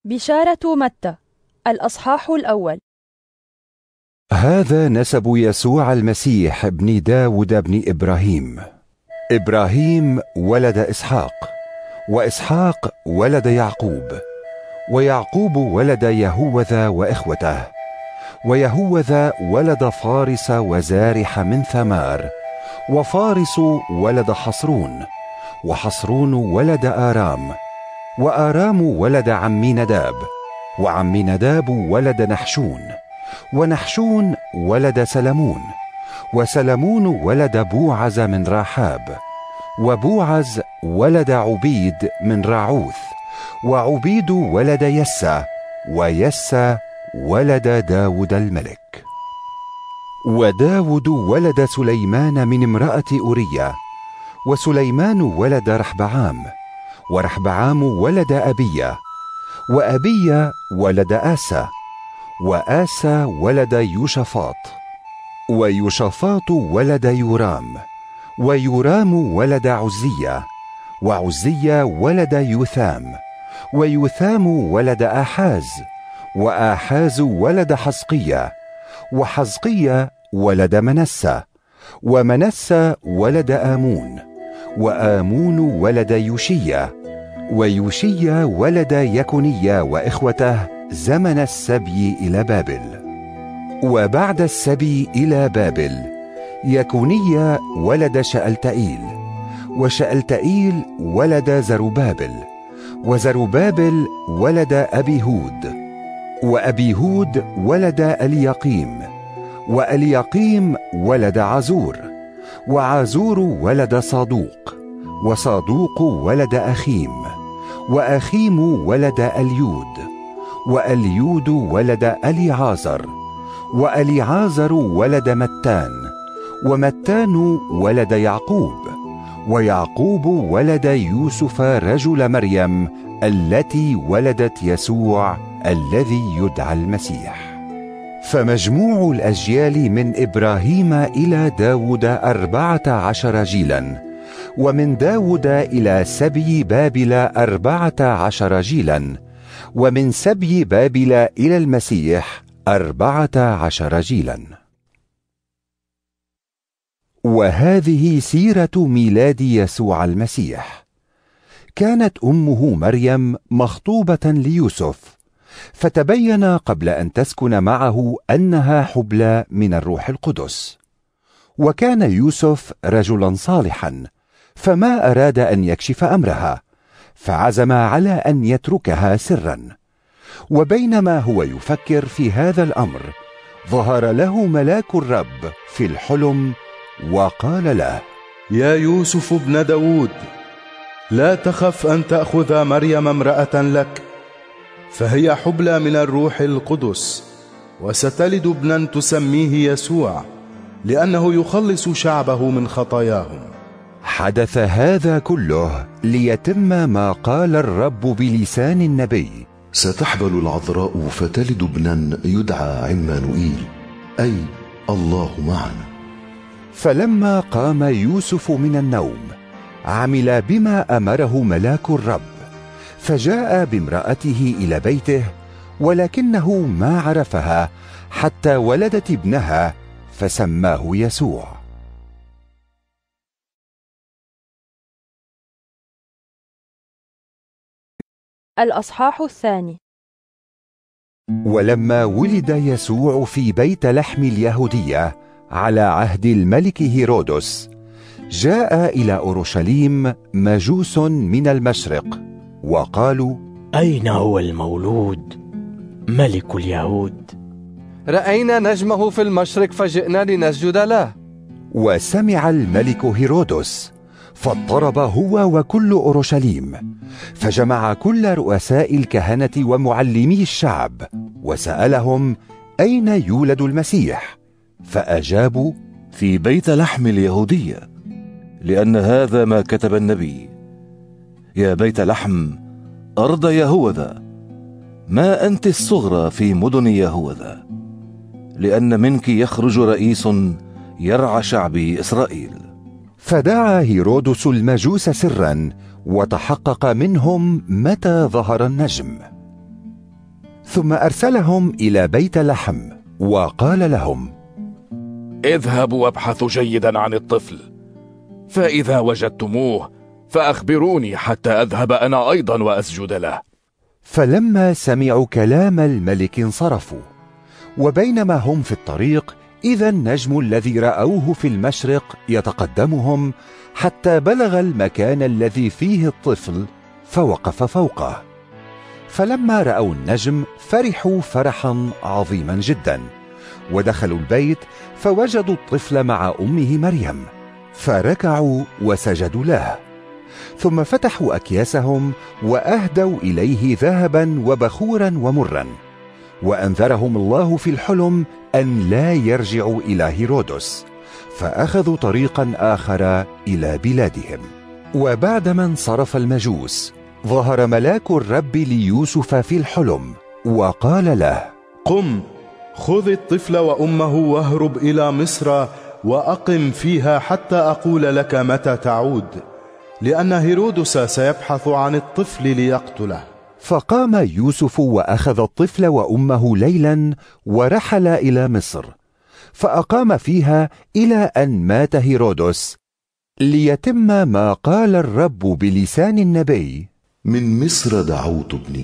بشارة متى الأصحاح الأول. هذا نسب يسوع المسيح ابن داود ابن إبراهيم. إبراهيم ولد إسحاق، وإسحاق ولد يعقوب، ويعقوب ولد يهوذا وإخوته، ويهوذا ولد فارس وزارح من ثمار، وفارس ولد حصرون، وحصرون ولد آرام، وآرام ولد عمينداب، وعمينداب ولد نحشون، ونحشون ولد سلمون، وسلمون ولد بوعز من راحاب، وبوعز ولد عبيد من راعوث، وعبيد ولد يسى، ويسى ولد داود الملك. وداود ولد سليمان من امرأة أورية، وسليمان ولد رحبعام، ورحبعام ولد أبية، وأبية ولد آسى، وآسى ولد يوشفاط، ويوشفاط ولد يورام، ويورام ولد عزية، وعزية ولد يوثام، ويوثام ولد آحاز، وآحاز ولد حزقية، وحزقية ولد منسى، ومنسى ولد آمون، وآمون ولد يوشية، ويوشية ولد يكونية وإخوته زمن السبي إلى بابل. وبعد السبي إلى بابل يكونية ولد شألتئيل، وشألتئيل ولد زربابل، وزربابل ولد أبيهود، وأبيهود ولد اليقيم، وأليقيم ولد عزور، وعزور ولد صادوق، وصادوق ولد أخيم، وأخيم ولد أليود، وأليود ولد أليعازر، وأليعازر ولد متان، ومتان ولد يعقوب، ويعقوب ولد يوسف رجل مريم التي ولدت يسوع الذي يدعى المسيح. فمجموع الأجيال من إبراهيم إلى داود 14 جيلا، ومن داود إلى سبي بابل 14 جيلا، ومن سبي بابل إلى المسيح 14 جيلا. وهذه سيرة ميلاد يسوع المسيح. كانت أمه مريم مخطوبة ليوسف، فتبين قبل أن تسكن معه أنها حبلى من الروح القدس. وكان يوسف رجلا صالحا، فما أراد أن يكشف أمرها، فعزم على أن يتركها سرا. وبينما هو يفكر في هذا الأمر، ظهر له ملاك الرب في الحلم وقال له: يا يوسف ابن داود، لا تخف أن تأخذ مريم امرأة لك، فهي حبلى من الروح القدس، وستلد ابنا تسميه يسوع، لأنه يخلص شعبه من خطاياهم. حدث هذا كله ليتم ما قال الرب بلسان النبي: ستحبل العذراء فتلد ابنا يدعى عمانوئيل، أي الله معنا. فلما قام يوسف من النوم عمل بما أمره ملاك الرب، فجاء بامرأته إلى بيته، ولكنه ما عرفها حتى ولدت ابنها فسماه يسوع. الأصحاح الثاني. ولما ولد يسوع في بيت لحم اليهودية على عهد الملك هيرودس، جاء إلى أورشليم مجوس من المشرق وقالوا: أين هو المولود ملك اليهود؟ رأينا نجمه في المشرق فجئنا لنسجد له. وسمع الملك هيرودس فاضطرب هو وكل أورشليم، فجمع كل رؤساء الكهنة ومعلمي الشعب وسألهم أين يولد المسيح، فأجابوا: في بيت لحم اليهودية، لأن هذا ما كتب النبي: يا بيت لحم أرض يهوذا، ما أنت الصغرى في مدن يهوذا، لأن منك يخرج رئيس يرعى شعبي إسرائيل. فدعا هيرودس المجوس سرا وتحقق منهم متى ظهر النجم. ثم أرسلهم إلى بيت لحم وقال لهم: اذهبوا وابحثوا جيدا عن الطفل، فإذا وجدتموه فأخبروني حتى أذهب أنا أيضا وأسجد له. فلما سمعوا كلام الملك انصرفوا، وبينما هم في الطريق إذا النجم الذي رأوه في المشرق يتقدمهم حتى بلغ المكان الذي فيه الطفل فوقف فوقه. فلما رأوا النجم فرحوا فرحا عظيما جدا، ودخلوا البيت فوجدوا الطفل مع أمه مريم، فركعوا وسجدوا له. ثم فتحوا أكياسهم وأهدوا إليه ذهبا وبخورا ومرا، وأنذرهم الله في الحلم أن لا يرجعوا إلى هيرودس، فأخذوا طريقا آخر إلى بلادهم. وبعدما انصرف المجوس ظهر ملاك الرب ليوسف في الحلم وقال له: قم، خذ الطفل وأمه واهرب إلى مصر وأقم فيها حتى أقول لك متى تعود، لأن هيرودس سيبحث عن الطفل ليقتله. فقام يوسف وأخذ الطفل وأمه ليلا ورحل إلى مصر، فأقام فيها إلى أن مات هيرودس، ليتم ما قال الرب بلسان النبي: من مصر دعوت ابني.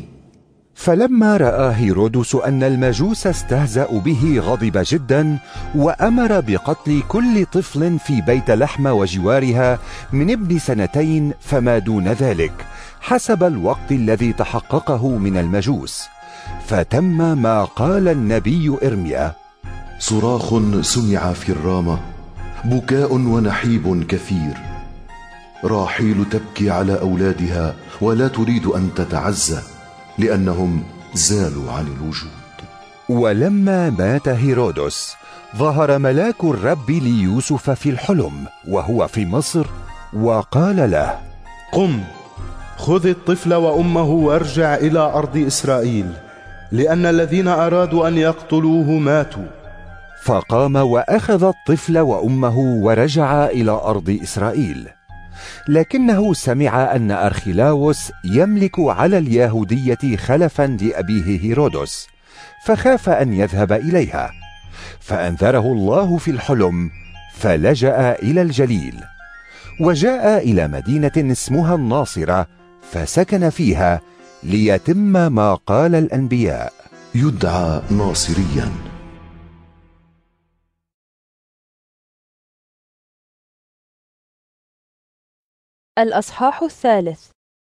فلما رأى هيرودس أن المجوس استهزأوا به غضب جدا، وأمر بقتل كل طفل في بيت لحم وجوارها من ابن 2 فما دون ذلك، حسب الوقت الذي تحققه من المجوس. فتم ما قال النبي إرميا: صراخ سمع في الرامة، بكاء ونحيب كثير، راحيل تبكي على أولادها ولا تريد أن تتعزى، لأنهم زالوا عن الوجود. ولما مات هيرودس ظهر ملاك الرب ليوسف في الحلم وهو في مصر وقال له: قم، خذ الطفل وأمه وارجع إلى أرض إسرائيل، لأن الذين أرادوا أن يقتلوه ماتوا. فقام وأخذ الطفل وأمه ورجع إلى أرض إسرائيل. لكنه سمع أن أرخلاوس يملك على اليهودية خلفا لأبيه هيرودس، فخاف أن يذهب إليها، فأنذره الله في الحلم فلجأ إلى الجليل، وجاء إلى مدينة اسمها الناصرة فسكن فيها، ليتم ما قال الأنبياء: يدعى ناصريا. الأصحاح 3.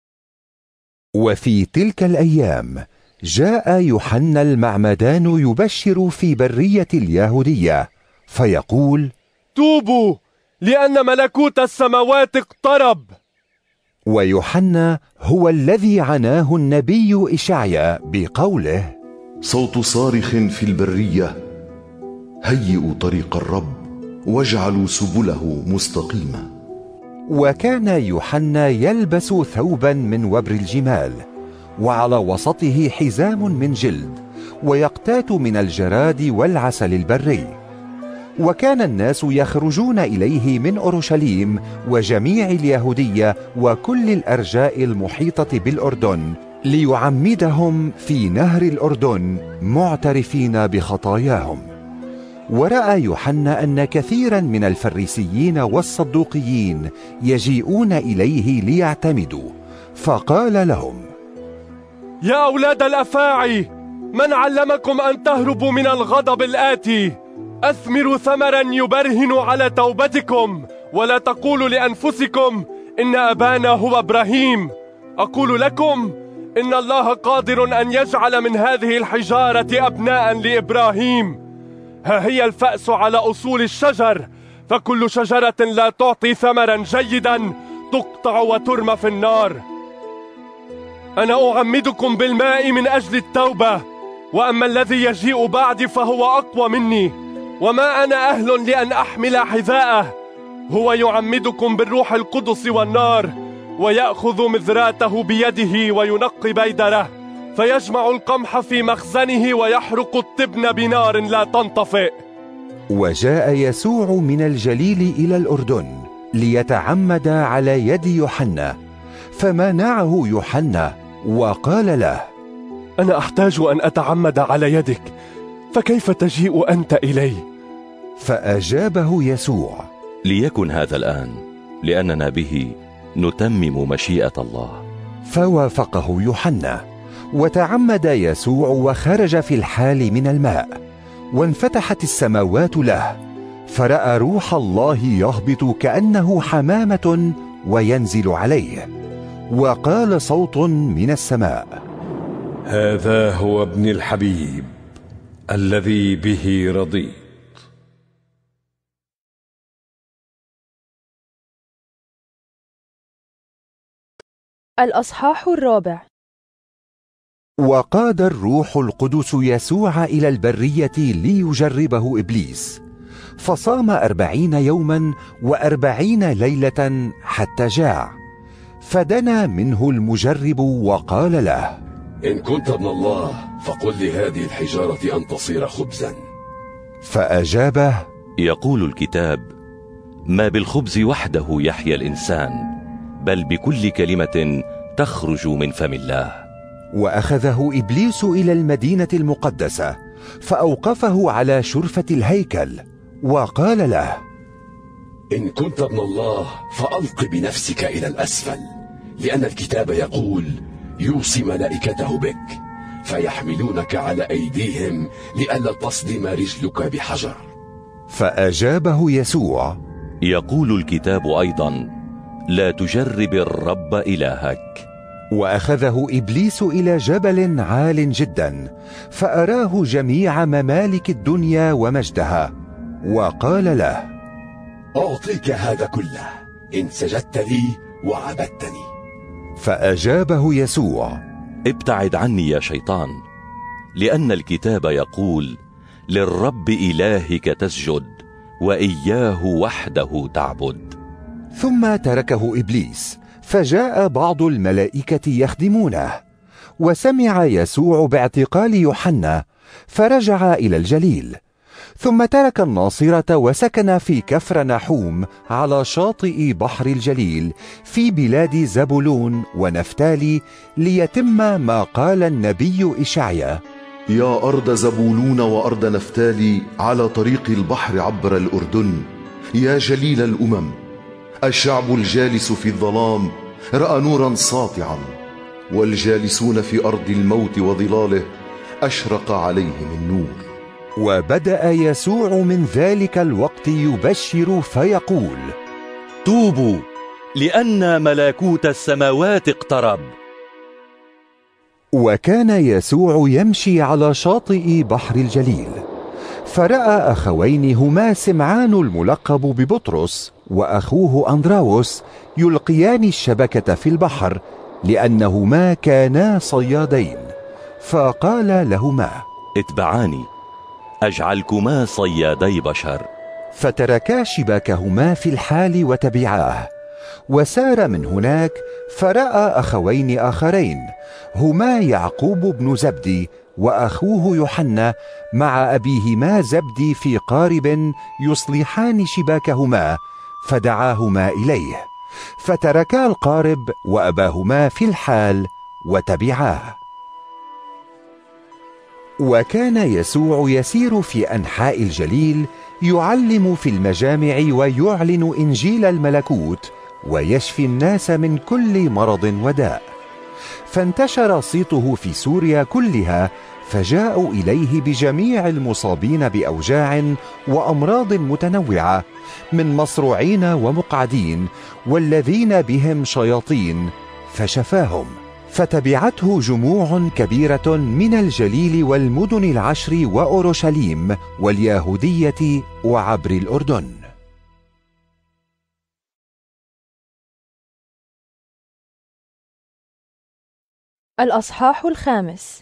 وفي تلك الأيام جاء يوحنا المعمدان يبشر في برية اليهودية فيقول: توبوا، لأن ملكوت السماوات اقترب. ويوحنا هو الذي عناه النبي إشعيا بقوله: صوت صارخ في البرية، هيئوا طريق الرب واجعلوا سبله مستقيمة. وكان يوحنا يلبس ثوبا من وبر الجمال، وعلى وسطه حزام من جلد، ويقتات من الجراد والعسل البري. وكان الناس يخرجون إليه من أورشليم وجميع اليهودية وكل الأرجاء المحيطة بالأردن، ليعمدهم في نهر الأردن معترفين بخطاياهم. ورأى يوحنا أن كثيرا من الفريسيين والصدوقيين يجيئون إليه ليعتمدوا، فقال لهم: يا أولاد الأفاعي، من علمكم أن تهربوا من الغضب الآتي؟ أثمروا ثمرا يبرهن على توبتكم، ولا تقولوا لأنفسكم إن أبانا هو إبراهيم. أقول لكم إن الله قادر أن يجعل من هذه الحجارة أبناء لإبراهيم. ها هي الفأس على أصول الشجر، فكل شجرة لا تعطي ثمرا جيدا تقطع وترمى في النار. أنا أعمدكم بالماء من أجل التوبة، وأما الذي يجيء بعدي فهو أقوى مني، وما أنا أهل لأن أحمل حذاءه. هو يعمدكم بالروح القدس والنار، ويأخذ مذراته بيده وينقي بيدره، فيجمع القمح في مخزنه ويحرق التبن بنار لا تنطفئ. وجاء يسوع من الجليل إلى الأردن ليتعمد على يد يوحنا، فمنعه يوحنا وقال له: أنا أحتاج أن أتعمد على يدك، فكيف تجيء أنت إلي؟ فأجابه يسوع: ليكن هذا الآن، لأننا به نتمم مشيئة الله. فوافقه يوحنا، وتعمد يسوع وخرج في الحال من الماء، وانفتحت السماوات له، فرأى روح الله يهبط كأنه حمامة وينزل عليه، وقال صوت من السماء: هذا هو ابن الحبيب الذي به رضيت. الأصحاح الرابع. وقاد الروح القدس يسوع إلى البرية ليجربه إبليس، فصام 40 يوما و40 ليلة حتى جاع، فدنا منه المجرب وقال له: إن كنت ابن الله فقل لهذه الحجارة أن تصير خبزا. فأجابه: يقول الكتاب: ما بالخبز وحده يحيا الإنسان، بل بكل كلمة تخرج من فم الله. وأخذه إبليس إلى المدينة المقدسة، فأوقفه على شرفة الهيكل، وقال له: إن كنت ابن الله فألق بنفسك إلى الأسفل، لأن الكتاب يقول: يوصي ملائكته بك فيحملونك على أيديهم لئلا تصدم رجلك بحجر. فأجابه يسوع: يقول الكتاب أيضا: لا تجرب الرب إلهك. وأخذه إبليس إلى جبل عال جدا، فأراه جميع ممالك الدنيا ومجدها، وقال له: أعطيك هذا كله إن سجدت لي وعبدتني. فأجابه يسوع: ابتعد عني يا شيطان، لأن الكتاب يقول: للرب إلهك تسجد وإياه وحده تعبد. ثم تركه إبليس، فجاء بعض الملائكة يخدمونه، وسمع يسوع باعتقال يوحنا، فرجع إلى الجليل، ثم ترك الناصرة وسكن في كفرنحوم على شاطئ بحر الجليل في بلاد زبولون ونفتالي، ليتم ما قال النبي إشعيا: يا أرض زبولون وأرض نفتالي على طريق البحر عبر الأردن، يا جليل الأمم، الشعب الجالس في الظلام رأى نورا ساطعا، والجالسون في أرض الموت وظلاله أشرق عليهم النور. وبدأ يسوع من ذلك الوقت يبشر فيقول: توبوا، لأن ملكوت السماوات اقترب. وكان يسوع يمشي على شاطئ بحر الجليل، فرأى أخوين هما سمعان الملقب ببطرس وأخوه أندراوس يلقيان الشبكة في البحر، لأنهما كانا صيادين، فقال لهما: اتبعاني أجعلكما صيادي بشر. فتركا شباكهما في الحال وتبعاه، وسار من هناك فرأى أخوين آخرين هما يعقوب بن زبدي وأخوه يوحنا مع أبيهما زبدي في قارب يصلحان شباكهما، فدعاهما إليه، فتركا القارب وأباهما في الحال وتبعاه. وكان يسوع يسير في أنحاء الجليل، يعلم في المجامع ويعلن إنجيل الملكوت، ويشفي الناس من كل مرض وداء. فانتشر صيته في سوريا كلها، فجاءوا إليه بجميع المصابين بأوجاع وأمراض متنوعة، من مصروعين ومقعدين والذين بهم شياطين، فشفاهم. فتبعته جموع كبيرة من الجليل والمدن 10 وأورشليم واليهودية وعبر الأردن. الأصحاح الخامس.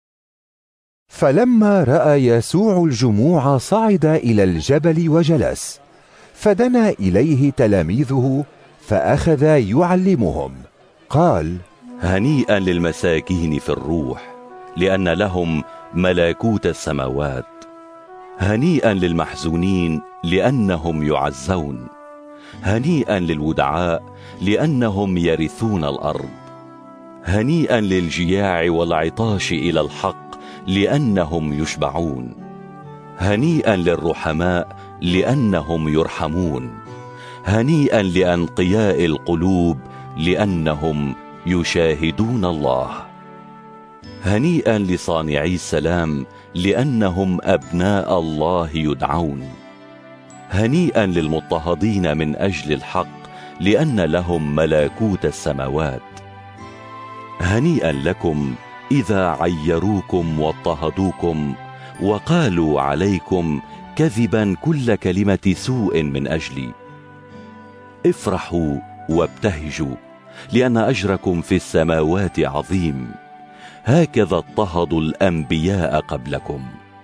فلما رأى يسوع الجموع صعد إلى الجبل وجلس، فدنا إليه تلاميذه فأخذ يعلمهم، قال: هنيئا للمساكين في الروح، لأن لهم ملكوت السماوات. هنيئا للمحزونين، لأنهم يعزون. هنيئا للودعاء، لأنهم يرثون الأرض. هنيئا للجياع والعطاش إلى الحق لأنهم يشبعون. هنيئا للرحماء لأنهم يرحمون. هنيئا لأنقياء القلوب لأنهم يشاهدون الله. هنيئا لصانعي السلام لأنهم أبناء الله يدعون. هنيئا للمضطهدين من أجل الحق لأن لهم ملكوت السماوات. هنيئا لكم إذا عيروكم واضطهدوكم وقالوا عليكم كذبا كل كلمة سوء من أجلي. افرحوا وابتهجوا لأن أجركم في السماوات عظيم، هكذا اضطهدوا الأنبياء قبلكم.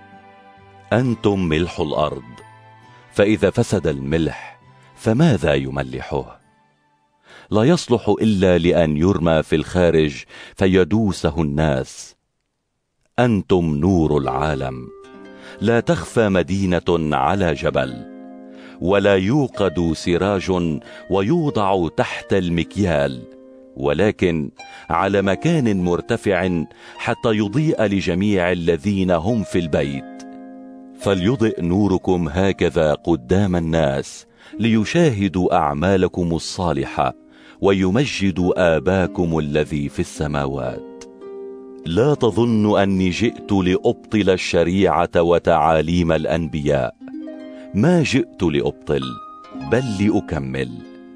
أنتم ملح الأرض، فإذا فسد الملح فماذا يملحه؟ لا يصلح إلا لأن يرمى في الخارج فيدوسه الناس. أنتم نور العالم. لا تخفى مدينة على جبل، ولا يوقد سراج ويوضع تحت المكيال، ولكن على مكان مرتفع حتى يضيء لجميع الذين هم في البيت. فليضئ نوركم هكذا قدام الناس ليشاهدوا أعمالكم الصالحة ويمجدوا آباكم الذي في السماوات. لا تظن أني جئت لأبطل الشريعة وتعاليم الأنبياء. ما جئت لأبطل بل لأكمل.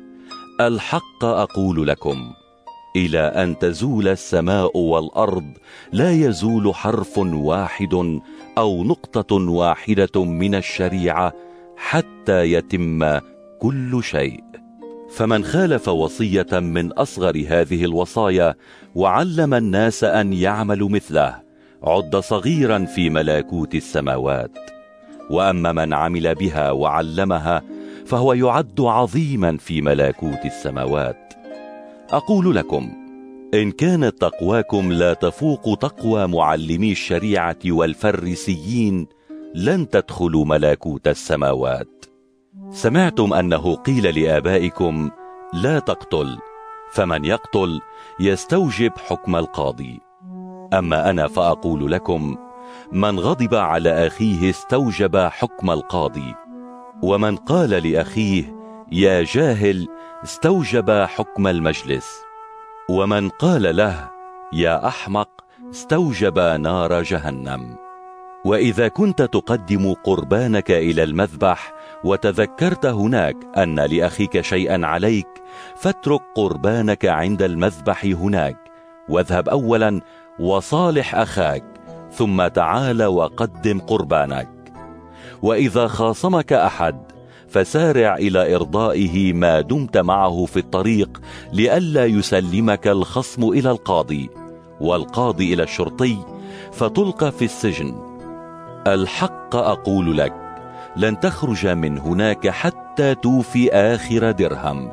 الحق أقول لكم، إلى أن تزول السماء والأرض لا يزول حرف واحد أو نقطة واحدة من الشريعة حتى يتم كل شيء. فمن خالف وصية من أصغر هذه الوصايا وعلم الناس أن يعملوا مثله عد صغيرا في ملكوت السماوات. وأما من عمل بها وعلمها فهو يعد عظيما في ملكوت السماوات. أقول لكم، إن كانت تقواكم لا تفوق تقوى معلمي الشريعة والفريسيين لن تدخلوا ملكوت السماوات. سمعتم أنه قيل لآبائكم لا تقتل، فمن يقتل يستوجب حكم القاضي. أما أنا فأقول لكم، من غضب على أخيه استوجب حكم القاضي، ومن قال لأخيه يا جاهل استوجب حكم المجلس، ومن قال له يا أحمق استوجب نار جهنم. وإذا كنت تقدم قربانك إلى المذبح وتذكرت هناك أن لأخيك شيئا عليك، فاترك قربانك عند المذبح هناك، واذهب أولا وصالح أخاك، ثم تعال وقدم قربانك. وإذا خاصمك أحد فسارع إلى إرضائه ما دمت معه في الطريق، لئلا يسلمك الخصم إلى القاضي والقاضي إلى الشرطي فتلقى في السجن. الحق أقول لك، لن تخرج من هناك حتى توفي آخر درهم.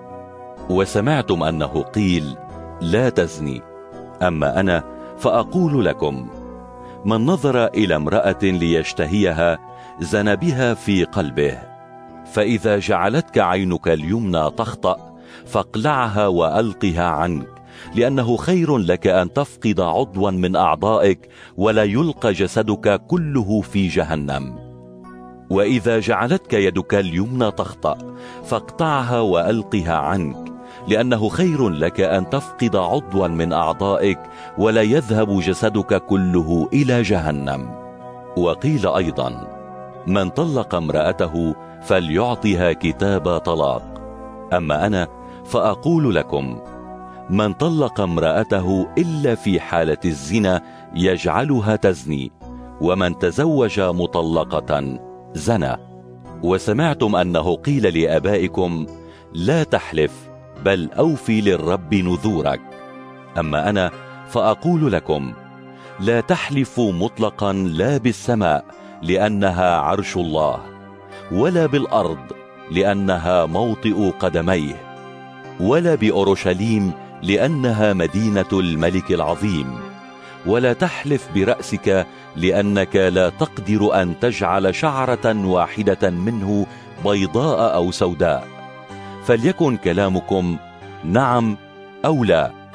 وسمعتم أنه قيل لا تزني، أما أنا فأقول لكم، من نظر إلى امرأة ليشتهيها زنى بها في قلبه. فإذا جعلتك عينك اليمنى تخطأ فاقلعها وألقها عنك، لأنه خير لك أن تفقد عضوا من أعضائك ولا يلقى جسدك كله في جهنم. وإذا جعلتك يدك اليمنى تخطأ فاقطعها وألقها عنك، لأنه خير لك أن تفقد عضوا من أعضائك ولا يذهب جسدك كله إلى جهنم. وقيل أيضا، من طلق امرأته فليعطها كتاب طلاق. أما أنا فأقول لكم، من طلق امرأته إلا في حالة الزنا يجعلها تزني، ومن تزوج مطلقة زنى. وسمعتم أنه قيل لآبائكم لا تحلف بل أوفي للرب نذورك. أما أنا فأقول لكم، لا تحلفوا مطلقا لا بالسماء لأنها عرش الله، ولا بالأرض لأنها موطئ قدميه، ولا بأورشليم لأنها مدينة الملك العظيم، ولا تحلف برأسك لأنك لا تقدر أن تجعل شعرة واحدة منه بيضاء أو سوداء. فليكن كلامكم نعم أو لا.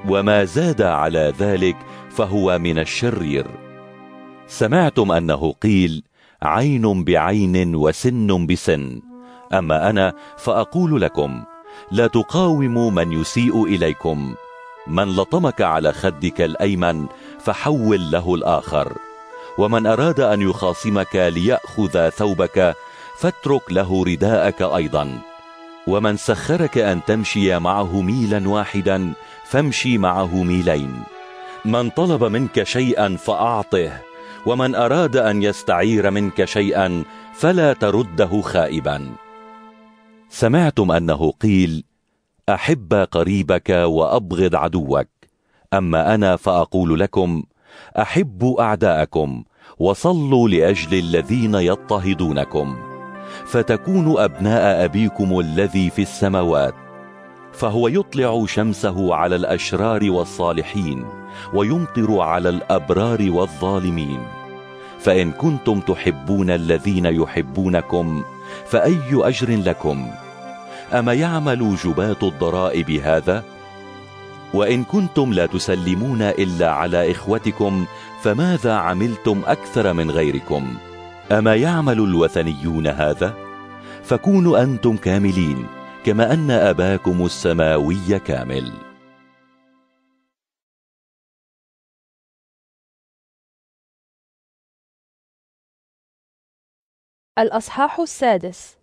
وما زاد على ذلك فهو من الشرير. سمعتم أنه قيل: عين بعين وسن بسن. أما أنا فأقول لكم: لا تقاوموا من يسيء إليكم. من لطمك على خدك الأيمن فحول له الآخر، ومن أراد أن يخاصمك ليأخذ ثوبك فاترك له رداءك أيضا. ومن سخرك أن تمشي معه ميلا واحدا فامشي معه ميلين. من طلب منك شيئا فأعطه، ومن أراد أن يستعير منك شيئا فلا ترده خائبا. سمعتم أنه قيل: أحب قريبك وأبغض عدوك. أما أنا فأقول لكم: أحبوا أعداءكم وصلوا لأجل الذين يضطهدونكم، فتكونوا أبناء أبيكم الذي في السماوات. فهو يطلع شمسه على الأشرار والصالحين، ويمطر على الأبرار والظالمين. فإن كنتم تحبون الذين يحبونكم فأي أجر لكم؟ أما يعمل جباة الضرائب هذا؟ وإن كنتم لا تسلمون إلا على إخوتكم فماذا عملتم أكثر من غيركم؟ أما يعمل الوثنيون هذا؟ فكونوا أنتم كاملين كما أن أباكم السماوي كامل. الأصحاح 6.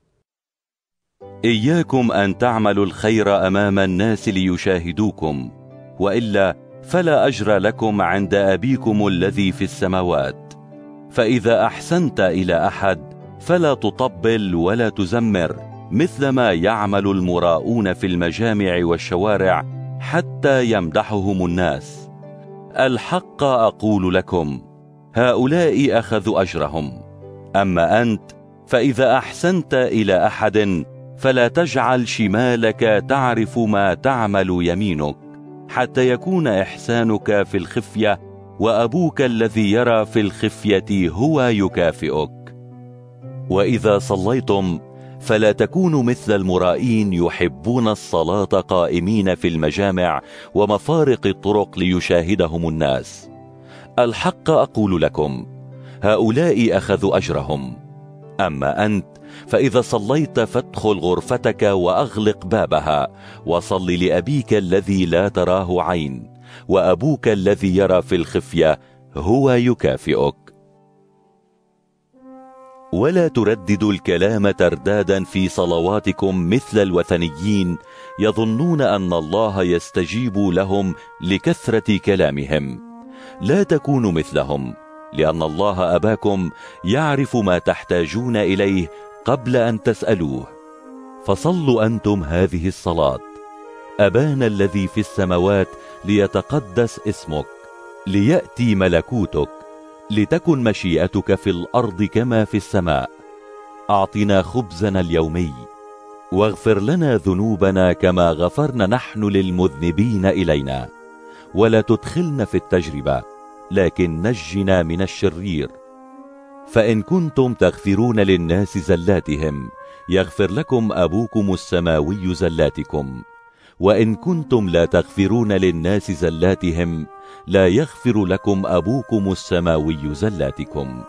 إياكم أن تعملوا الخير أمام الناس ليشاهدوكم، وإلا فلا أجر لكم عند أبيكم الذي في السماوات. فإذا أحسنت إلى أحد فلا تطبل ولا تزمر، مثلما يعمل المراؤون في المجامع والشوارع حتى يمدحهم الناس. الحق أقول لكم: هؤلاء أخذوا أجرهم. أما أنت فإذا أحسنت إلى أحد فلا تجعل شمالك تعرف ما تعمل يمينك، حتى يكون إحسانك في الخفية، وأبوك الذي يرى في الخفية هو يكافئك. وإذا صليتم فلا تكونوا مثل المرائين يحبون الصلاة قائمين في المجامع ومفارق الطرق ليشاهدهم الناس. الحق أقول لكم: هؤلاء أخذوا أجرهم. أما أنت فإذا صليت فادخل غرفتك وأغلق بابها، وصل لأبيك الذي لا تراه عين، وأبوك الذي يرى في الخفية هو يكافئك. ولا ترددوا الكلام تردادا في صلواتكم مثل الوثنيين، يظنون أن الله يستجيب لهم لكثرة كلامهم. لا تكونوا مثلهم، لأن الله أباكم يعرف ما تحتاجون إليه قبل أن تسألوه. فصلوا أنتم هذه الصلاة: أبانا الذي في السماوات، ليتقدس اسمك، ليأتي ملكوتك، لتكن مشيئتك في الأرض كما في السماء. أعطنا خبزنا اليومي، واغفر لنا ذنوبنا كما غفرنا نحن للمذنبين إلينا، ولا تدخلنا في التجربة، لكن نجنا من الشرير. فإن كنتم تغفرون للناس زلاتهم يغفر لكم أبوكم السماوي زلاتكم، وإن كنتم لا تغفرون للناس زلاتهم لا يغفر لكم أبوكم السماوي زلاتكم.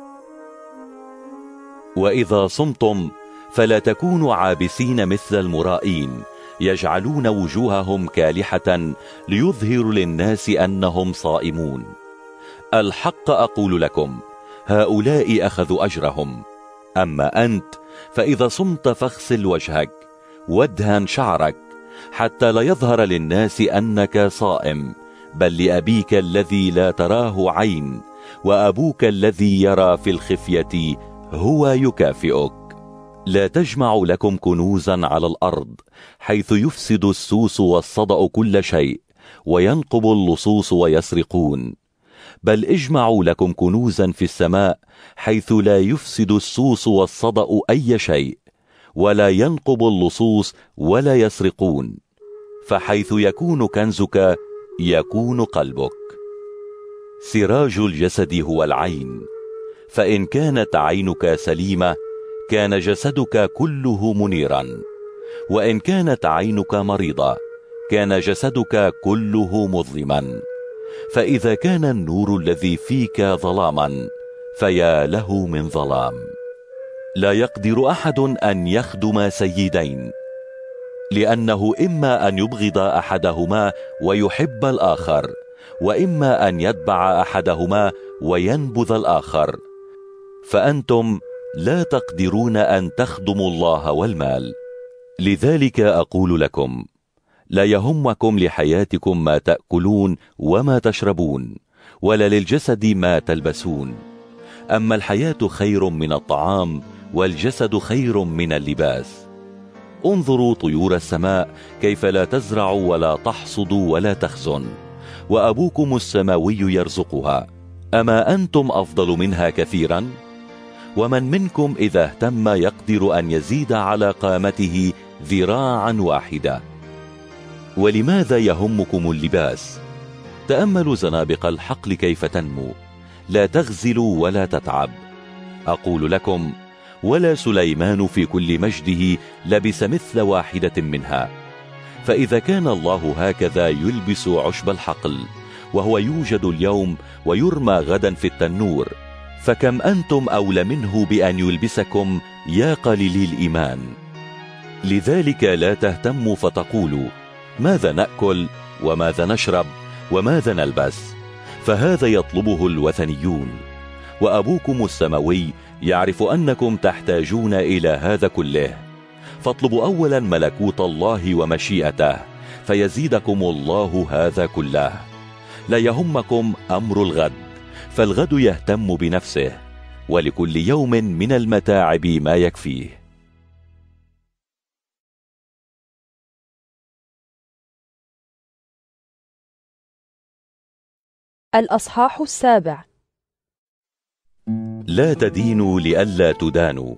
وإذا صمتم فلا تكونوا عابسين مثل المرائين، يجعلون وجوههم كالحة ليظهروا للناس أنهم صائمون. الحق أقول لكم: هؤلاء أخذوا أجرهم. أما أنت فإذا صمت فاغسل وجهك وادهن شعرك، حتى لا يظهر للناس أنك صائم، بل لأبيك الذي لا تراه عين، وأبوك الذي يرى في الخفية هو يكافئك. لا تجمعوا لكم كنوزا على الأرض، حيث يفسد السوس والصدأ كل شيء، وينقب اللصوص ويسرقون، بل اجمعوا لكم كنوزا في السماء، حيث لا يفسد السوس والصدأ أي شيء، ولا ينقب اللصوص ولا يسرقون. فحيث يكون كنزك يكون قلبك. سراج الجسد هو العين، فإن كانت عينك سليمة كان جسدك كله منيرا، وإن كانت عينك مريضة كان جسدك كله مظلما. فإذا كان النور الذي فيك ظلاما فيا له من ظلام. لا يقدر أحد أن يخدم سيدين، لأنه إما أن يبغض أحدهما ويحب الآخر، وإما أن يتبع أحدهما وينبذ الآخر. فأنتم لا تقدرون أن تخدموا الله والمال. لذلك أقول لكم: لا يهمكم لحياتكم ما تأكلون وما تشربون، ولا للجسد ما تلبسون. أما الحياة خير من الطعام، والجسد خير من اللباس. انظروا طيور السماء كيف لا تزرع ولا تحصد ولا تخزن، وأبوكم السماوي يرزقها. أما أنتم أفضل منها كثيرا؟ ومن منكم إذا اهتم يقدر أن يزيد على قامته ذراعا واحدة. ولماذا يهمكم اللباس؟ تأملوا زنابق الحقل كيف تنمو، لا تغزل ولا تتعب. أقول لكم: ولا سليمان في كل مجده لبس مثل واحدة منها. فإذا كان الله هكذا يلبس عشب الحقل، وهو يوجد اليوم ويرمى غدا في التنور، فكم أنتم أولى منه بأن يلبسكم يا قليلي الإيمان. لذلك لا تهتموا فتقولوا: ماذا نأكل وماذا نشرب وماذا نلبس؟ فهذا يطلبه الوثنيون، وأبوكم السماوي يعرف أنكم تحتاجون إلى هذا كله. فاطلبوا أولا ملكوت الله ومشيئته، فيزيدكم الله هذا كله. لا يهمكم أمر الغد، فالغد يهتم بنفسه، ولكل يوم من المتاعب ما يكفيه. الأصحاح 7. لا تدينوا لئلا تدانوا،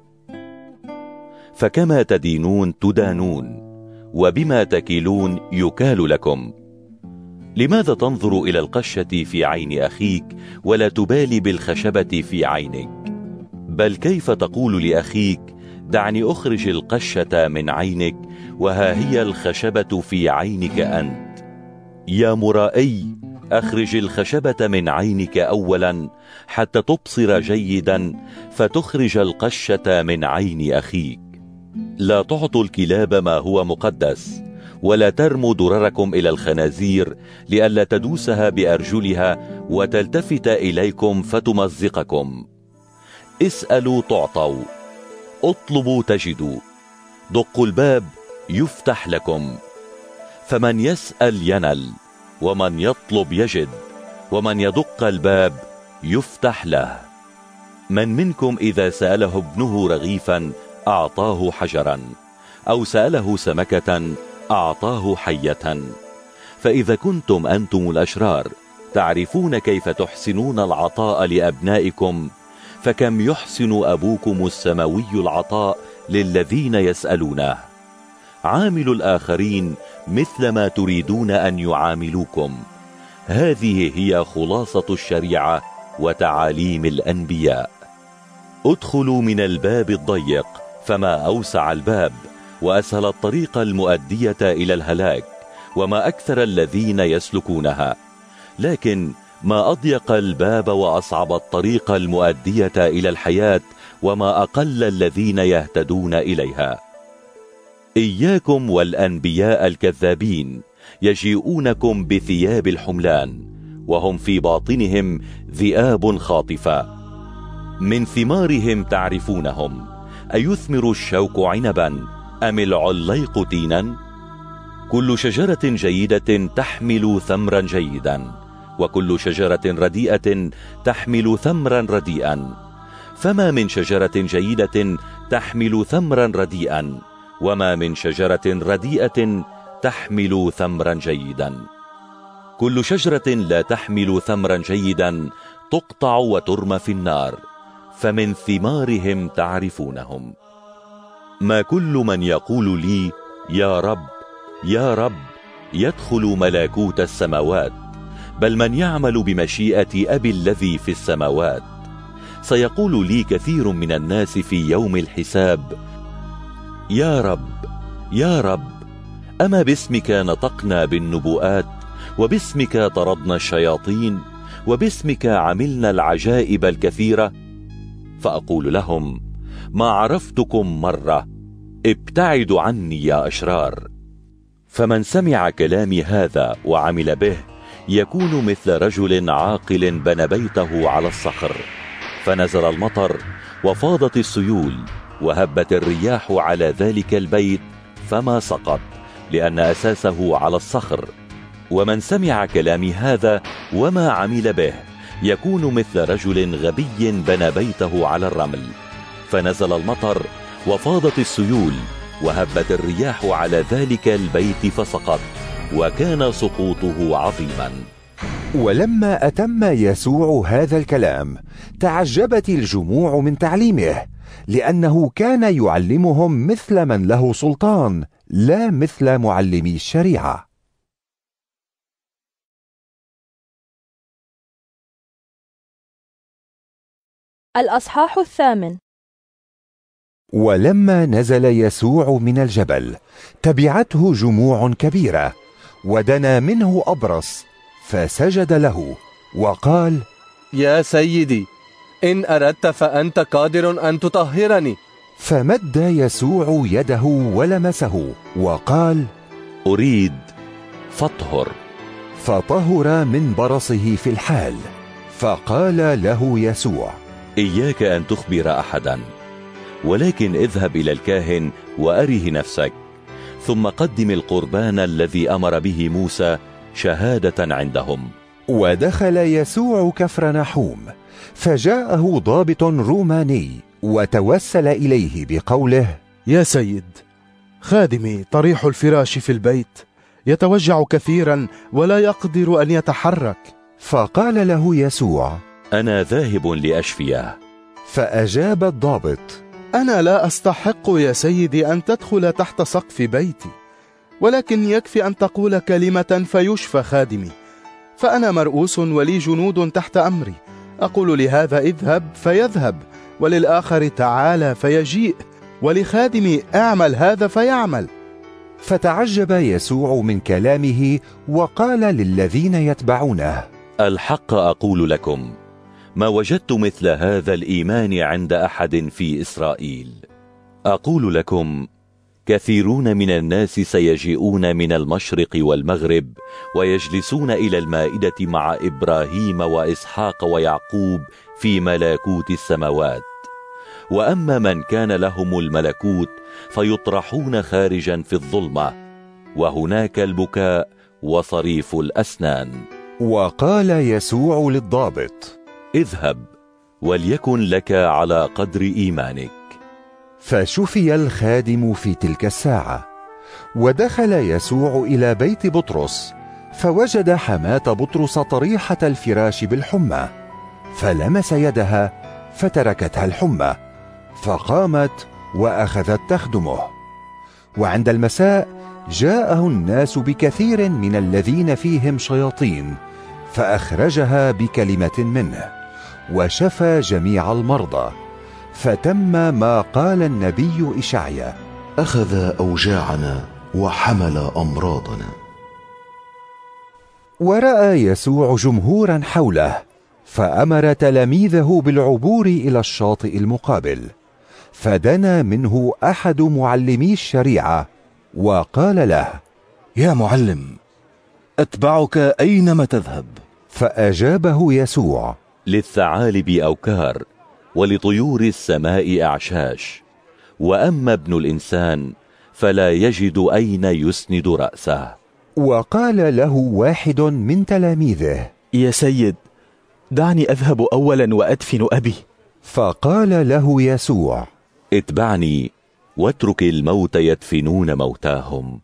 فكما تدينون تدانون، وبما تكيلون يكال لكم. لماذا تنظر إلى القشة في عين أخيك ولا تبالي بالخشبة في عينك؟ بل كيف تقول لأخيك: دعني أخرج القشة من عينك، وها هي الخشبة في عينك أنت؟ يا مرائي، أخرج الخشبة من عينك أولا حتى تبصر جيدا، فتخرج القشة من عين أخيك. لا تعطوا الكلاب ما هو مقدس، ولا ترموا درركم إلى الخنازير لئلا تدوسها بأرجلها وتلتفت إليكم فتمزقكم. اسألوا تعطوا، اطلبوا تجدوا، دقوا الباب يفتح لكم. فمن يسأل ينل، ومن يطلب يجد، ومن يدق الباب يفتح له. من منكم إذا سأله ابنه رغيفا أعطاه حجرا، أو سأله سمكة أعطاه حية؟ فإذا كنتم أنتم الأشرار تعرفون كيف تحسنون العطاء لأبنائكم، فكم يحسن أبوكم السماوي العطاء للذين يسألونه. عاملوا الآخرين مثل ما تريدون أن يعاملوكم. هذه هي خلاصة الشريعة وتعاليم الأنبياء. ادخلوا من الباب الضيق، فما أوسع الباب وأسهل الطريق المؤدية إلى الهلاك، وما أكثر الذين يسلكونها. لكن ما أضيق الباب وأصعب الطريق المؤدية إلى الحياة، وما أقل الذين يهتدون إليها. إياكم والأنبياء الكذابين، يجيئونكم بثياب الحملان، وهم في باطنهم ذئاب خاطفة. من ثمارهم تعرفونهم، أيثمر الشوك عنبا أم العليق تينا؟ كل شجرة جيدة تحمل ثمرا جيدا، وكل شجرة رديئة تحمل ثمرا رديئا. فما من شجرة جيدة تحمل ثمرا رديئا، وما من شجرة رديئة تحمل ثمرا جيدا. كل شجرة لا تحمل ثمرا جيدا تقطع وترمى في النار، فمن ثمارهم تعرفونهم. ما كل من يقول لي يا رب يا رب يدخل ملكوت السماوات، بل من يعمل بمشيئة أبي الذي في السماوات. سيقول لي كثير من الناس في يوم الحساب: يا رب يا رب، أما باسمك نطقنا بالنبوءات، وباسمك طردنا الشياطين، وباسمك عملنا العجائب الكثيرة؟ فأقول لهم: ما عرفتكم مرة، ابتعدوا عني يا أشرار. فمن سمع كلامي هذا وعمل به يكون مثل رجل عاقل بنى بيته على الصخر، فنزل المطر وفاضت السيول وهبت الرياح على ذلك البيت فما سقط، لأن أساسه على الصخر. ومن سمع كلامي هذا وما عمل به يكون مثل رجل غبي بنى بيته على الرمل، فنزل المطر وفاضت السيول وهبت الرياح على ذلك البيت فسقط، وكان سقوطه عظيما. ولما أتم يسوع هذا الكلام تعجبت الجموع من تعليمه، لأنه كان يعلمهم مثل من له سلطان، لا مثل معلمي الشريعة. الأصحاح 8. ولما نزل يسوع من الجبل تبعته جموع كبيرة، ودنا منه أبرص فسجد له وقال: يا سيدي، إن أردت فأنت قادر أن تطهرني. فمد يسوع يده ولمسه وقال: أريد، فاطهر. فطهر من برصه في الحال. فقال له يسوع: إياك أن تخبر أحدا، ولكن اذهب إلى الكاهن وأره نفسك، ثم قدم القربان الذي أمر به موسى شهادة عندهم. ودخل يسوع كفرنحوم، فجاءه ضابط روماني وتوسل إليه بقوله: يا سيد، خادمي طريح الفراش في البيت يتوجع كثيرا ولا يقدر أن يتحرك. فقال له يسوع: أنا ذاهب لأشفيه. فأجاب الضابط: أنا لا أستحق يا سيدي أن تدخل تحت سقف بيتي، ولكن يكفي أن تقول كلمة فيشفى خادمي، فأنا مرؤوس ولي جنود تحت أمري، أقول لهذا اذهب فيذهب، وللآخر تعالى فيجيء، ولخادمي اعمل هذا فيعمل. فتعجب يسوع من كلامه وقال للذين يتبعونه: الحق أقول لكم، ما وجدت مثل هذا الإيمان عند أحد في إسرائيل. أقول لكم، كثيرون من الناس سيجيئون من المشرق والمغرب ويجلسون إلى المائدة مع إبراهيم وإسحاق ويعقوب في ملكوت السماوات، وأما من كان لهم الملكوت فيطرحون خارجا في الظلمة، وهناك البكاء وصريف الأسنان. وقال يسوع للضابط: اذهب، وليكن لك على قدر إيمانك. فشفي الخادم في تلك الساعة. ودخل يسوع إلى بيت بطرس، فوجد حماة بطرس طريحة الفراش بالحمى، فلمس يدها فتركتها الحمى، فقامت وأخذت تخدمه. وعند المساء جاءه الناس بكثير من الذين فيهم شياطين، فأخرجها بكلمة منه، وشفى جميع المرضى، فتم ما قال النبي إشعيا: أخذ أوجاعنا وحمل أمراضنا. ورأى يسوع جمهورا حوله، فأمر تلاميذه بالعبور إلى الشاطئ المقابل. فدنا منه أحد معلمي الشريعة وقال له: يا معلم، أتبعك أينما تذهب. فأجابه يسوع: للثعالب أوكار، ولطيور السماء أعشاش، وأما ابن الإنسان فلا يجد أين يسند رأسه. وقال له واحد من تلاميذه: يا سيد، دعني أذهب أولا وأدفن أبي. فقال له يسوع: اتبعني، واترك الموت يدفنون موتاهم.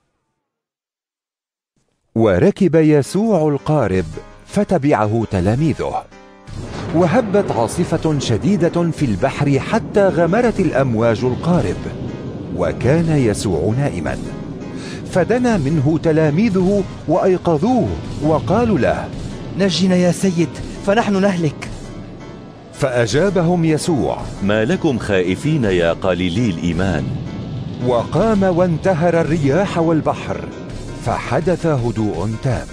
وركب يسوع القارب فتبعه تلاميذه. وهبت عاصفة شديدة في البحر حتى غمرت الأمواج القارب، وكان يسوع نائما. فدنا منه تلاميذه وأيقظوه وقالوا له: نجنا يا سيد، فنحن نهلك. فأجابهم يسوع: ما لكم خائفين يا قليلي الإيمان؟ وقام وانتهر الرياح والبحر، فحدث هدوء تام.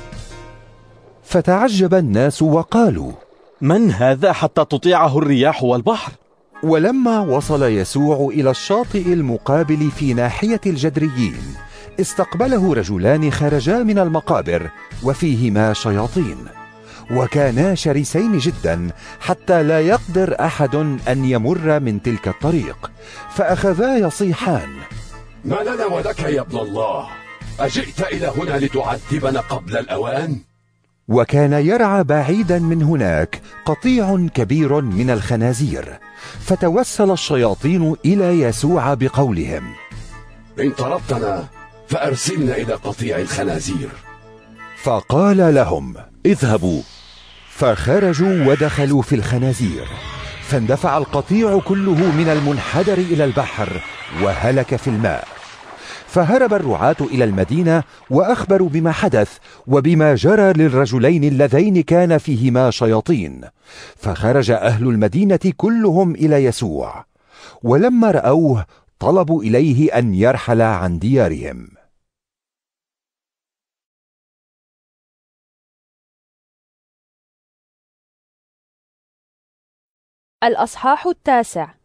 فتعجب الناس وقالوا: من هذا حتى تطيعه الرياح والبحر؟ ولما وصل يسوع إلى الشاطئ المقابل في ناحية الجدريين، استقبله رجلان خرجا من المقابر وفيهما شياطين، وكانا شرسين جدا حتى لا يقدر أحد أن يمر من تلك الطريق، فأخذا يصيحان: ما لنا ولك يا ابن الله؟ أجئت إلى هنا لتعذبنا قبل الأوان؟ وكان يرعى بعيدا من هناك قطيع كبير من الخنازير، فتوسل الشياطين إلى يسوع بقولهم: إن طردتنا فأرسلنا إلى قطيع الخنازير. فقال لهم: اذهبوا. فخرجوا ودخلوا في الخنازير، فاندفع القطيع كله من المنحدر إلى البحر وهلك في الماء. فهرب الرعاة إلى المدينة وأخبروا بما حدث وبما جرى للرجلين اللذين كان فيهما شياطين. فخرج أهل المدينة كلهم إلى يسوع، ولما رأوه طلبوا إليه أن يرحل عن ديارهم. الأصحاح 9.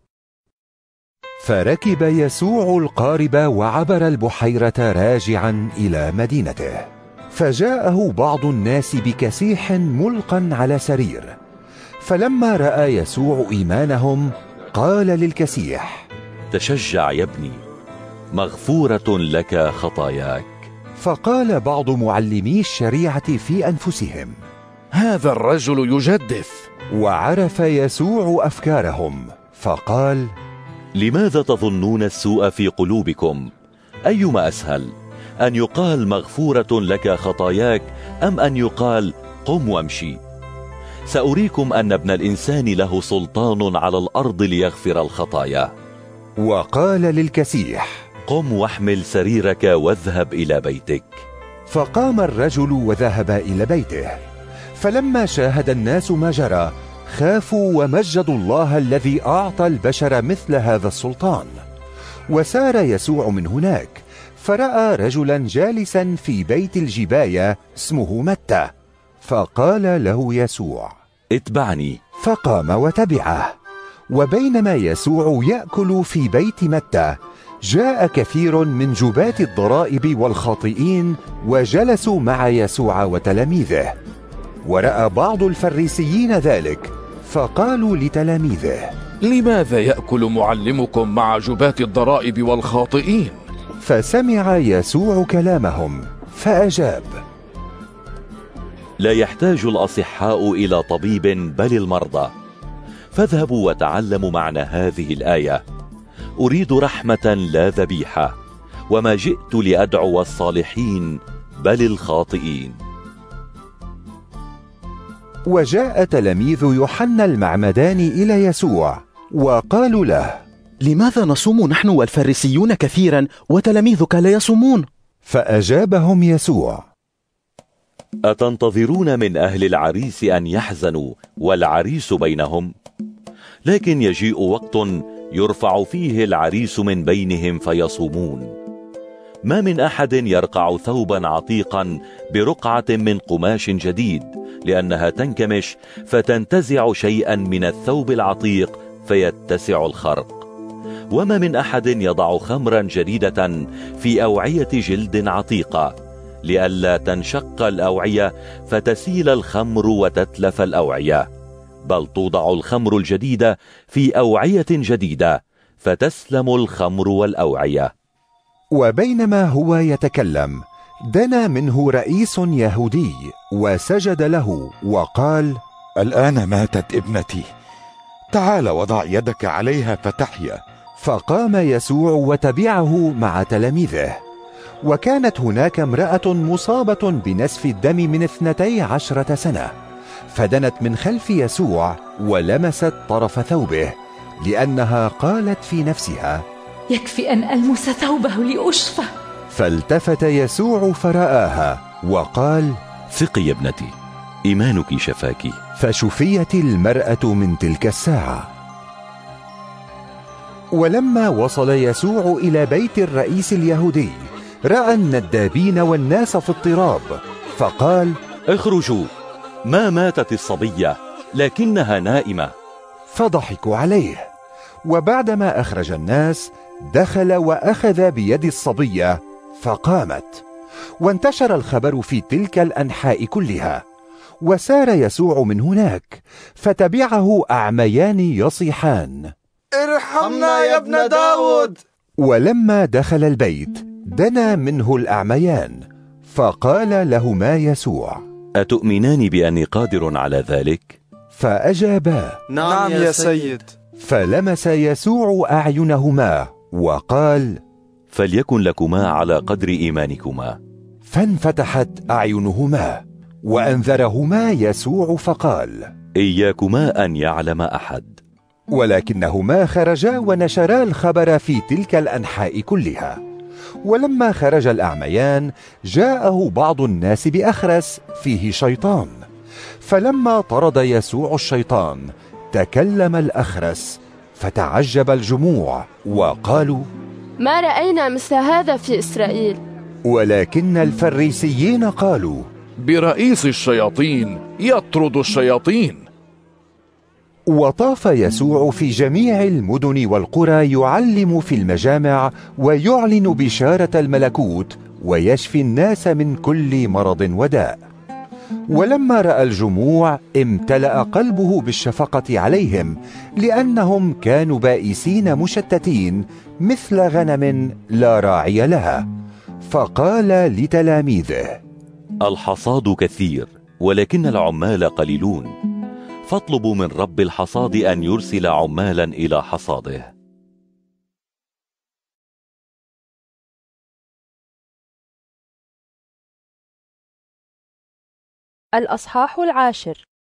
فركب يسوع القارب وعبر البحيرة راجعا إلى مدينته، فجاءه بعض الناس بكسيح ملقا على سرير. فلما رأى يسوع إيمانهم قال للكسيح: تشجع يا ابني، مغفورة لك خطاياك. فقال بعض معلمي الشريعة في أنفسهم: هذا الرجل يجدف. وعرف يسوع أفكارهم فقال: لماذا تظنون السوء في قلوبكم؟ أيما أسهل، أن يقال مغفورة لك خطاياك أم أن يقال قم وامشي؟ سأريكم أن ابن الإنسان له سلطان على الأرض ليغفر الخطايا. وقال للكسيح: قم واحمل سريرك واذهب إلى بيتك. فقام الرجل وذهب إلى بيته. فلما شاهد الناس ما جرى خافوا ومجدوا الله الذي أعطى البشر مثل هذا السلطان. وسار يسوع من هناك، فرأى رجلا جالسا في بيت الجباية اسمه متى، فقال له يسوع: اتبعني. فقام وتبعه. وبينما يسوع يأكل في بيت متى، جاء كثير من جباة الضرائب والخاطئين وجلسوا مع يسوع وتلاميذه. ورأى بعض الفريسيين ذلك، فقالوا لتلاميذه: لماذا يأكل معلمكم مع جباة الضرائب والخاطئين؟ فسمع يسوع كلامهم فأجاب: لا يحتاج الأصحاء إلى طبيب بل المرضى. فاذهبوا وتعلموا معنى هذه الآية: أريد رحمة لا ذبيحة، وما جئت لأدعو الصالحين بل الخاطئين. وجاء تلاميذ يوحنا المعمدان إلى يسوع وقالوا له: لماذا نصوم نحن والفريسيون كثيرا وتلاميذك لا يصومون؟ فأجابهم يسوع: أتنتظرون من أهل العريس أن يحزنوا والعريس بينهم؟ لكن يجيء وقت يرفع فيه العريس من بينهم فيصومون. ما من أحد يرقع ثوبا عتيقا برقعة من قماش جديد، لأنها تنكمش فتنتزع شيئا من الثوب العتيق فيتسع الخرق. وما من أحد يضع خمرا جديدة في أوعية جلد عتيقة، لئلا تنشق الأوعية فتسيل الخمر وتتلف الأوعية، بل توضع الخمر الجديدة في أوعية جديدة فتسلم الخمر والأوعية. وبينما هو يتكلم دنا منه رئيس يهودي وسجد له وقال: الآن ماتت ابنتي، تعال وضع يدك عليها فتحيا. فقام يسوع وتبعه مع تلاميذه. وكانت هناك امرأة مصابة بنسف الدم من 12 سنة، فدنت من خلف يسوع ولمست طرف ثوبه، لأنها قالت في نفسها: يكفي أن ألمس ثوبه لأشفى. فالتفت يسوع فرآها وقال: ثقي يا ابنتي، إيمانك شفاك. فشفيت المرأة من تلك الساعة. ولما وصل يسوع إلى بيت الرئيس اليهودي، رأى الندابين والناس في اضطراب، فقال: اخرجوا، ما ماتت الصبية لكنها نائمة. فضحكوا عليه، وبعدما أخرج الناس دخل وأخذ بيد الصبية فقامت، وانتشر الخبر في تلك الأنحاء كلها. وسار يسوع من هناك، فتبعه أعميان يصيحان: ارحمنا يا ابن داود. ولما دخل البيت دنا منه الأعميان، فقال لهما يسوع: أتؤمنان بأني قادر على ذلك؟ فأجابا: نعم يا سيد. فلمس يسوع أعينهما وقال: فليكن لكما على قدر إيمانكما. فانفتحت أعينهما، وأنذرهما يسوع فقال: إياكما أن يعلم أحد. ولكنهما خرجا ونشرا الخبر في تلك الأنحاء كلها. ولما خرج الأعميان جاءه بعض الناس بأخرس فيه شيطان، فلما طرد يسوع الشيطان تكلم الأخرس، فتعجب الجموع وقالوا: ما رأينا مثل هذا في إسرائيل. ولكن الفريسيين قالوا: برئيس الشياطين يطرد الشياطين. وطاف يسوع في جميع المدن والقرى يعلم في المجامع ويعلن بشارة الملكوت ويشفي الناس من كل مرض وداء. ولما رأى الجموع امتلأ قلبه بالشفقة عليهم، لأنهم كانوا بائسين مشتتين مثل غنم لا راعي لها، فقال لتلاميذه: الحصاد كثير ولكن العمال قليلون، فاطلبوا من رب الحصاد أن يرسل عمالا إلى حصاده. الأصحاح 10.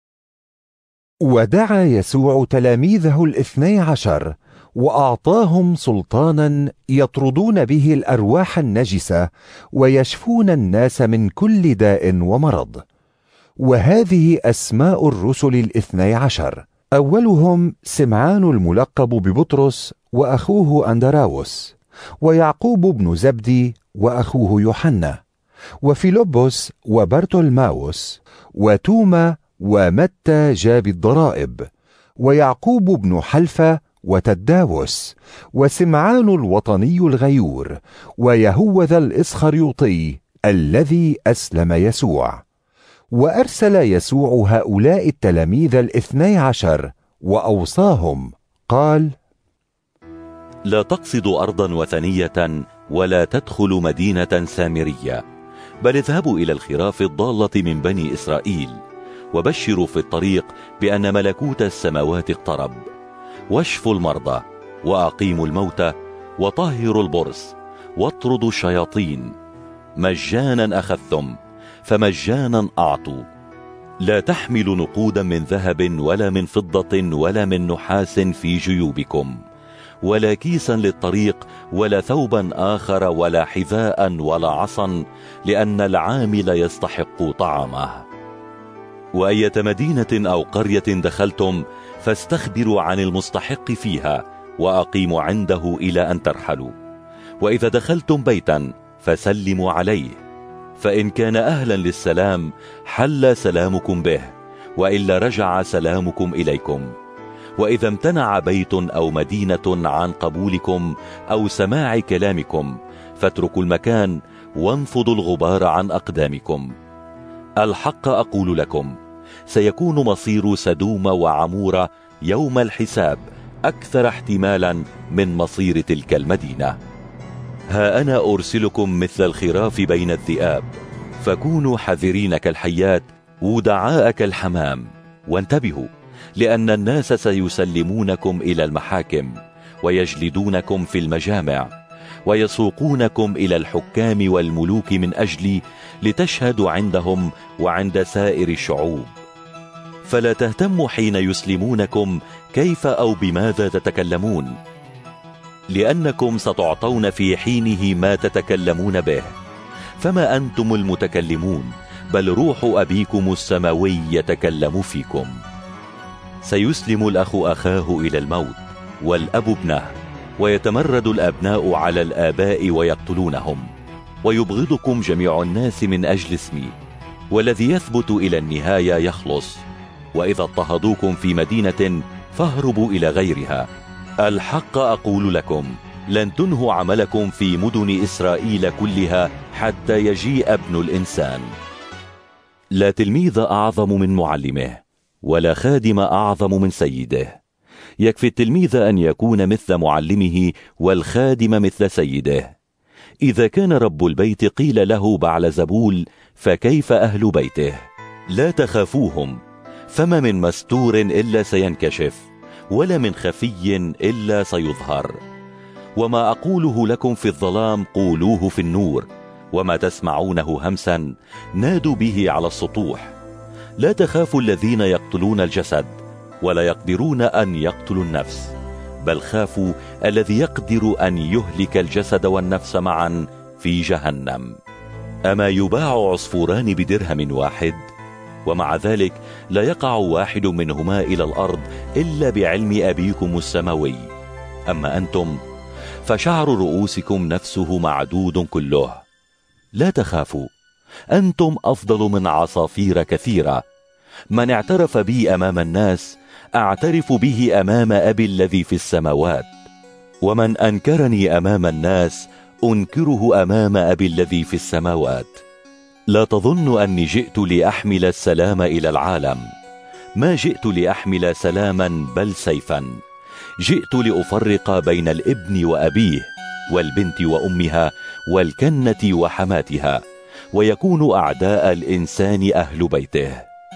ودعا يسوع تلاميذه 12 وأعطاهم سلطانا يطردون به الأرواح النجسة ويشفون الناس من كل داء ومرض. وهذه أسماء الرسل 12: أولهم سمعان الملقب ببطرس وأخوه أندراوس، ويعقوب بن زبدي وأخوه يوحنا، وفيلبس وبرتولماوس، وتوما، ومتى جاب الضرائب، ويعقوب بن حلفة، وتداوس، وسمعان الوطني الغيور، ويهوذا الإسخريوطي الذي أسلم يسوع. وأرسل يسوع هؤلاء التلاميذ 12 وأوصاهم قال: لا تقصدوا أرضا وثنية ولا تدخلوا مدينة سامرية، بل اذهبوا إلى الخراف الضالة من بني إسرائيل، وبشروا في الطريق بأن ملكوت السماوات اقترب. واشفوا المرضى، وأقيموا الموتى، وطهروا البرص، واطردوا الشياطين. مجانا أخذتم فمجانا أعطوا. لا تحملوا نقودا من ذهب ولا من فضة ولا من نحاس في جيوبكم، ولا كيسا للطريق ولا ثوبا آخر ولا حذاء ولا عصا، لأن العامل يستحق طعامه. وأية مدينة أو قرية دخلتم فاستخبروا عن المستحق فيها، وأقيموا عنده إلى أن ترحلوا. وإذا دخلتم بيتا فسلموا عليه، فإن كان أهلا للسلام حل سلامكم به، وإلا رجع سلامكم إليكم. وإذا امتنع بيت أو مدينة عن قبولكم أو سماع كلامكم فاتركوا المكان وانفضوا الغبار عن أقدامكم. الحق أقول لكم، سيكون مصير سدوم وعمورة يوم الحساب أكثر احتمالا من مصير تلك المدينة. ها أنا أرسلكم مثل الخراف بين الذئاب، فكونوا حذرين كالحيات ودعاء كالحمام. وانتبهوا، لأن الناس سيسلمونكم إلى المحاكم، ويجلدونكم في المجامع، ويسوقونكم إلى الحكام والملوك من أجلي، لتشهدوا عندهم وعند سائر الشعوب. فلا تهتموا حين يسلمونكم كيف أو بماذا تتكلمون، لأنكم ستعطون في حينه ما تتكلمون به. فما أنتم المتكلمون، بل روح أبيكم السماوي يتكلم فيكم. سيسلم الأخ أخاه إلى الموت، والأب ابنه، ويتمرد الأبناء على الآباء ويقتلونهم. ويبغضكم جميع الناس من أجل اسمي، والذي يثبت إلى النهاية يخلص. وإذا اضطهدوكم في مدينة فاهربوا إلى غيرها. الحق أقول لكم، لن تنهوا عملكم في مدن إسرائيل كلها حتى يجيء ابن الإنسان. لا تلميذ أعظم من معلمه، ولا خادم أعظم من سيده. يكفي التلميذ أن يكون مثل معلمه، والخادم مثل سيده. إذا كان رب البيت قيل له بعلزبول، فكيف أهل بيته؟ لا تخافوهم، فما من مستور إلا سينكشف، ولا من خفي إلا سيظهر. وما أقوله لكم في الظلام قولوه في النور، وما تسمعونه همسا نادوا به على السطوح. لا تخافوا الذين يقتلون الجسد، ولا يقدرون أن يقتلوا النفس، بل خافوا الذي يقدر أن يهلك الجسد والنفس معا في جهنم. أما يباع عصفوران بدرهم واحد؟ ومع ذلك لا يقع واحد منهما إلى الأرض إلا بعلم أبيكم السماوي. أما أنتم فشعر رؤوسكم نفسه معدود كله. لا تخافوا، أنتم أفضل من عصافير كثيرة. من اعترف بي أمام الناس أعترف به أمام أبي الذي في السماوات، ومن أنكرني أمام الناس أنكره أمام أبي الذي في السماوات. لا تظن أني جئت لأحمل السلام إلى العالم، ما جئت لأحمل سلاما بل سيفا. جئت لأفرق بين الابن وأبيه، والبنت وأمها، والكنة وحماتها، ويكون أعداء الإنسان أهل بيته.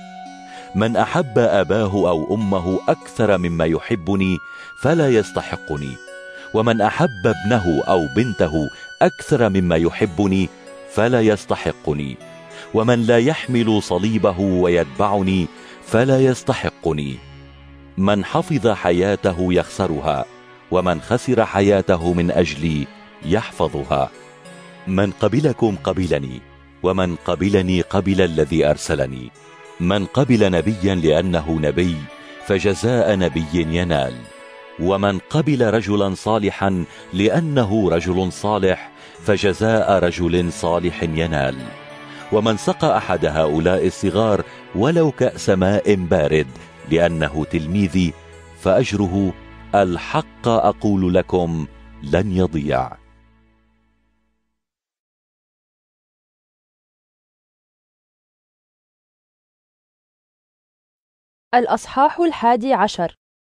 من أحب أباه أو أمه أكثر مما يحبني فلا يستحقني، ومن أحب ابنه أو بنته أكثر مما يحبني فلا يستحقني، ومن لا يحمل صليبه ويتبعني فلا يستحقني. من حفظ حياته يخسرها، ومن خسر حياته من أجلي يحفظها. من قبلكم قبلني، ومن قبلني قبل الذي أرسلني. من قبل نبيا لأنه نبي فجزاء نبي ينال، ومن قبل رجلا صالحا لأنه رجل صالح فجزاء رجل صالح ينال. ومن سقى أحد هؤلاء الصغار ولو كأس ماء بارد لأنه تلميذي فأجره الحق أقول لكم لن يضيع. الأصحاح 11.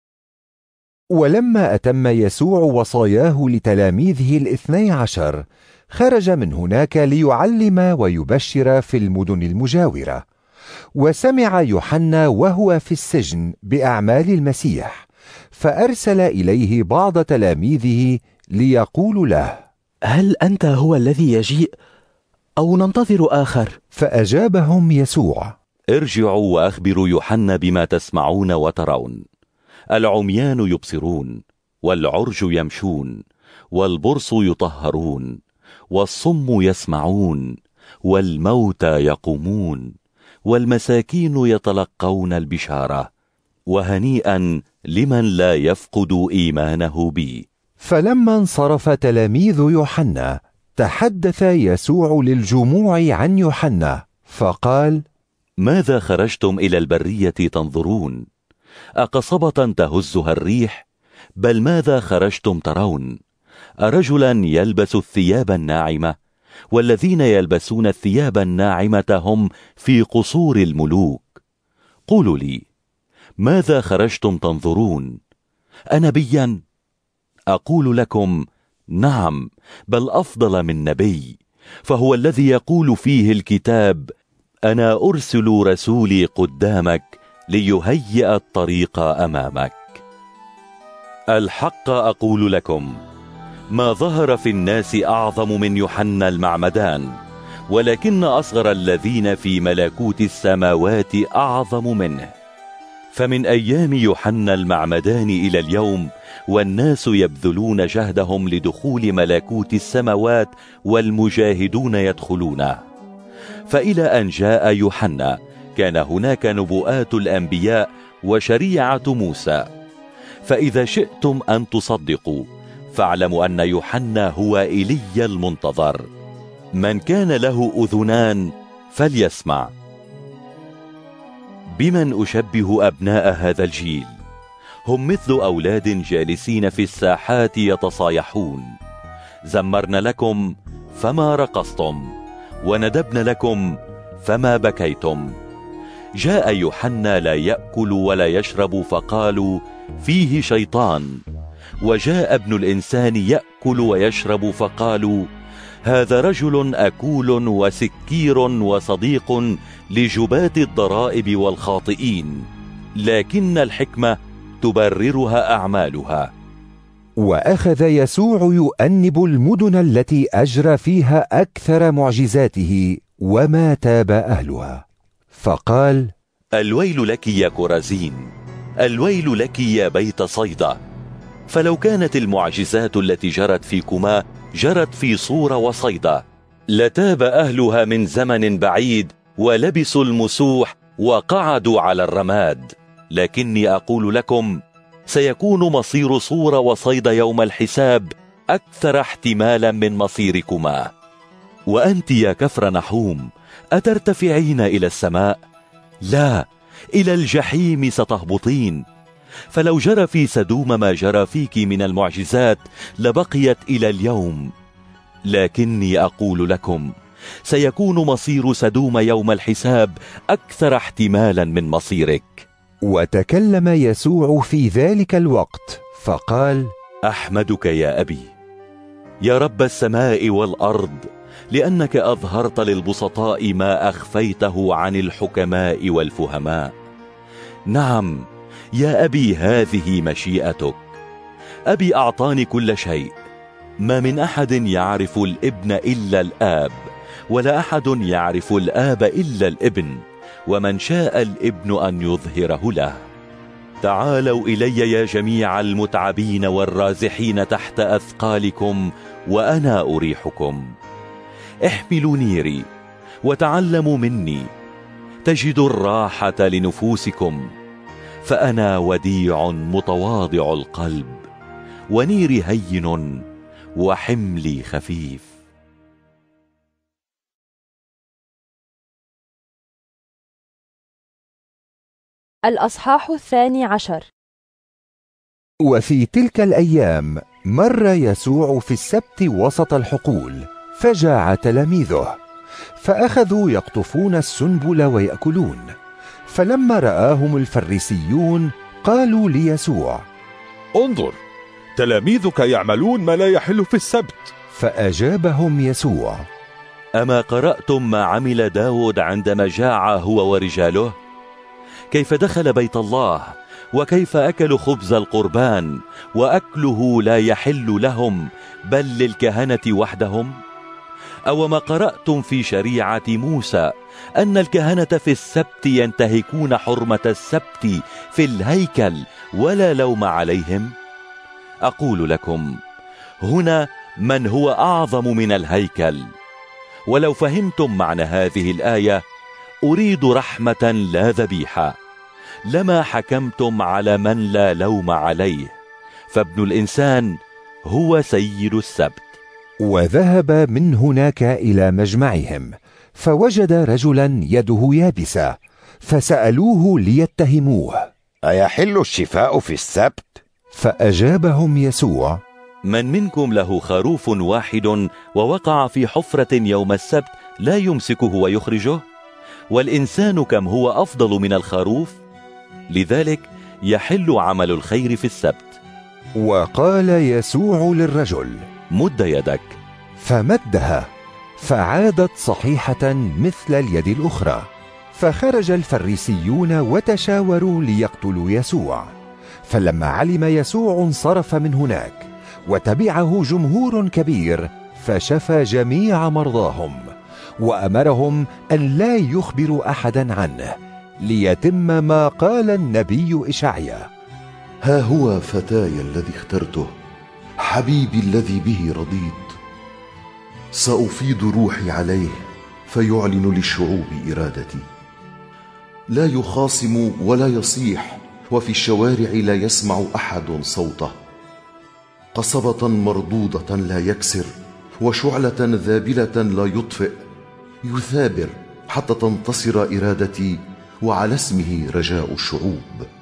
ولما أتم يسوع وصاياه لتلاميذه 12 خرج من هناك ليعلم ويبشر في المدن المجاورة. وسمع يوحنا وهو في السجن بأعمال المسيح، فأرسل إليه بعض تلاميذه ليقولوا له: هل أنت هو الذي يجيء أو ننتظر آخر؟ فأجابهم يسوع: ارجعوا وأخبروا يوحنا بما تسمعون وترون. العميان يبصرون، والعرج يمشون، والبرص يطهرون، والصم يسمعون، والموتى يقومون، والمساكين يتلقون البشارة. وهنيئا لمن لا يفقد إيمانه بي. فلما انصرف تلاميذ يوحنا تحدث يسوع للجموع عن يوحنا فقال: ماذا خرجتم إلى البرية تنظرون؟ أقصبة تهزها الريح؟ بل ماذا خرجتم ترون؟ أرجلا يلبس الثياب الناعمة؟ والذين يلبسون الثياب الناعمة هم في قصور الملوك. قولوا لي، ماذا خرجتم تنظرون؟ أنبيا؟ أقول لكم نعم، بل أفضل من نبي. فهو الذي يقول فيه الكتاب: أنا أرسل رسولي قدامك ليهيئ الطريق أمامك. الحق أقول لكم، ما ظهر في الناس أعظم من يوحنا المعمدان، ولكن أصغر الذين في ملكوت السماوات أعظم منه. فمن أيام يوحنا المعمدان إلى اليوم والناس يبذلون جهدهم لدخول ملكوت السماوات، والمجاهدون يدخلونه. فإلى أن جاء يوحنا كان هناك نبوءات الأنبياء وشريعة موسى. فإذا شئتم أن تصدقوا فاعلموا أن يوحنا هو إيليا المنتظر. من كان له أذنان فليسمع. بمن أشبه أبناء هذا الجيل؟ هم مثل أولاد جالسين في الساحات يتصايحون. زمرنا لكم فما رقصتم، وندبنا لكم فما بكيتم. جاء يوحنا لا يأكل ولا يشرب فقالوا فيه شيطان، وجاء ابن الإنسان يأكل ويشرب فقالوا هذا رجل أكول وسكير وصديق لجباة الضرائب والخاطئين، لكن الحكمة تبررها أعمالها. وأخذ يسوع يؤنب المدن التي أجرى فيها أكثر معجزاته وما تاب أهلها، فقال: الويل لك يا كورازين، الويل لك يا بيت صيدا، فلو كانت المعجزات التي جرت فيكما جرت في صور وصيدا لتاب أهلها من زمن بعيد ولبسوا المسوح وقعدوا على الرماد. لكني أقول لكم سيكون مصير صور وصيدا يوم الحساب أكثر احتمالا من مصيركما. وأنت يا كفرنحوم أترتفعين إلى السماء؟ لا، إلى الجحيم ستهبطين. فلو جرى في سدوم ما جرى فيك من المعجزات لبقيت إلى اليوم. لكني أقول لكم سيكون مصير سدوم يوم الحساب أكثر احتمالا من مصيرك. وتكلم يسوع في ذلك الوقت فقال: أحمدك يا أبي، يا رب السماء والأرض، لأنك أظهرت للبسطاء ما أخفيته عن الحكماء والفهماء. نعم يا أبي، هذه مشيئتك. أبي أعطاني كل شيء، ما من أحد يعرف الابن إلا الآب، ولا أحد يعرف الآب إلا الابن، ومن شاء الابن أن يظهره له. تعالوا إلي يا جميع المتعبين والرازحين تحت أثقالكم وأنا أريحكم. احملوا نيري وتعلموا مني، تجدوا الراحة لنفوسكم، فأنا وديع متواضع القلب، ونيري هين وحملي خفيف. الأصحاح 12. وفي تلك الأيام مر يسوع في السبت وسط الحقول، فجاع تلاميذه، فأخذوا يقطفون السنبل ويأكلون. فلما رآهم الفريسيون قالوا ليسوع: انظر، تلاميذك يعملون ما لا يحل في السبت. فأجابهم يسوع: أما قرأتم ما عمل داود عندما جاع هو ورجاله؟ كيف دخل بيت الله، وكيف أكلوا خبز القربان، وأكله لا يحل لهم بل للكهنة وحدهم؟ أو ما قرأتم في شريعة موسى أن الكهنة في السبت ينتهكون حرمة السبت في الهيكل ولا لوم عليهم؟ أقول لكم هنا من هو أعظم من الهيكل. ولو فهمتم معنى هذه الآية: أريد رحمة لا ذبيحة، لما حكمتم على من لا لوم عليه، فابن الإنسان هو سيد السبت. وذهب من هناك إلى مجمعهم، فوجد رجلا يده يابسة، فسألوه ليتهموه: أيحل الشفاء في السبت؟ فأجابهم يسوع: من منكم له خروف واحد ووقع في حفرة يوم السبت لا يمسكه ويخرجه؟ والإنسان كم هو أفضل من الخروف؟ لذلك يحل عمل الخير في السبت. وقال يسوع للرجل: مد يدك. فمدها، فعادت صحيحة مثل اليد الأخرى. فخرج الفريسيون وتشاوروا ليقتلوا يسوع. فلما علم يسوع انصرف من هناك، وتبعه جمهور كبير، فشفى جميع مرضاهم، وأمرهم أن لا يخبروا أحدا عنه، ليتم ما قال النبي إشعيا: ها هو فتاي الذي اخترته، حبيبي الذي به رضيت. سأفيض روحي عليه فيعلن للشعوب إرادتي. لا يخاصم ولا يصيح، وفي الشوارع لا يسمع أحد صوته. قصبة مردودة لا يكسر، وشعلة ذابلة لا يطفئ، يثابر حتى تنتصر إرادتي، وعلى اسمه رجاء الشعوب.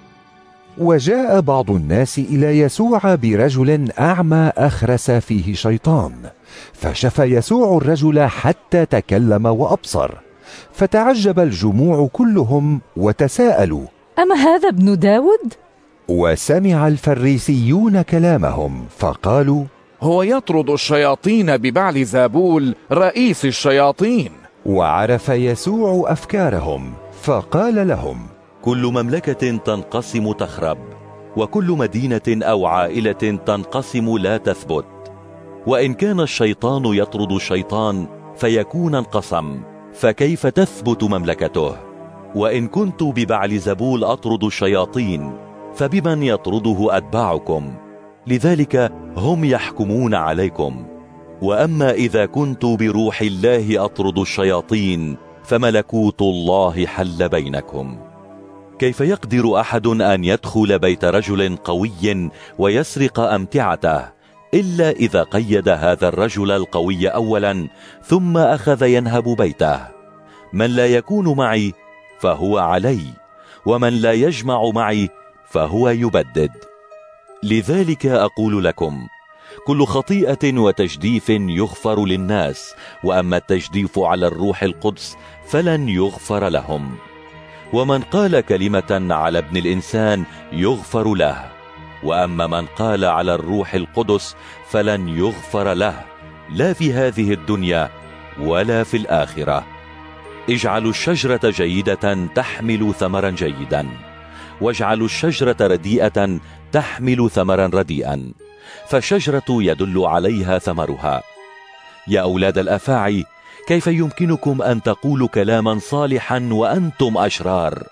وجاء بعض الناس إلى يسوع برجل أعمى أخرس فيه شيطان، فشفى يسوع الرجل حتى تكلم وأبصر، فتعجب الجموع كلهم وتساءلوا: أما هذا ابن داود؟ وسمع الفريسيون كلامهم فقالوا: هو يطرد الشياطين ببعل زابول رئيس الشياطين. وعرف يسوع أفكارهم فقال لهم: كل مملكة تنقسم تخرب، وكل مدينة أو عائلة تنقسم لا تثبت. وإن كان الشيطان يطرد الشيطان فيكون انقسم، فكيف تثبت مملكته؟ وإن كنت ببعل زبول أطرد الشياطين فبمن يطرده أتباعكم؟ لذلك هم يحكمون عليكم. وأما إذا كنت بروح الله أطرد الشياطين فملكوت الله حل بينكم. كيف يقدر أحد أن يدخل بيت رجل قوي ويسرق أمتعته إلا إذا قيد هذا الرجل القوي أولا ثم أخذ ينهب بيته؟ من لا يكون معي فهو علي، ومن لا يجمع معي فهو يبدد. لذلك أقول لكم: كل خطيئة وتجديف يغفر للناس، وأما التجديف على الروح القدس فلن يغفر لهم. ومن قال كلمة على ابن الإنسان يغفر له، وأما من قال على الروح القدس فلن يغفر له، لا في هذه الدنيا ولا في الآخرة. اجعلوا الشجرة جيدة تحمل ثمرا جيدا، واجعلوا الشجرة رديئة تحمل ثمرا رديئا، فالشجرة يدل عليها ثمرها. يا أولاد الأفاعي، كيف يمكنكم أن تقولوا كلاما صالحا وأنتم أشرار؟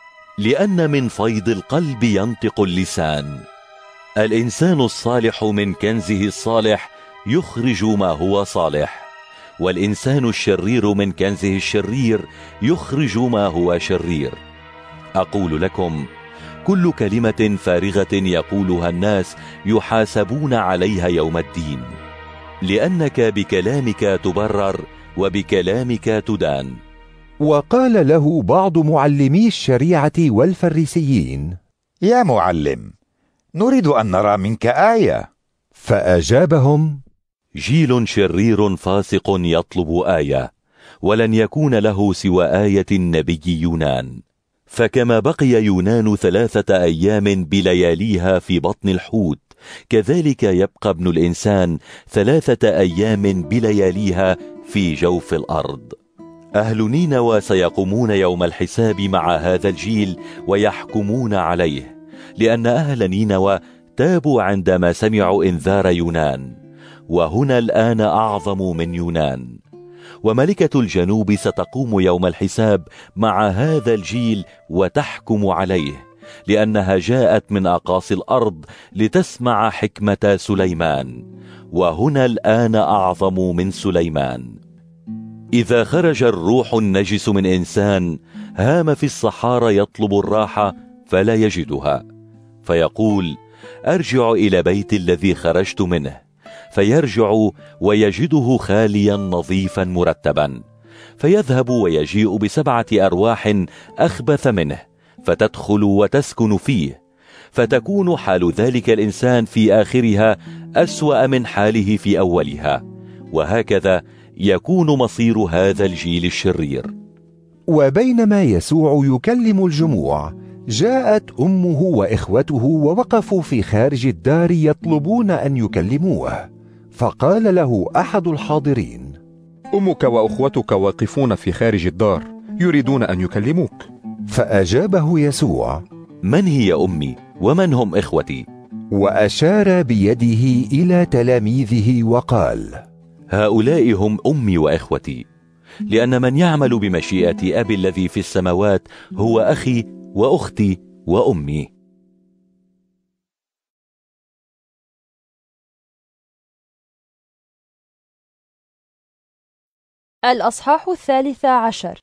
لأن من فيض القلب ينطق اللسان. الإنسان الصالح من كنزه الصالح يخرج ما هو صالح، والإنسان الشرير من كنزه الشرير يخرج ما هو شرير. أقول لكم: كل كلمة فارغة يقولها الناس يحاسبون عليها يوم الدين، لأنك بكلامك تبرر وبكلامك تدان. وقال له بعض معلمي الشريعة والفريسيين: يا معلم، نريد أن نرى منك آية. فأجابهم: جيل شرير فاسق يطلب آية، ولن يكون له سوى آية النبي يونان. فكما بقي يونان 3 أيام بلياليها في بطن الحوت، كذلك يبقى ابن الإنسان 3 أيام بلياليها في جوف الأرض. أهل نينوى سيقومون يوم الحساب مع هذا الجيل ويحكمون عليه، لأن أهل نينوى تابوا عندما سمعوا إنذار يونان، وهنا الآن أعظم من يونان. وملكة الجنوب ستقوم يوم الحساب مع هذا الجيل وتحكم عليه، لأنها جاءت من أقاصي الأرض لتسمع حكمة سليمان، وهنا الآن أعظم من سليمان. إذا خرج الروح النجس من إنسان هام في الصحارى يطلب الراحة فلا يجدها، فيقول: أرجع إلى بيت الذي خرجت منه، فيرجع ويجده خاليا نظيفا مرتبا، فيذهب ويجيء ب7 أرواح أخبث منه، فتدخل وتسكن فيه، فتكون حال ذلك الإنسان في آخرها أسوأ من حاله في أولها، وهكذا يكون مصير هذا الجيل الشرير. وبينما يسوع يكلم الجموع، جاءت أمه وإخوته ووقفوا في خارج الدار يطلبون أن يكلموه، فقال له أحد الحاضرين: أمك وأخوتك واقفون في خارج الدار يريدون أن يكلموك. فأجابه يسوع: من هي أمي ومن هم إخوتي؟ وأشار بيده إلى تلاميذه وقال: هؤلاء هم أمي وإخوتي، لأن من يعمل بمشيئة أبي الذي في السماوات هو أخي وأختي وأمي. الأصحاح 13.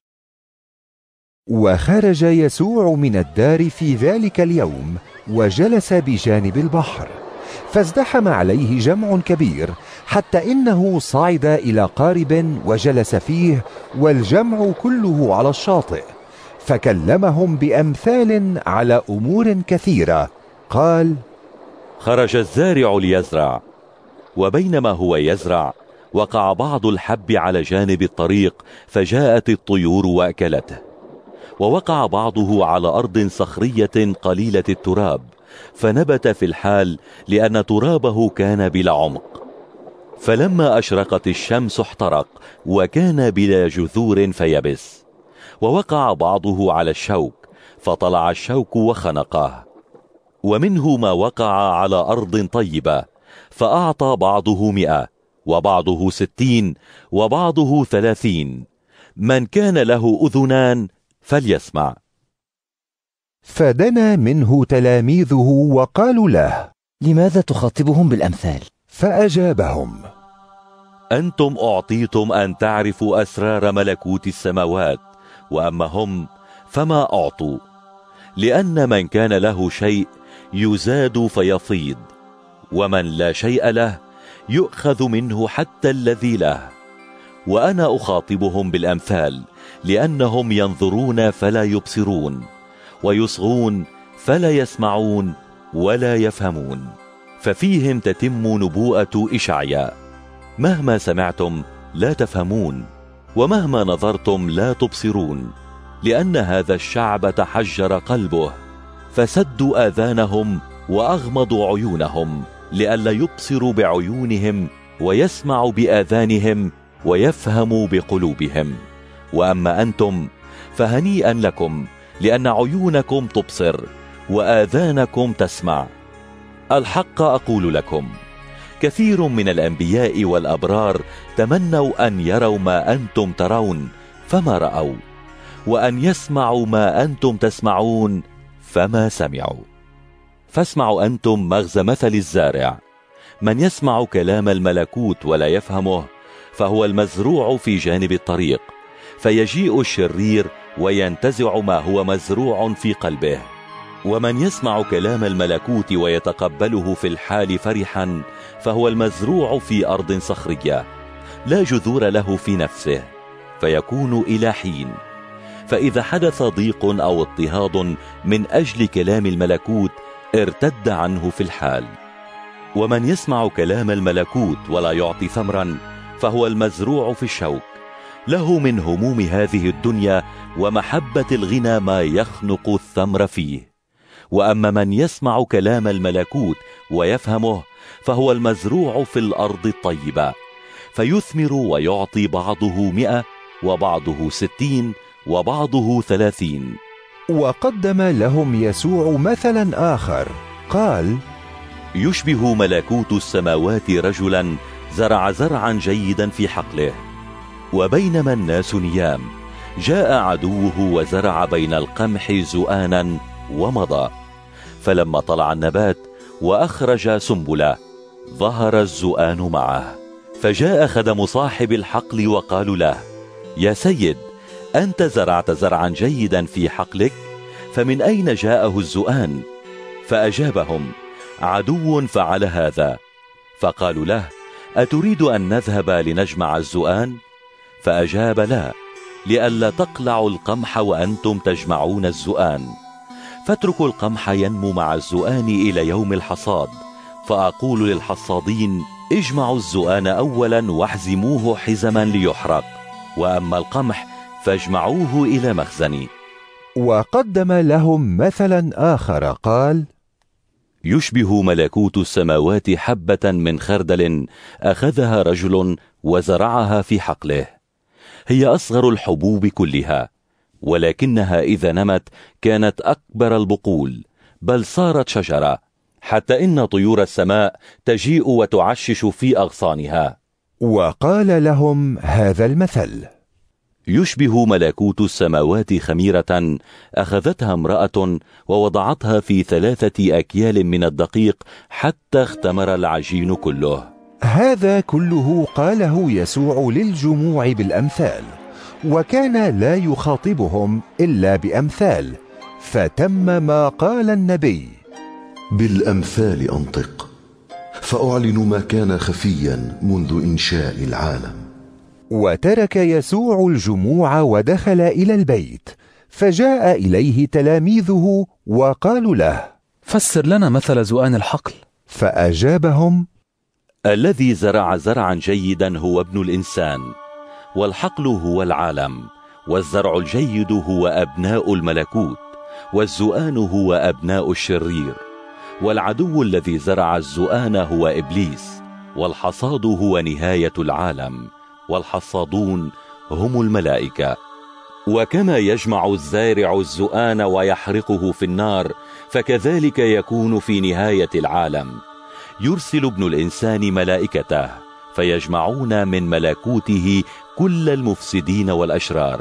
وخرج يسوع من الدار في ذلك اليوم وجلس بجانب البحر، فازدحم عليه جمع كبير، حتى إنه صعد إلى قارب وجلس فيه والجمع كله على الشاطئ، فكلمهم بأمثال على أمور كثيرة. قال: خرج الزارع ليزرع، وبينما هو يزرع وقع بعض الحب على جانب الطريق، فجاءت الطيور وأكلته. ووقع بعضه على أرض صخرية قليلة التراب، فنبت في الحال لأن ترابه كان بلا عمق. فلما أشرقت الشمس احترق، وكان بلا جذور فيبس. ووقع بعضه على الشوك، فطلع الشوك وخنقه. ومنه ما وقع على أرض طيبة، فأعطى بعضه 100 وبعضه 60 وبعضه 30. من كان له أذنان فليسمع. فدنا منه تلاميذه وقالوا له: لماذا تخاطبهم بالأمثال؟ فأجابهم: أنتم أعطيتم أن تعرفوا أسرار ملكوت السماوات، وأما هم فما أعطوا. لأن من كان له شيء يزاد فيفيض، ومن لا شيء له يؤخذ منه حتى الذي له. وأنا أخاطبهم بالأمثال، لأنهم ينظرون فلا يبصرون، ويصغون فلا يسمعون ولا يفهمون. ففيهم تتم نبوءة إشعياء: مهما سمعتم لا تفهمون، ومهما نظرتم لا تبصرون، لأن هذا الشعب تحجر قلبه، فسدوا آذانهم وأغمضوا عيونهم، لئلا يبصروا بعيونهم ويسمعوا بآذانهم ويفهموا بقلوبهم. وأما أنتم فهنيئا لكم، لأن عيونكم تبصر وآذانكم تسمع. الحق أقول لكم، كثير من الأنبياء والأبرار تمنوا أن يروا ما أنتم ترون فما رأوا، وأن يسمعوا ما أنتم تسمعون فما سمعوا. فاسمعوا أنتم مغزى مثل الزارع: من يسمع كلام الملكوت ولا يفهمه، فهو المزروع في جانب الطريق، فيجيء الشرير وينتزع ما هو مزروع في قلبه. ومن يسمع كلام الملكوت ويتقبله في الحال فرحا، فهو المزروع في أرض صخرية لا جذور له في نفسه، فيكون إلى حين. فإذا حدث ضيق أو اضطهاد من أجل كلام الملكوت، ارتد عنه في الحال. ومن يسمع كلام الملكوت ولا يعطي ثمرا، فهو المزروع في الشوك، له من هموم هذه الدنيا ومحبة الغنى ما يخنق الثمر فيه. وأما من يسمع كلام الملكوت ويفهمه، فهو المزروع في الأرض الطيبة، فيثمر ويعطي بعضه 100 وبعضه 60 وبعضه 30. وقدم لهم يسوع مثلا آخر، قال: يشبه ملكوت السماوات رجلا زرع زرعا جيدا في حقله، وبينما الناس نيام جاء عدوه وزرع بين القمح زؤانا ومضى. فلما طلع النبات وأخرج سنبله، ظهر الزؤان معه. فجاء خدم صاحب الحقل وقالوا له: يا سيد، أنت زرعت زرعا جيدا في حقلك، فمن أين جاءه الزؤان؟ فأجابهم: عدو فعل هذا. فقالوا له: أتريد أن نذهب لنجمع الزؤان؟ فأجاب: لا، لئلا تقلعوا القمح وأنتم تجمعون الزؤان. فاتركوا القمح ينمو مع الزؤان إلى يوم الحصاد. فأقول للحصادين: اجمعوا الزؤان أولا واحزموه حزما ليحرق، وأما القمح فاجمعوه إلى مخزني. وقدم لهم مثلا آخر، قال: يشبه ملكوت السماوات حبة من خردل أخذها رجل وزرعها في حقله. هي أصغر الحبوب كلها، ولكنها إذا نمت كانت أكبر البقول، بل صارت شجرة، حتى إن طيور السماء تجيء وتعشش في أغصانها. وقال لهم هذا المثل: يشبه ملكوت السماوات خميرة أخذتها امرأة ووضعتها في 3 أكيال من الدقيق حتى اختمر العجين كله. هذا كله قاله يسوع للجموع بالأمثال، وكان لا يخاطبهم إلا بأمثال، فتم ما قال النبي: بالأمثال أنطق، فأعلن ما كان خفيا منذ إنشاء العالم. وترك يسوع الجموع ودخل إلى البيت، فجاء إليه تلاميذه وقالوا له: فسر لنا مثل زؤان الحقل. فأجابهم: الذي زرع زرعا جيدا هو ابن الإنسان، والحقل هو العالم، والزرع الجيد هو أبناء الملكوت، والزؤان هو أبناء الشرير، والعدو الذي زرع الزؤان هو إبليس، والحصاد هو نهاية العالم، والحصادون هم الملائكة. وكما يجمع الزارع الزؤان ويحرقه في النار، فكذلك يكون في نهاية العالم. يرسل ابن الإنسان ملائكته فيجمعون من ملكوته كل المفسدين والأشرار،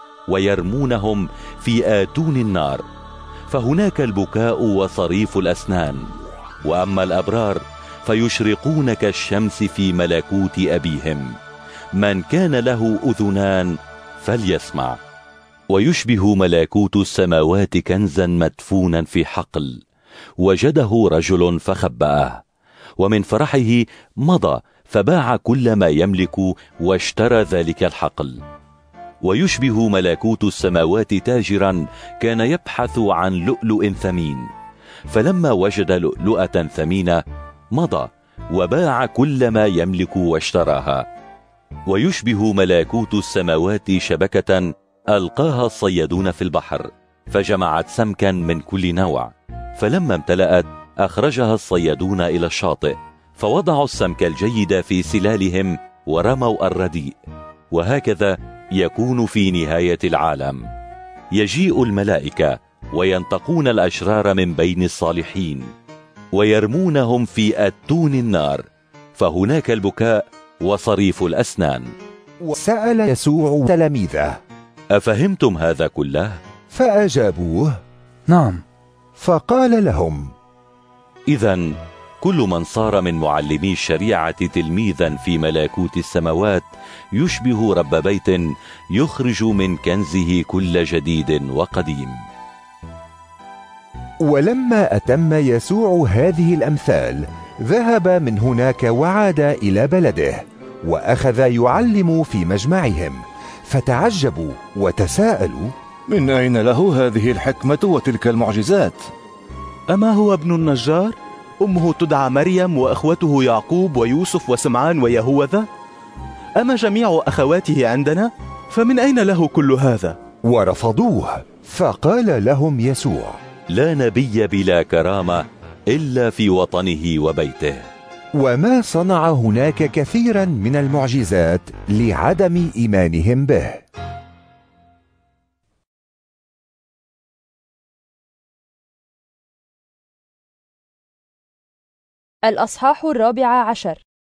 ويرمونهم في آتون النار، فهناك البكاء وصريف الأسنان. وأما الأبرار فيشرقون كالشمس في ملكوت أبيهم. من كان له أذنان فليسمع. ويشبه ملكوت السماوات كنزا مدفونا في حقل، وجده رجل فخبأه، ومن فرحه مضى فباع كل ما يملك واشترى ذلك الحقل. ويشبه ملكوت السماوات تاجرا كان يبحث عن لؤلؤ ثمين، فلما وجد لؤلؤة ثمينة مضى وباع كل ما يملك واشتراها. ويشبه ملكوت السماوات شبكة ألقاها الصيادون في البحر، فجمعت سمكا من كل نوع، فلما امتلأت أخرجها الصيادون إلى الشاطئ، فوضعوا السمك الجيد في سلالهم ورموا الرديء. وهكذا يكون في نهاية العالم. يجيء الملائكة وينتقون الأشرار من بين الصالحين، ويرمونهم في أتون النار، فهناك البكاء وصريف الأسنان. وسأل يسوع تلاميذه: أفهمتم هذا كله؟ فأجابوه: نعم. فقال لهم: إذن كل من صار من معلمي الشريعة تلميذا في ملكوت السماوات يشبه رب بيت يخرج من كنزه كل جديد وقديم. ولما أتم يسوع هذه الأمثال ذهب من هناك وعاد إلى بلده، وأخذ يعلم في مجمعهم، فتعجبوا وتساءلوا: من أين له هذه الحكمة وتلك المعجزات؟ أما هو ابن النجار؟ أمه تدعى مريم، وأخوته يعقوب ويوسف وسمعان ويهوذا؟ أما جميع أخواته عندنا؟ فمن أين له كل هذا؟ ورفضوه. فقال لهم يسوع: لا نبي بلا كرامة إلا في وطنه وبيته. وما صنع هناك كثيرا من المعجزات لعدم إيمانهم به. الأصحاح 14.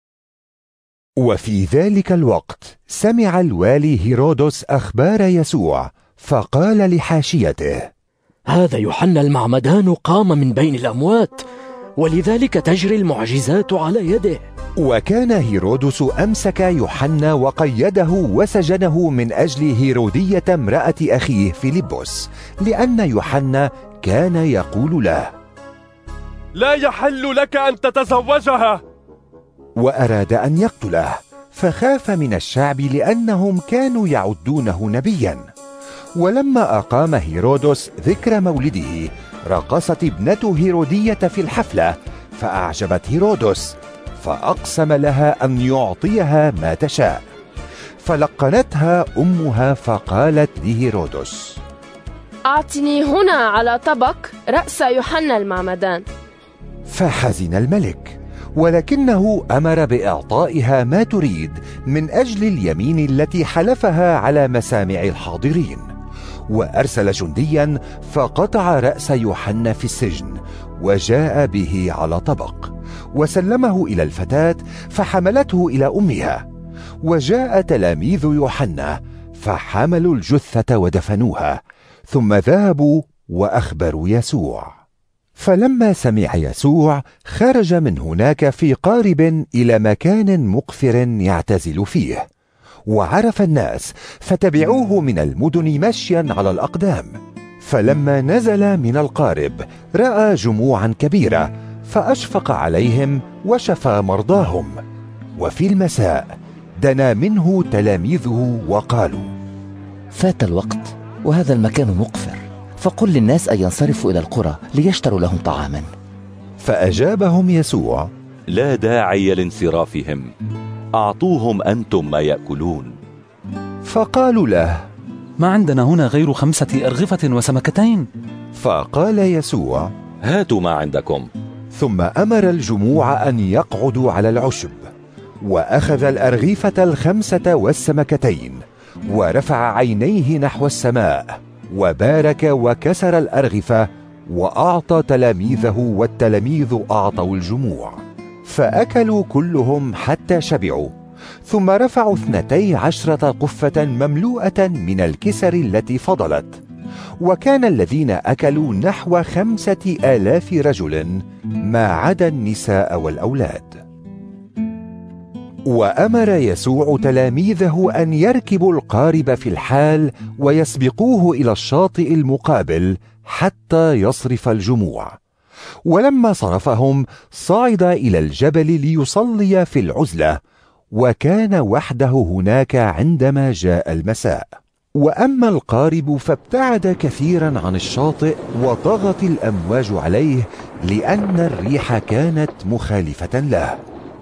وفي ذلك الوقت سمع الوالي هيرودس أخبار يسوع، فقال لحاشيته: هذا يوحنا المعمدان قام من بين الأموات، ولذلك تجري المعجزات على يده. وكان هيرودس أمسك يوحنا وقيده وسجنه من أجل هيرودية امرأة أخيه فيلبس، لأن يوحنا كان يقول له: لا يحل لك أن تتزوجها. وأراد أن يقتله، فخاف من الشعب لأنهم كانوا يعدونه نبيا. ولما أقام هيرودس ذكر مولده، رقصت ابنته هيرودية في الحفلة، فأعجبت هيرودس، فأقسم لها أن يعطيها ما تشاء. فلقنتها أمها فقالت لهيرودس: أعطني هنا على طبق رأس يوحنا المعمدان. فحزن الملك، ولكنه أمر بإعطائها ما تريد من أجل اليمين التي حلفها على مسامع الحاضرين. وأرسل جنديا فقطع رأس يوحنا في السجن، وجاء به على طبق، وسلمه إلى الفتاة، فحملته إلى أمها. وجاء تلاميذ يوحنا فحملوا الجثة ودفنوها، ثم ذهبوا وأخبروا يسوع. فلما سمع يسوع خرج من هناك في قارب إلى مكان مقفر يعتزل فيه، وعرف الناس فتبعوه من المدن مشيا على الأقدام. فلما نزل من القارب رأى جموعا كبيرة، فأشفق عليهم وشفى مرضاهم. وفي المساء دنا منه تلاميذه وقالوا: فات الوقت وهذا المكان مقفر، فقل للناس أن ينصرفوا إلى القرى ليشتروا لهم طعاما. فأجابهم يسوع: لا داعي لانصرافهم، أعطوهم أنتم ما يأكلون. فقالوا له: ما عندنا هنا غير 5 أرغفة وسمكتين. فقال يسوع: هاتوا ما عندكم. ثم أمر الجموع أن يقعدوا على العشب، وأخذ الأرغفة 5 والسمكتين، ورفع عينيه نحو السماء وبارك وكسر الأرغفة وأعطى تلاميذه، والتلاميذ أعطوا الجموع، فأكلوا كلهم حتى شبعوا. ثم رفعوا 12 قفة مملوءة من الكسر التي فضلت، وكان الذين أكلوا نحو 5000 رجل ما عدا النساء والأولاد. وأمر يسوع تلاميذه أن يركبوا القارب في الحال ويسبقوه إلى الشاطئ المقابل حتى يصرف الجموع. ولما صرفهم صعد إلى الجبل ليصلي في العزلة، وكان وحده هناك عندما جاء المساء. وأما القارب فابتعد كثيرا عن الشاطئ، وضغط الأمواج عليه لأن الريح كانت مخالفة له.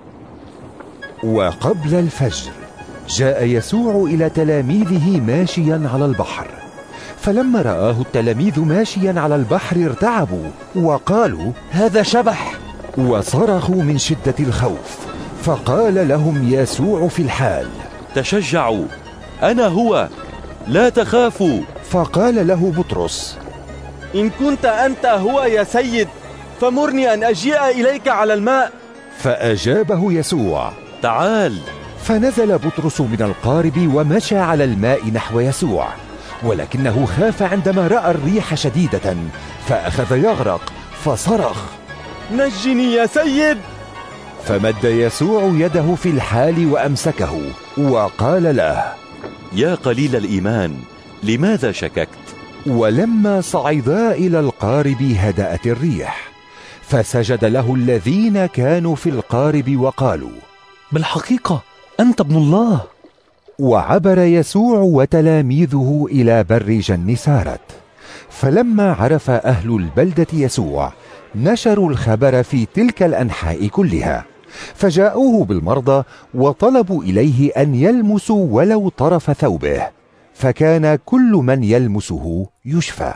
وقبل الفجر جاء يسوع إلى تلاميذه ماشيا على البحر، فلما رآه التلاميذ ماشيا على البحر ارتعبوا وقالوا: هذا شبح. وصرخوا من شدة الخوف. فقال لهم يسوع في الحال: تشجعوا، أنا هو، لا تخافوا. فقال له بطرس: إن كنت أنت هو يا سيد، فمرني أن أجيء إليك على الماء. فأجابه يسوع: تعال. فنزل بطرس من القارب ومشى على الماء نحو يسوع، ولكنه خاف عندما رأى الريح شديدة، فأخذ يغرق، فصرخ: نجني يا سيد. فمد يسوع يده في الحال وأمسكه وقال له: يا قليل الإيمان، لماذا شككت؟ ولما صعدا إلى القارب هدأت الريح، فسجد له الذين كانوا في القارب وقالوا: بالحقيقة أنت ابن الله. وعبر يسوع وتلاميذه إلى بر جنسارت. فلما عرف أهل البلدة يسوع نشروا الخبر في تلك الأنحاء كلها، فجاءوه بالمرضى وطلبوا إليه أن يلمسوا ولو طرف ثوبه، فكان كل من يلمسه يشفى.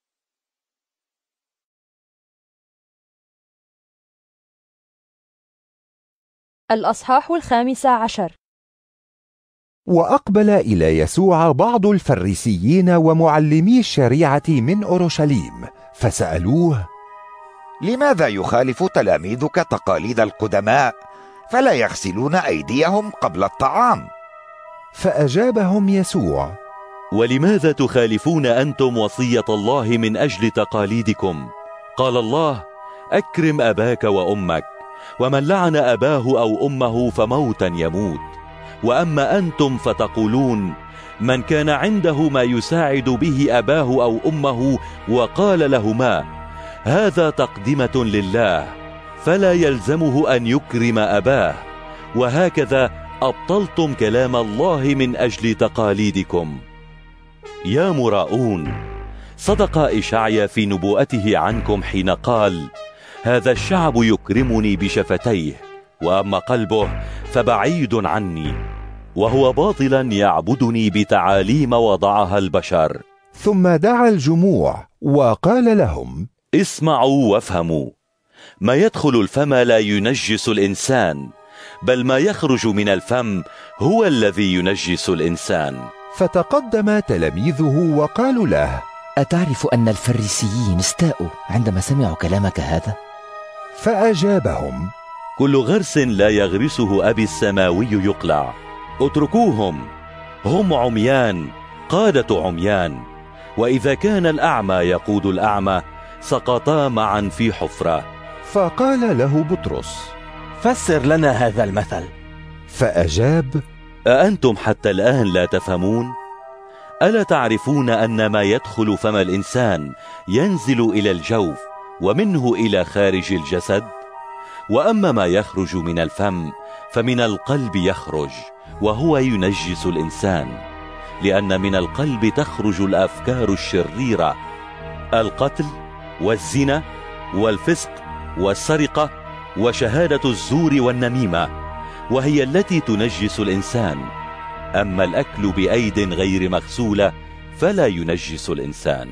الأصحاح 15. وأقبل إلى يسوع بعض الفريسيين ومعلمي الشريعة من أورشليم، فسألوه: لماذا يخالف تلاميذك تقاليد القدماء، فلا يغسلون أيديهم قبل الطعام؟ فأجابهم يسوع: ولماذا تخالفون أنتم وصية الله من أجل تقاليدكم؟ قال الله: أكرم أباك وأمك، ومن لعن أباه أو أمه فموتا يموت. وأما أنتم فتقولون: من كان عنده ما يساعد به أباه أو أمه وقال لهما: هذا تقدمة لله، فلا يلزمه أن يكرم أباه. وهكذا أبطلتم كلام الله من أجل تقاليدكم. يا مراؤون، صدق إشعيا في نبوءته عنكم حين قال: هذا الشعب يكرمني بشفتيه، وأما قلبه فبعيد عني، وهو باطلا يعبدني بتعاليم وضعها البشر. ثم دعا الجموع وقال لهم: اسمعوا وافهموا، ما يدخل الفم لا ينجس الإنسان، بل ما يخرج من الفم هو الذي ينجس الإنسان. فتقدم تلاميذه وقالوا له: أتعرف أن الفريسيين استاءوا عندما سمعوا كلامك هذا؟ فأجابهم: كل غرس لا يغرسه أبي السماوي يقلع. اتركوهم، هم عميان، قادة عميان، وإذا كان الأعمى يقود الأعمى سقطا معا في حفرة. فقال له بطرس: فسر لنا هذا المثل. فأجاب: أأنتم حتى الآن لا تفهمون؟ ألا تعرفون أن ما يدخل فم الإنسان ينزل إلى الجوف ومنه إلى خارج الجسد؟ وأما ما يخرج من الفم فمن القلب يخرج، وهو ينجس الإنسان، لأن من القلب تخرج الأفكار الشريرة: القتل والزنا والفسق والسرقة وشهادة الزور والنميمة، وهي التي تنجس الإنسان. أما الأكل بأيد غير مغسولة فلا ينجس الإنسان.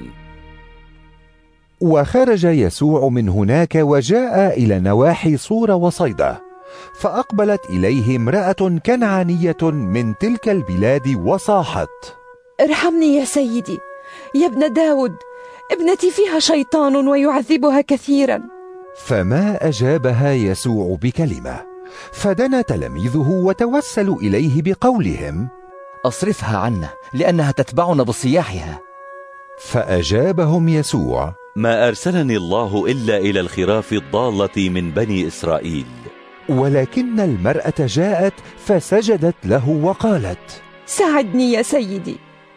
وخرج يسوع من هناك وجاء إلى نواحي صور وصيدا، فأقبلت إليه امرأة كنعانية من تلك البلاد وصاحت: ارحمني يا سيدي، يا ابن داود، ابنتي فيها شيطان ويعذبها كثيرا. فما أجابها يسوع بكلمة، فدنا تلاميذه وتوسلوا إليه بقولهم: أصرفها عنا، لأنها تتبعنا بصياحها. فأجابهم يسوع: ما أرسلني الله إلا إلى الخراف الضالة من بني إسرائيل. ولكن المرأة جاءت فسجدت له وقالت: ساعدني يا سيدي.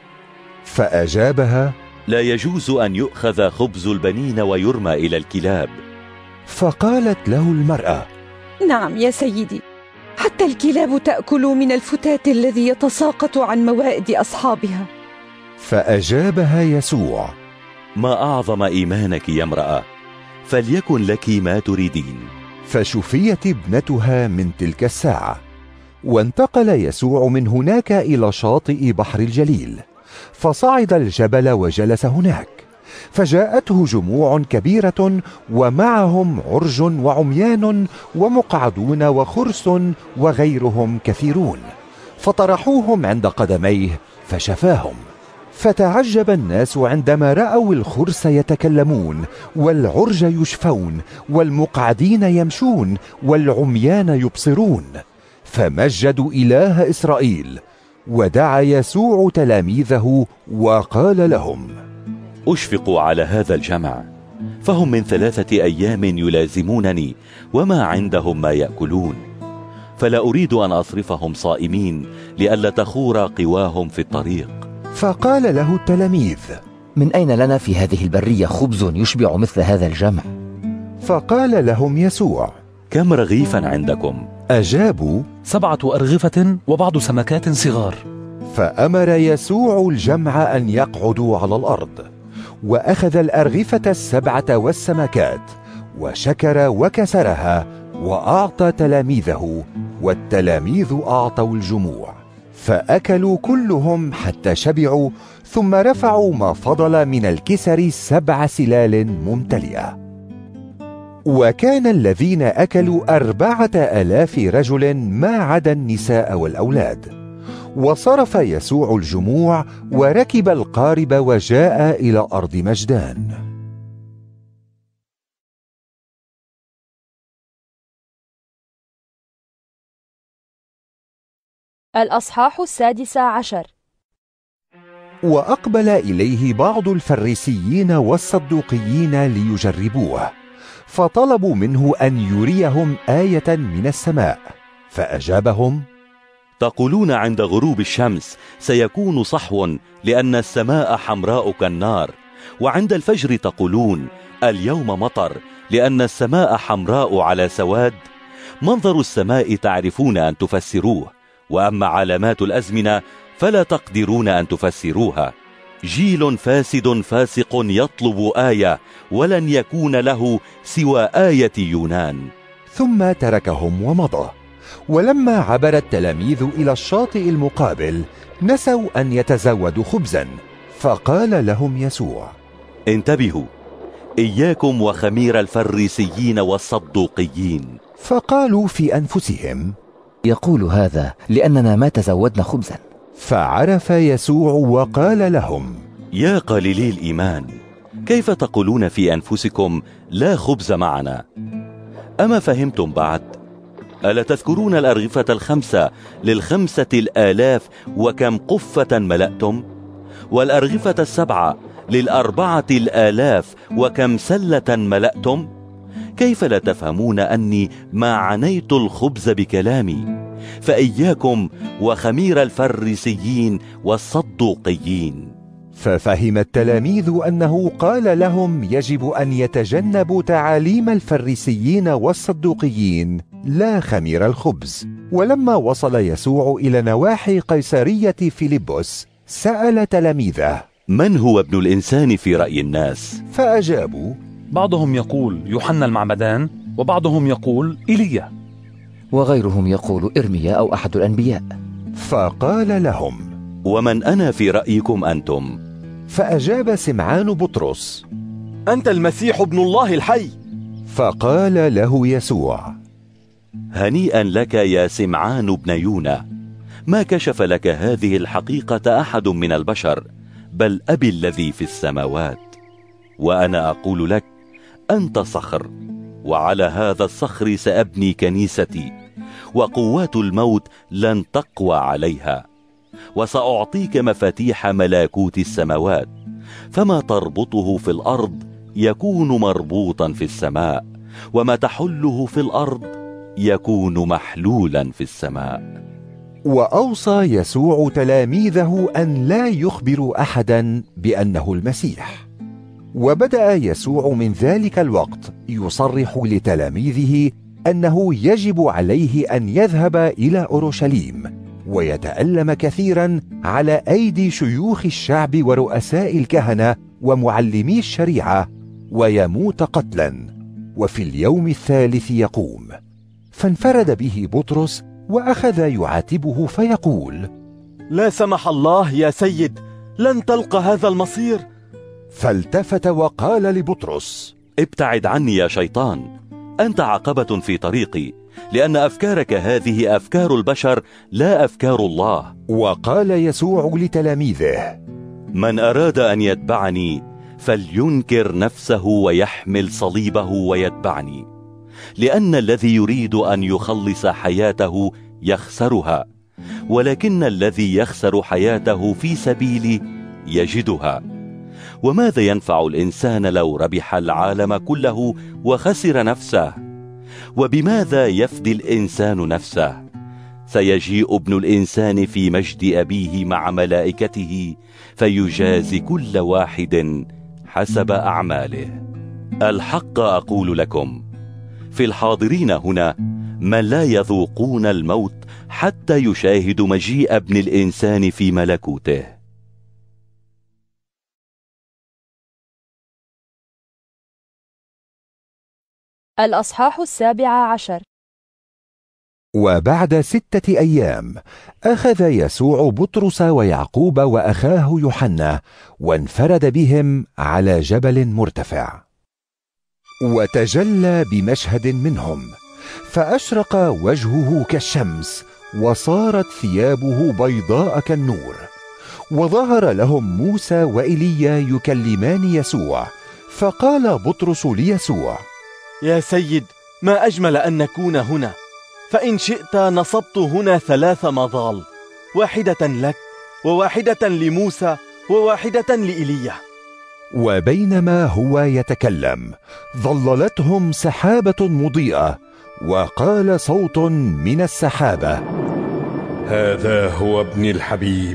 فأجابها: لا يجوز أن يؤخذ خبز البنين ويرمى إلى الكلاب. فقالت له المرأة: نعم يا سيدي، حتى الكلاب تأكل من الفتات الذي يتساقط عن موائد أصحابها. فأجابها يسوع: ما أعظم إيمانك يا امرأة، فليكن لك ما تريدين. فشفيت ابنتها من تلك الساعة. وانتقل يسوع من هناك إلى شاطئ بحر الجليل، فصعد الجبل وجلس هناك، فجاءته جموع كبيرة ومعهم عرج وعميان ومقعدون وخرس وغيرهم كثيرون، فطرحوهم عند قدميه فشفاهم. فتعجب الناس عندما رأوا الخرس يتكلمون والعرج يشفون والمقعدين يمشون والعميان يبصرون، فمجدوا إله إسرائيل. ودعا يسوع تلاميذه وقال لهم: أشفق على هذا الجمع، فهم من 3 أيام يلازمونني وما عندهم ما يأكلون، فلا أريد أن أصرفهم صائمين لئلا تخور قواهم في الطريق. فقال له التلاميذ: من أين لنا في هذه البرية خبز يشبع مثل هذا الجمع؟ فقال لهم يسوع: كم رغيفا عندكم؟ أجابوا: 7 أرغفة وبعض سمكات صغار. فأمر يسوع الجمع أن يقعدوا على الأرض، وأخذ الأرغفة 7 والسمكات، وشكر وكسرها وأعطى تلاميذه، والتلاميذ أعطوا الجموع، فأكلوا كلهم حتى شبعوا، ثم رفعوا ما فضل من الكسر 7 سلال ممتلئة. وكان الذين أكلوا 4000 رجل ما عدا النساء والأولاد. وصرف يسوع الجموع وركب القارب وجاء إلى أرض مجدان. الأصحاح 16. وأقبل إليه بعض الفريسيين والصدوقيين ليجربوه، فطلبوا منه أن يريهم آية من السماء. فأجابهم: تقولون عند غروب الشمس سيكون صحو، لأن السماء حمراء كالنار، وعند الفجر تقولون اليوم مطر، لأن السماء حمراء على سواد. منظر السماء تعرفون أن تفسروه، وأما علامات الأزمنة فلا تقدرون أن تفسروها. جيل فاسد فاسق يطلب آية، ولن يكون له سوى آية يونان. ثم تركهم ومضى. ولما عبر التلاميذ إلى الشاطئ المقابل نسوا أن يتزودوا خبزا، فقال لهم يسوع: انتبهوا، إياكم وخمير الفريسيين والصدوقيين. فقالوا في أنفسهم: يقول هذا لأننا ما تزودنا خبزا. فعرف يسوع وقال لهم: يا قليلي الإيمان، كيف تقولون في أنفسكم لا خبز معنا؟ أما فهمتم بعد؟ ألا تذكرون الأرغفة 5 ل5,000 وكم قفة ملأتم؟ والأرغفة 7 ل4,000 وكم سلة ملأتم؟ كيف لا تفهمون أني ما عنيت الخبز بكلامي؟ فإياكم وخمير الفريسيين والصدوقيين. ففهم التلاميذ أنه قال لهم يجب أن يتجنبوا تعاليم الفريسيين والصدوقيين لا خمير الخبز. ولما وصل يسوع إلى نواحي قيصرية فيلبس سأل تلاميذه: من هو ابن الإنسان في رأي الناس؟ فأجابوا: بعضهم يقول يوحنا المعمدان، وبعضهم يقول إيليا، وغيرهم يقول إرميا أو أحد الأنبياء. فقال لهم: ومن أنا في رأيكم أنتم؟ فأجاب سمعان بطرس: أنت المسيح ابن الله الحي. فقال له يسوع: هنيئا لك يا سمعان بن يونا، ما كشف لك هذه الحقيقة أحد من البشر، بل أبي الذي في السماوات. وأنا أقول لك: أنت صخر، وعلى هذا الصخر سأبني كنيستي، وقوات الموت لن تقوى عليها. وسأعطيك مفاتيح ملكوت السماوات، فما تربطه في الأرض يكون مربوطا في السماء، وما تحله في الأرض يكون محلولا في السماء. وأوصى يسوع تلاميذه أن لا يخبروا أحدا بأنه المسيح. وبدأ يسوع من ذلك الوقت يصرح لتلاميذه أنه يجب عليه أن يذهب إلى أورشليم ويتألم كثيرا على أيدي شيوخ الشعب ورؤساء الكهنة ومعلمي الشريعة، ويموت قتلا، وفي اليوم الثالث يقوم. فانفرد به بطرس وأخذ يعاتبه فيقول: لا سمح الله يا سيد، لن تلقى هذا المصير. فالتفت وقال لبطرس: ابتعد عني يا شيطان، أنت عقبة في طريقي، لأن أفكارك هذه أفكار البشر لا أفكار الله. وقال يسوع لتلاميذه: من أراد أن يتبعني فلينكر نفسه ويحمل صليبه ويتبعني، لأن الذي يريد أن يخلص حياته يخسرها، ولكن الذي يخسر حياته في سبيلي يجدها. وماذا ينفع الإنسان لو ربح العالم كله وخسر نفسه؟ وبماذا يفدي الإنسان نفسه؟ سيجيء ابن الإنسان في مجد أبيه مع ملائكته، فيجازي كل واحد حسب أعماله. الحق أقول لكم، في الحاضرين هنا من لا يذوقون الموت حتى يشاهدوا مجيء ابن الإنسان في ملكوته. الأصحاح 17. وبعد 6 أيام أخذ يسوع بطرس ويعقوب وأخاه يوحنا وانفرد بهم على جبل مرتفع، وتجلى بمشهد منهم، فأشرق وجهه كالشمس، وصارت ثيابه بيضاء كالنور. وظهر لهم موسى وإيليا يكلمان يسوع. فقال بطرس ليسوع: يا سيد، ما أجمل أن نكون هنا، فإن شئت نصبت هنا 3 مظال، واحدة لك، وواحدة لموسى، وواحدة لإيليا. وبينما هو يتكلم ظللتهم سحابة مضيئة، وقال صوت من السحابة: هذا هو ابني الحبيب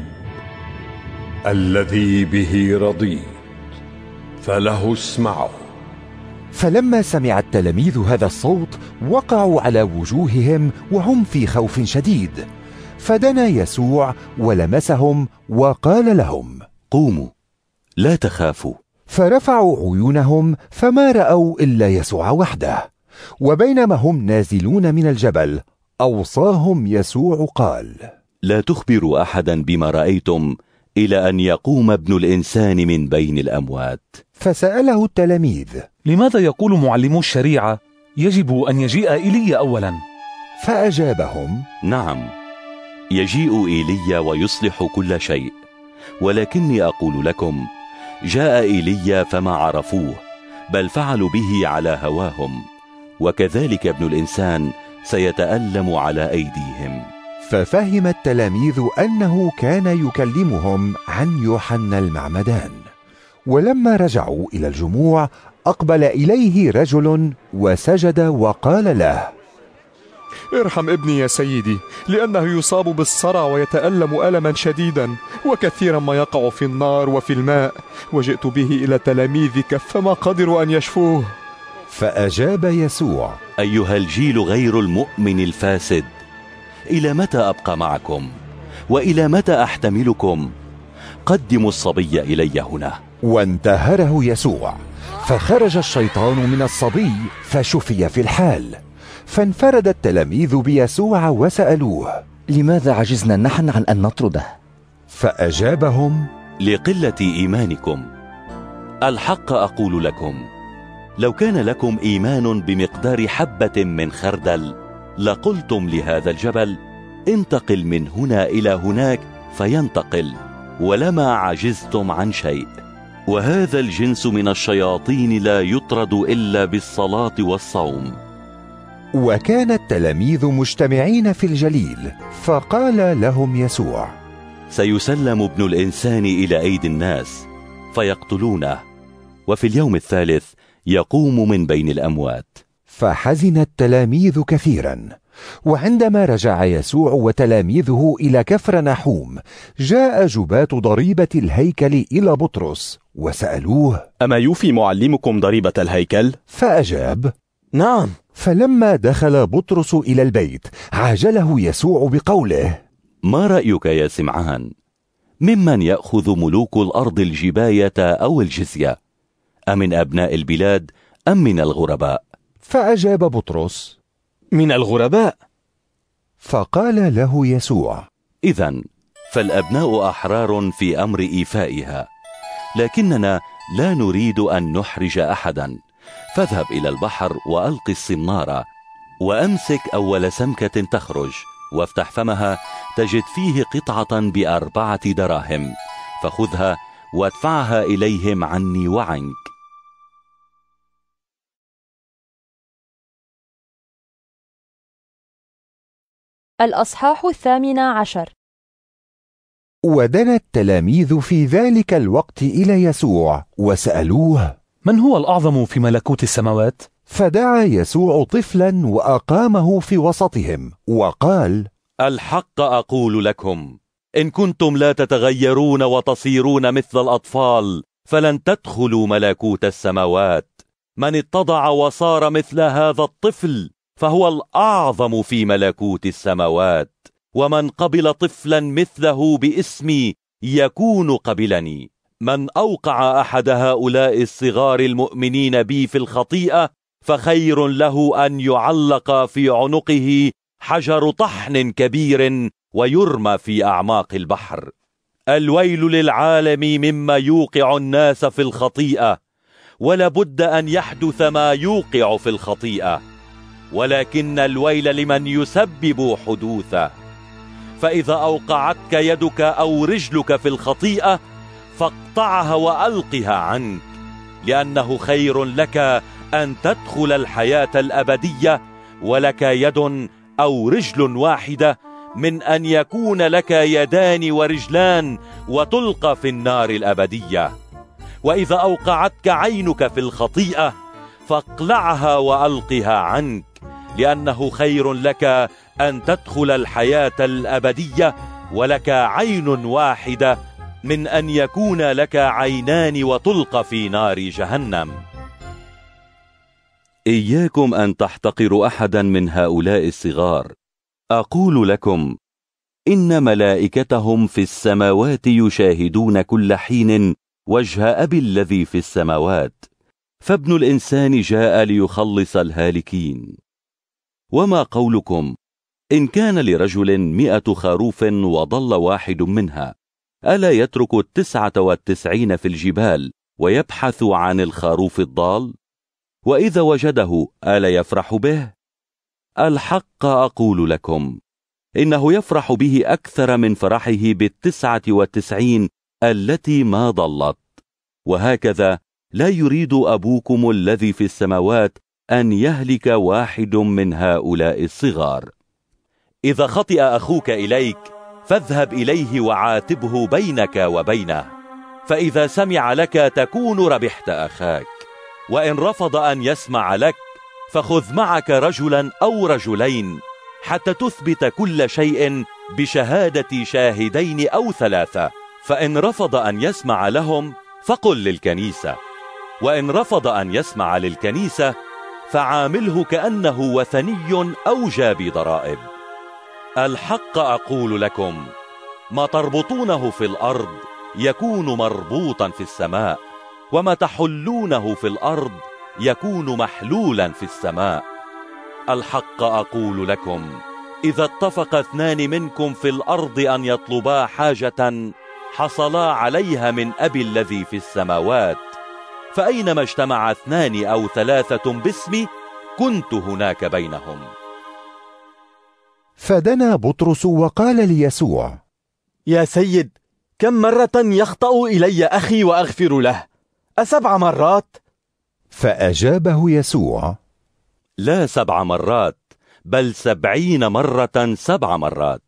الذي به رضيت، فله اسمعوا. فلما سمع التلاميذ هذا الصوت وقعوا على وجوههم وهم في خوف شديد. فدنا يسوع ولمسهم وقال لهم: قوموا، لا تخافوا. فرفعوا عيونهم فما رأوا إلا يسوع وحده. وبينما هم نازلون من الجبل أوصاهم يسوع قال: لا تخبروا أحدا بما رأيتم إلى أن يقوم ابن الإنسان من بين الأموات. فسأله التلاميذ: لماذا يقول معلمو الشريعة يجب أن يجيء إيليا أولا؟ فأجابهم: نعم، يجيء إيليا ويصلح كل شيء، ولكني أقول لكم، جاء إيليا فما عرفوه، بل فعلوا به على هواهم، وكذلك ابن الإنسان سيتألم على أيديهم. ففهم التلاميذ أنه كان يكلمهم عن يوحنا المعمدان. ولما رجعوا إلى الجموع أقبل إليه رجل وسجد وقال له: ارحم ابني يا سيدي، لأنه يصاب بالصرع ويتألم ألما شديدا، وكثيرا ما يقع في النار وفي الماء، وجئت به إلى تلاميذك فما قدروا أن يشفوه. فأجاب يسوع: أيها الجيل غير المؤمن الفاسد، إلى متى أبقى معكم؟ وإلى متى أحتملكم؟ قدموا الصبي إلي هنا. وانتهره يسوع، فخرج الشيطان من الصبي فشفي في الحال. فانفرد التلاميذ بيسوع وسألوه: لماذا عجزنا نحن عن أن نطرده؟ فأجابهم: لقلة إيمانكم. الحق أقول لكم، لو كان لكم إيمان بمقدار حبة من خردل لقلتم لهذا الجبل: انتقل من هنا إلى هناك فينتقل، ولما عجزتم عن شيء. وهذا الجنس من الشياطين لا يطرد إلا بالصلاة والصوم. وكان التلاميذ مجتمعين في الجليل، فقال لهم يسوع: سيسلم ابن الإنسان إلى أيدي الناس فيقتلونه، وفي اليوم الثالث يقوم من بين الأموات. فحزن التلاميذ كثيرا. وعندما رجع يسوع وتلاميذه إلى كفرنحوم، جاء جباة ضريبة الهيكل إلى بطرس وسألوه: أما يوفي معلمكم ضريبة الهيكل؟ فأجاب: نعم. فلما دخل بطرس إلى البيت عاجله يسوع بقوله: ما رأيك يا سمعان؟ ممن يأخذ ملوك الأرض الجباية أو الجزية؟ أمن أبناء البلاد أم من الغرباء؟ فأجاب بطرس: من الغرباء. فقال له يسوع: إذن فالأبناء أحرار في أمر إيفائها، لكننا لا نريد أن نحرج أحدا. فاذهب إلى البحر وألق الصنارة، وأمسك أول سمكة تخرج، وافتح فمها تجد فيه قطعة ب4 دراهم، فخذها وادفعها إليهم عني وعنك. الأصحاح 18. ودنا التلاميذ في ذلك الوقت إلى يسوع وسألوه: من هو الأعظم في ملكوت السماوات؟ فدعا يسوع طفلا وأقامه في وسطهم وقال: الحق أقول لكم، إن كنتم لا تتغيرون وتصيرون مثل الأطفال فلن تدخلوا ملكوت السماوات. من اتضع وصار مثل هذا الطفل فهو الأعظم في ملكوت السماوات. ومن قبل طفلا مثله باسمي يكون قبلني. من أوقع أحد هؤلاء الصغار المؤمنين بي في الخطيئة فخير له أن يعلق في عنقه حجر طحن كبير ويرمى في أعماق البحر. الويل للعالم مما يوقع الناس في الخطيئة، ولابد أن يحدث ما يوقع في الخطيئة، ولكن الويل لمن يسبب حدوثه. فإذا أوقعتك يدك أو رجلك في الخطيئة فاقطعها وألقها عنك، لأنه خير لك أن تدخل الحياة الأبدية ولك يد أو رجل واحدة من أن يكون لك يدان ورجلان وتلقى في النار الأبدية. وإذا أوقعتك عينك في الخطيئة فاقلعها وألقها عنك، لأنه خير لك أن تدخل الحياة الأبدية ولك عين واحدة من أن يكون لك عينان وتلقى في نار جهنم. إياكم أن تحتقروا أحدا من هؤلاء الصغار. أقول لكم إن ملائكتهم في السماوات يشاهدون كل حين وجه أبي الذي في السماوات. فابن الإنسان جاء ليخلص الهالكين. وما قولكم إن كان لرجل 100 خروف وضل واحد منها، ألا يترك 99 في الجبال ويبحث عن الخروف الضال؟ وإذا وجده ألا يفرح به؟ الحق أقول لكم إنه يفرح به أكثر من فرحه 99 التي ما ضلت. وهكذا لا يريد أبوكم الذي في السماوات أن يهلك واحد من هؤلاء الصغار. إذا خطئ أخوك إليك فاذهب إليه وعاتبه بينك وبينه، فإذا سمع لك تكون ربحت أخاك. وإن رفض أن يسمع لك فخذ معك رجلا أو رجلين حتى تثبت كل شيء بشهادة شاهدين أو ثلاثة. فإن رفض أن يسمع لهم فقل للكنيسة، وإن رفض أن يسمع للكنيسة فعامله كأنه وثني أو جابي ضرائب. الحق أقول لكم، ما تربطونه في الأرض يكون مربوطا في السماء، وما تحلونه في الأرض يكون محلولا في السماء. الحق أقول لكم، إذا اتفق 2 منكم في الأرض أن يطلبا حاجة حصلا عليها من أبي الذي في السماوات. فأينما اجتمع 2 أو 3 باسمي كنت هناك بينهم. فدنا بطرس وقال ليسوع: يا سيد، كم مرة يخطأ إلي أخي وأغفر له؟ 7 مرات؟ فأجابه يسوع: لا 7 مرات، بل 70 مرة 7 مرات.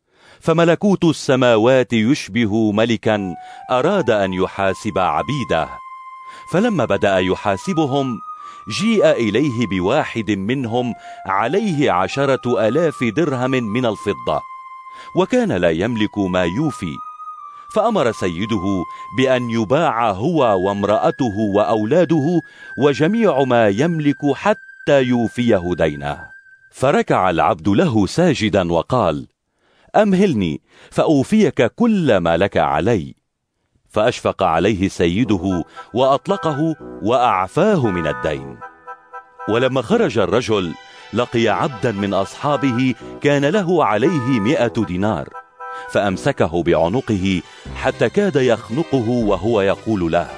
فملكوت السماوات يشبه ملكا أراد أن يحاسب عبيده، فلما بدأ يحاسبهم جيء إليه بواحد منهم عليه 10,000 درهم من الفضة، وكان لا يملك ما يوفي. فأمر سيده بأن يباع هو وامرأته وأولاده وجميع ما يملك حتى يوفيه دينه. فركع العبد له ساجدا وقال: أمهلني فأوفيك كل ما لك علي. فأشفق عليه سيده وأطلقه وأعفاه من الدين. ولما خرج الرجل لقي عبدا من أصحابه كان له عليه 100 دينار، فأمسكه بعنقه حتى كاد يخنقه وهو يقول له: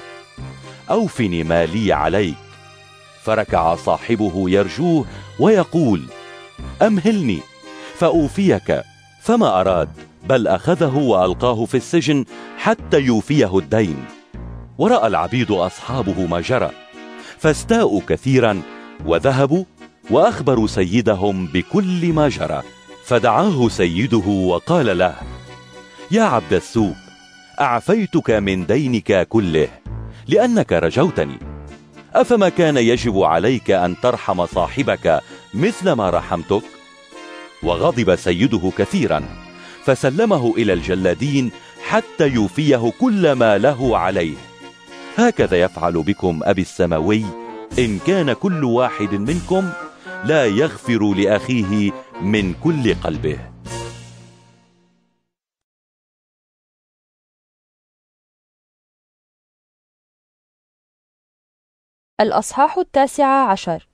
أوفني ما لي عليك. فركع صاحبه يرجوه ويقول: أمهلني فأوفيك. فما أراد، بل أخذه وألقاه في السجن حتى يوفيه الدين. ورأى العبيد أصحابه ما جرى، فاستاءوا كثيرا وذهبوا وأخبروا سيدهم بكل ما جرى. فدعاه سيده وقال له: يا عبد السوء، أعفيتك من دينك كله لأنك رجوتني، أفما كان يجب عليك أن ترحم صاحبك مثل ما رحمتك؟ وغضب سيده كثيرا، فسلمه إلى الجلادين حتى يوفيه كل ما له عليه. هكذا يفعل بكم أبي السماوي إن كان كل واحد منكم لا يغفر لأخيه من كل قلبه. الأصحاح 19.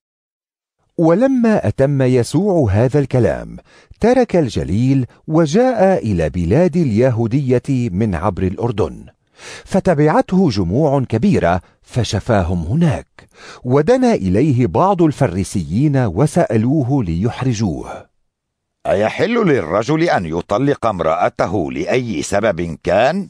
ولما أتم يسوع هذا الكلام ترك الجليل وجاء إلى بلاد اليهودية من عبر الأردن، فتبعته جموع كبيرة فشفاهم هناك. ودنا إليه بعض الفريسيين وسألوه ليحرجوه: أيحل للرجل أن يطلق امرأته لأي سبب كان؟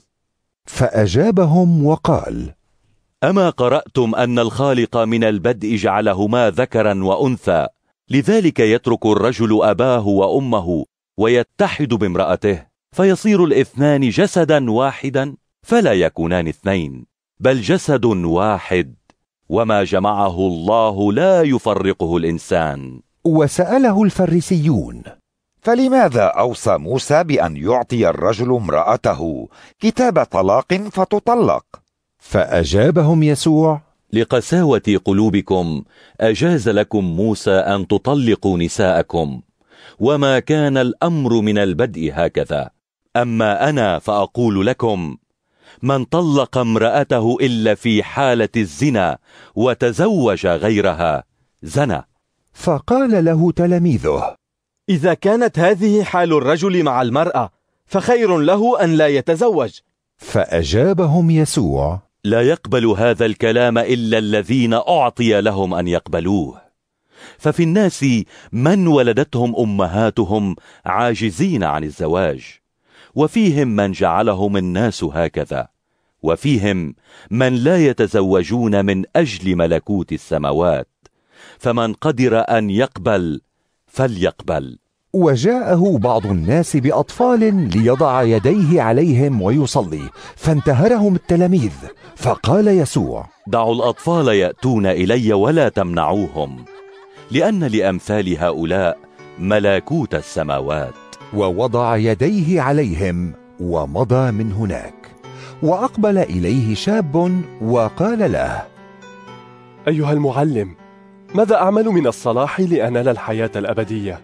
فأجابهم وقال: أما قرأتم أن الخالق من البدء جعلهما ذكرا وأنثى، لذلك يترك الرجل أباه وأمه ويتحد بامرأته فيصير 2 جسدا واحدا؟ فلا يكونان 2 بل جسد واحد، وما جمعه الله لا يفرقه الإنسان. وسأله الفريسيون: فلماذا أوصى موسى بأن يعطي الرجل امرأته كتاب طلاق فتطلق؟ فأجابهم يسوع: لقساوة قلوبكم أجاز لكم موسى أن تطلقوا نساءكم، وما كان الأمر من البدء هكذا. أما أنا فأقول لكم: من طلق امرأته إلا في حالة الزنا وتزوج غيرها زنى. فقال له تلاميذه: إذا كانت هذه حال الرجل مع المرأة فخير له أن لا يتزوج. فأجابهم يسوع: لا يقبل هذا الكلام إلا الذين أعطي لهم أن يقبلوه. ففي الناس من ولدتهم أمهاتهم عاجزين عن الزواج، وفيهم من جعلهم الناس هكذا، وفيهم من لا يتزوجون من أجل ملكوت السماوات. فمن قدر أن يقبل فليقبل. وجاءه بعض الناس بأطفال ليضع يديه عليهم ويصلي، فانتهرهم التلاميذ. فقال يسوع: دعوا الأطفال يأتون إلي ولا تمنعوهم، لأن لأمثال هؤلاء ملكوت السماوات. ووضع يديه عليهم ومضى من هناك. وأقبل إليه شاب وقال له: أيها المعلم، ماذا أعمل من الصلاح لأنال الحياة الأبدية؟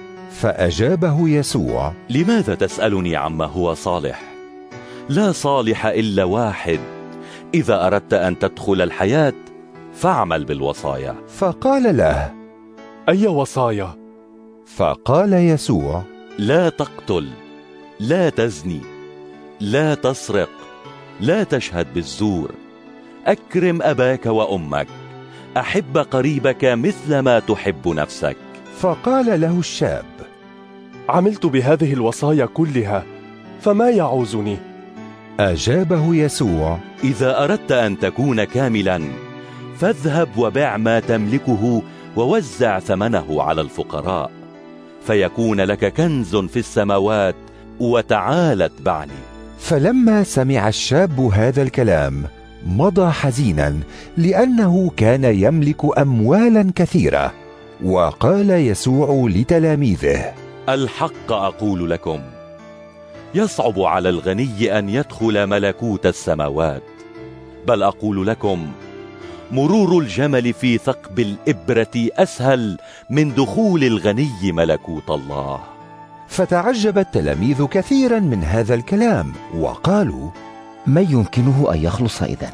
فأجابه يسوع: لماذا تسألني عما هو صالح؟ لا صالح إلا واحد. إذا أردت أن تدخل الحياة فاعمل بالوصايا. فقال له: أي وصايا؟ فقال يسوع: لا تقتل، لا تزني، لا تسرق، لا تشهد بالزور، أكرم أباك وأمك، أحب قريبك مثل ما تحب نفسك. فقال له الشاب: عملت بهذه الوصايا كلها، فما يعوزني؟ أجابه يسوع: إذا أردت أن تكون كاملا فاذهب وبع ما تملكه ووزع ثمنه على الفقراء، فيكون لك كنز في السماوات، وتعال اتبعني. فلما سمع الشاب هذا الكلام مضى حزينا، لأنه كان يملك أموالا كثيرة. وقال يسوع لتلاميذه: الحق أقول لكم، يصعب على الغني أن يدخل ملكوت السماوات. بل أقول لكم، مرور الجمل في ثقب الإبرة أسهل من دخول الغني ملكوت الله. فتعجب التلاميذ كثيرا من هذا الكلام، وقالوا: ما يمكنه أن يخلص إذن؟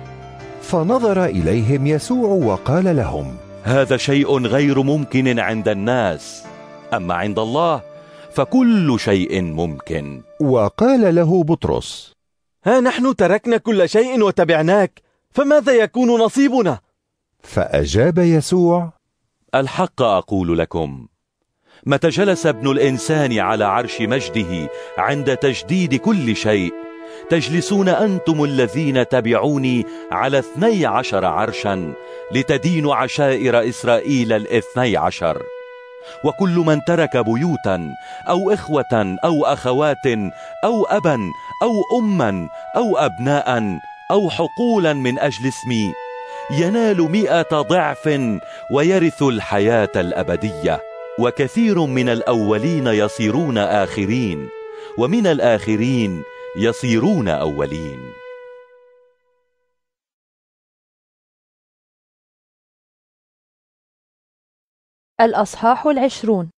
فنظر إليهم يسوع وقال لهم: هذا شيء غير ممكن عند الناس، أما عند الله فكل شيء ممكن. وقال له بطرس: ها نحن تركنا كل شيء وتبعناك، فماذا يكون نصيبنا؟ فأجاب يسوع: الحق أقول لكم، متى جلس ابن الإنسان على عرش مجده عند تجديد كل شيء، تجلسون أنتم الذين تبعوني على 12 عرشا لتدينوا عشائر إسرائيل 12. وكل من ترك بيوتا أو إخوة أو أخوات أو أبا أو أما أو أبناء أو حقولا من أجل اسمي ينال 100 ضعف ويرث الحياة الأبدية. وكثير من الأولين يصيرون آخرين، ومن الآخرين يصيرون أولين. الأصحاح 20.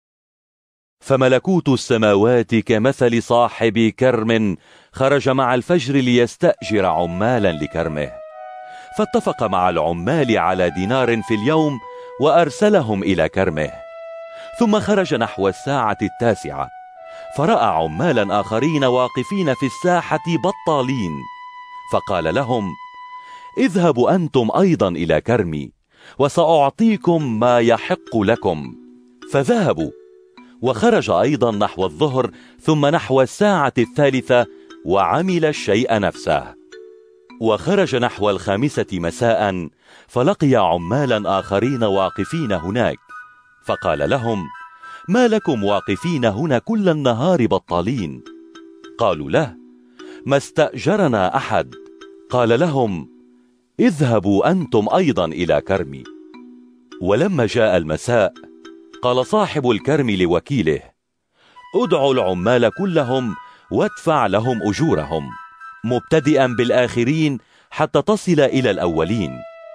فملكوت السماوات كمثل صاحب كرم خرج مع الفجر ليستأجر عمالا لكرمه، فاتفق مع العمال على دينار في اليوم وأرسلهم إلى كرمه. ثم خرج نحو 9:00، فرأى عمالا آخرين واقفين في الساحة بطالين، فقال لهم: اذهبوا أنتم أيضا إلى كرمي وسأعطيكم ما يحق لكم. فذهبوا، وخرج أيضا نحو الظهر ثم نحو 3:00 وعمل الشيء نفسه. وخرج نحو 5 مساء فلقي عمالا آخرين واقفين هناك، فقال لهم: ما لكم واقفين هنا كل النهار بطالين؟ قالوا له: ما استأجرنا أحد. قال لهم: اذهبوا أنتم أيضا إلى كرمي. ولما جاء المساء قال صاحب الكرم لوكيله: ادعوا العمال كلهم وادفع لهم أجورهم، مبتدئا بالآخرين حتى تصل إلى الأولين.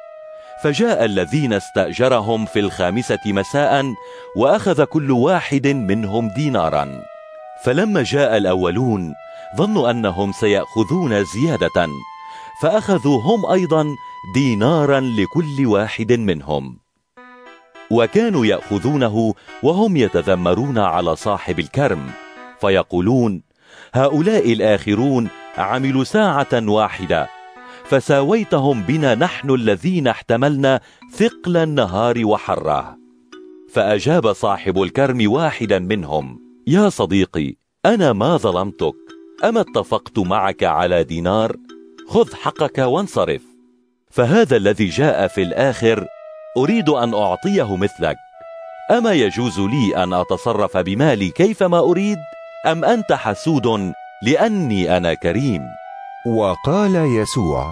فجاء الذين استأجرهم في 5 مساء وأخذ كل واحد منهم دينارا. فلما جاء الأولون ظنوا أنهم سيأخذون زيادة، فأخذوا هم أيضا دينارا لكل واحد منهم. وكانوا يأخذونه وهم يتذمرون على صاحب الكرم، فيقولون: هؤلاء الآخرون عملوا 1 واحدة، فساويتهم بنا نحن الذين احتملنا ثقل النهار وحره. فأجاب صاحب الكرم واحدا منهم: يا صديقي، أنا ما ظلمتك، أما اتفقت معك على دينار؟ خذ حقك وانصرف. فهذا الذي جاء في الآخر أريد أن أعطيه مثلك. أما يجوز لي أن أتصرف بمالي كيفما أريد؟ أم أنت حسود لأني أنا كريم؟ وقال يسوع: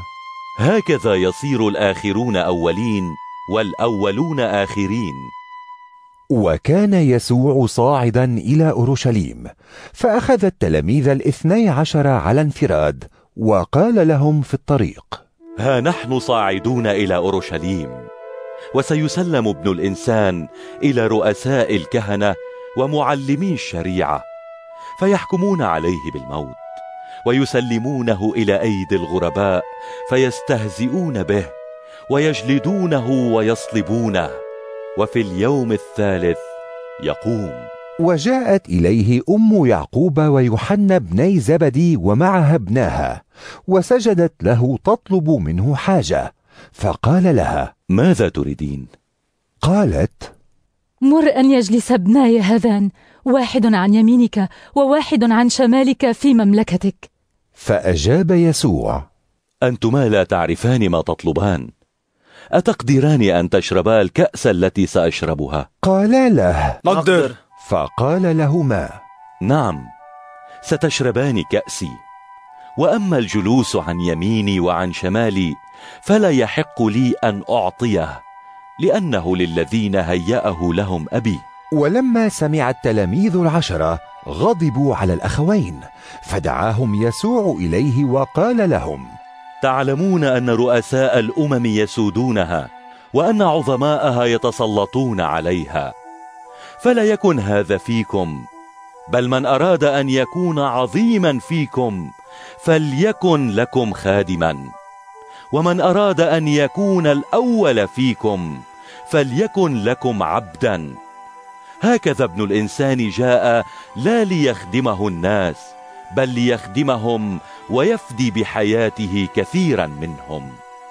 هكذا يصير الآخرون أولين والأولون آخرين. وكان يسوع صاعدا إلى أورشليم، فأخذ التلاميذ 12 على انفراد، وقال لهم في الطريق: ها نحن صاعدون إلى أورشليم، وسيسلم ابن الإنسان إلى رؤساء الكهنة ومعلمي الشريعة، فيحكمون عليه بالموت، ويسلمونه إلى أيدي الغرباء، فيستهزئون به، ويجلدونه ويصلبونه، وفي اليوم الثالث يقوم. وجاءت إليه أم يعقوب ويوحنا ابني زبدي ومعها ابناها، وسجدت له تطلب منه حاجة، فقال لها: ماذا تريدين؟ قالت: مر أن يجلس ابناي هذان، واحد عن يمينك وواحد عن شمالك في مملكتك. فأجاب يسوع: أنتما لا تعرفان ما تطلبان، أتقدران أن تشربا الكأس التي سأشربها؟ قالا له: نقدر. فقال لهما: نعم، ستشربان كأسي، وأما الجلوس عن يميني وعن شمالي فلا يحق لي أن أعطيه، لأنه للذين هيأه لهم أبي. ولما سمع التلاميذ 10 غضبوا على الأخوين، فدعاهم يسوع إليه وقال لهم: تعلمون أن رؤساء الأمم يسودونها، وأن عظماءها يتسلطون عليها، فلا يكن هذا فيكم، بل من أراد أن يكون عظيما فيكم فليكن لكم خادما، ومن أراد أن يكون الأول فيكم فليكن لكم عبدا. هكذا ابن الإنسان جاء لا ليخدمه الناس، بل ليخدمهم ويفدي بحياته كثيرا منهم.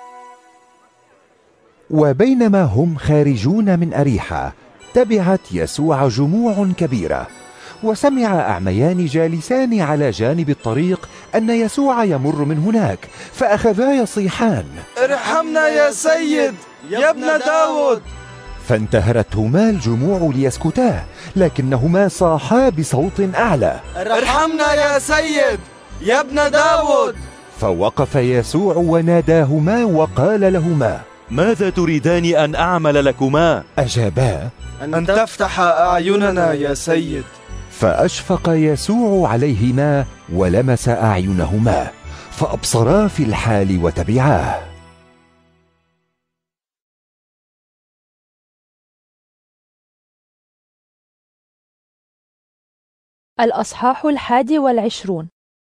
وبينما هم خارجون من أريحة، تبعت يسوع جموع كبيرة، وسمع أعميان جالسان على جانب الطريق أن يسوع يمر من هناك، فأخذا يصيحان: ارحمنا يا سيد، يا ابن داود. فانتهرتهما الجموع ليسكتا، لكنهما صاحا بصوت أعلى: ارحمنا يا سيد، يا ابن داود. فوقف يسوع وناداهما وقال لهما: ماذا تريدان أن أعمل لكما؟ أجابا: أن تفتح أعيننا يا سيد. فأشفق يسوع عليهما ولمس أعينهما، فأبصرا في الحال وتبعاه. الأصحاح 21.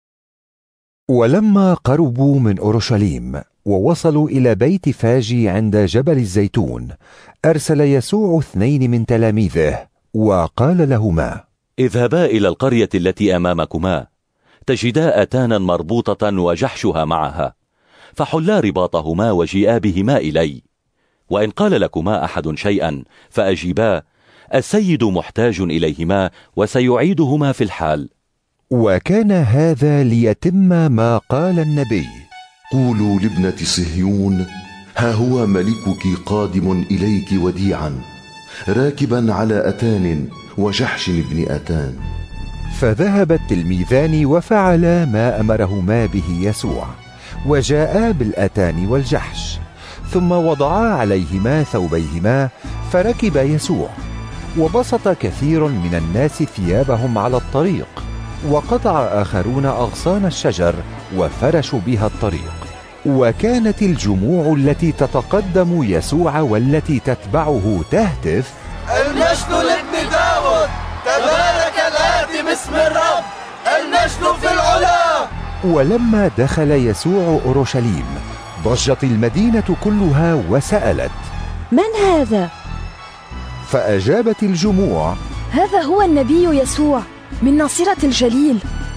ولما قربوا من أورشليم ووصلوا إلى بيت فاجي عند جبل الزيتون، أرسل يسوع 2 من تلاميذه وقال لهما: اذهبا إلى القرية التي أمامكما، تجدا أتانا مربوطة وجحشها معها، فحلا رباطهما وجيئا بهما إلي. وإن قال لكما أحد شيئا فأجيبا: السيد محتاج إليهما وسيعيدهما في الحال. وكان هذا ليتم ما قال النبي: قولوا لابنة صهيون: ها هو ملكك قادم إليك وديعا، راكبا على أتان وجحش ابن أتان. فذهب التلميذان وفعلا ما أمرهما به يسوع، وجاءا بالأتان والجحش، ثم وضعا عليهما ثوبيهما، فركب يسوع. وبسط كثير من الناس ثيابهم على الطريق، وقطع آخرون أغصان الشجر وفرشوا بها الطريق. وكانت الجموع التي تتقدم يسوع والتي تتبعه تهتف: المجد لابن داود، تبارك الآتي باسم الرب، المجد في العلا. ولما دخل يسوع أورشليم ضجت المدينة كلها وسألت: من هذا؟ فأجابت الجموع: هذا هو النبي يسوع من ناصرة الجليل.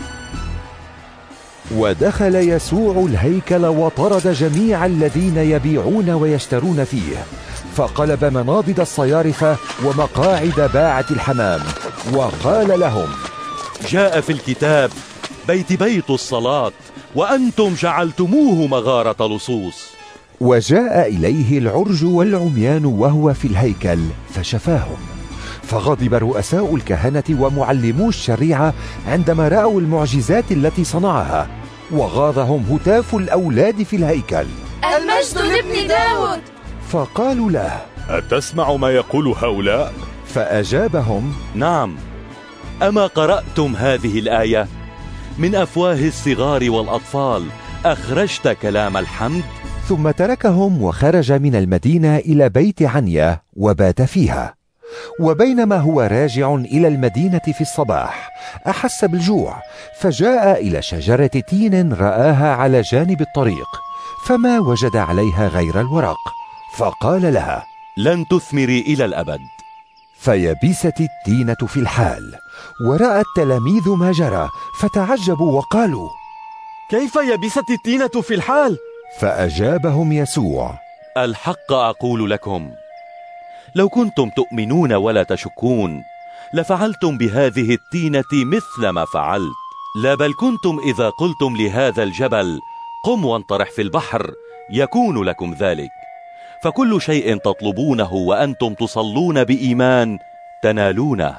ودخل يسوع الهيكل وطرد جميع الذين يبيعون ويشترون فيه، فقلب مناضد الصيارفة ومقاعد باعة الحمام، وقال لهم: جاء في الكتاب: بيت الصلاة، وأنتم جعلتموه مغارة لصوص. وجاء إليه العرج والعميان وهو في الهيكل فشفاهم. فغضب رؤساء الكهنة ومعلمو الشريعة عندما رأوا المعجزات التي صنعها، وغاضهم هتاف الأولاد في الهيكل: المجد لابن داود. فقالوا له: أتسمع ما يقول هؤلاء؟ فأجابهم: نعم. أما قرأتم هذه الآية؟ من أفواه الصغار والأطفال أخرجت كلام الحمد. ثم تركهم وخرج من المدينة إلى بيت عنيا وبات فيها. وبينما هو راجع إلى المدينة في الصباح أحس بالجوع، فجاء إلى شجرة تين رآها على جانب الطريق، فما وجد عليها غير الورق، فقال لها: لن تثمري إلى الأبد. فيبست التينة في الحال. ورأى التلاميذ ما جرى فتعجبوا وقالوا: كيف يبست التينة في الحال؟ فأجابهم يسوع: الحق أقول لكم، لو كنتم تؤمنون ولا تشكون لفعلتم بهذه التينة مثل ما فعلت. لا بل كنتم إذا قلتم لهذا الجبل قم وانطرح في البحر يكون لكم ذلك. فكل شيء تطلبونه وأنتم تصلون بإيمان تنالونه.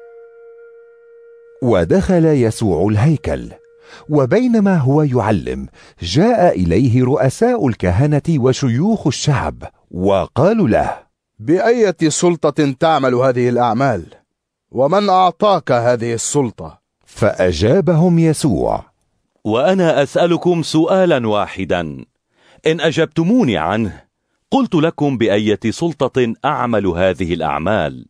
ودخل يسوع الهيكل، وبينما هو يعلم جاء إليه رؤساء الكهنة وشيوخ الشعب وقالوا له: بأية سلطة تعمل هذه الأعمال؟ ومن أعطاك هذه السلطة؟ فأجابهم يسوع: وأنا أسألكم سؤالا واحدا، إن أجبتموني عنه قلت لكم بأية سلطة أعمل هذه الأعمال.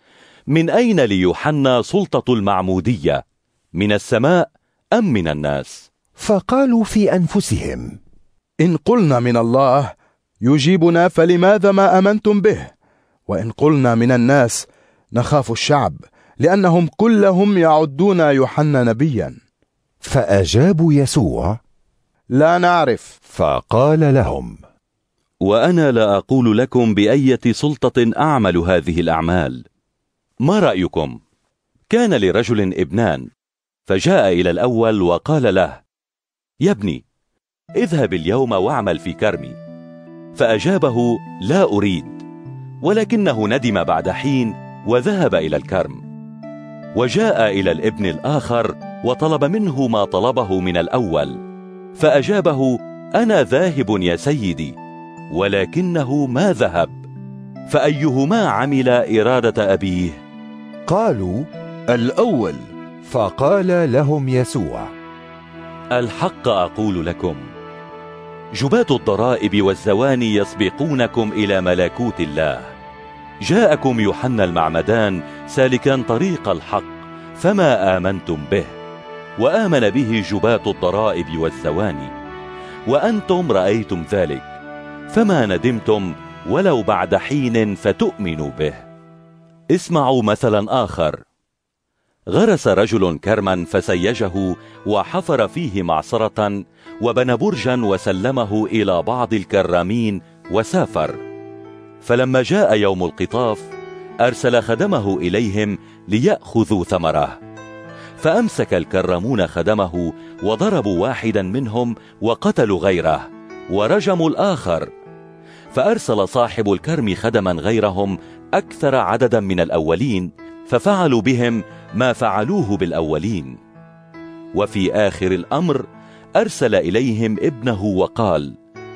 من أين ليوحنا سلطة المعمودية؟ من السماء أم من الناس؟ فقالوا في أنفسهم: إن قلنا من الله يجيبنا فلماذا ما أمنتم به؟ وإن قلنا من الناس نخاف الشعب، لأنهم كلهم يعدون يوحنا نبيا. فأجابوا يسوع: لا نعرف. فقال لهم: وأنا لا أقول لكم بأية سلطة أعمل هذه الأعمال. ما رأيكم؟ كان لرجل ابنان، فجاء إلى الأول وقال له: يا ابني اذهب اليوم واعمل في كرمي. فأجابه: لا أريد. ولكنه ندم بعد حين وذهب إلى الكرم. وجاء إلى الابن الآخر وطلب منه ما طلبه من الأول. فأجابه: أنا ذاهب يا سيدي. ولكنه ما ذهب. فأيهما عمل إرادة أبيه؟ قالوا: الأول. فقال لهم يسوع: الحق أقول لكم، جباة الضرائب والزواني يسبقونكم إلى ملكوت الله. جاءكم يوحنا المعمدان سالكا طريق الحق فما آمنتم به، وآمن به جباة الضرائب والزواني، وأنتم رأيتم ذلك فما ندمتم ولو بعد حين فتؤمنوا به. اسمعوا مثلا آخر. غرس رجل كرما فسيجه وحفر فيه معصرة وبنى برجا وسلمه إلى بعض الكرامين وسافر. فلما جاء يوم القطاف أرسل خدمه إليهم ليأخذوا ثمره. فأمسك الكرامون خدمه وضربوا واحدا منهم وقتلوا غيره ورجموا الآخر. فأرسل صاحب الكرم خدما غيرهم أكثر عددا من الأولين، ففعلوا بهم ما فعلوه بالأولين. وفي آخر الأمر أرسل إليهم ابنه وقال: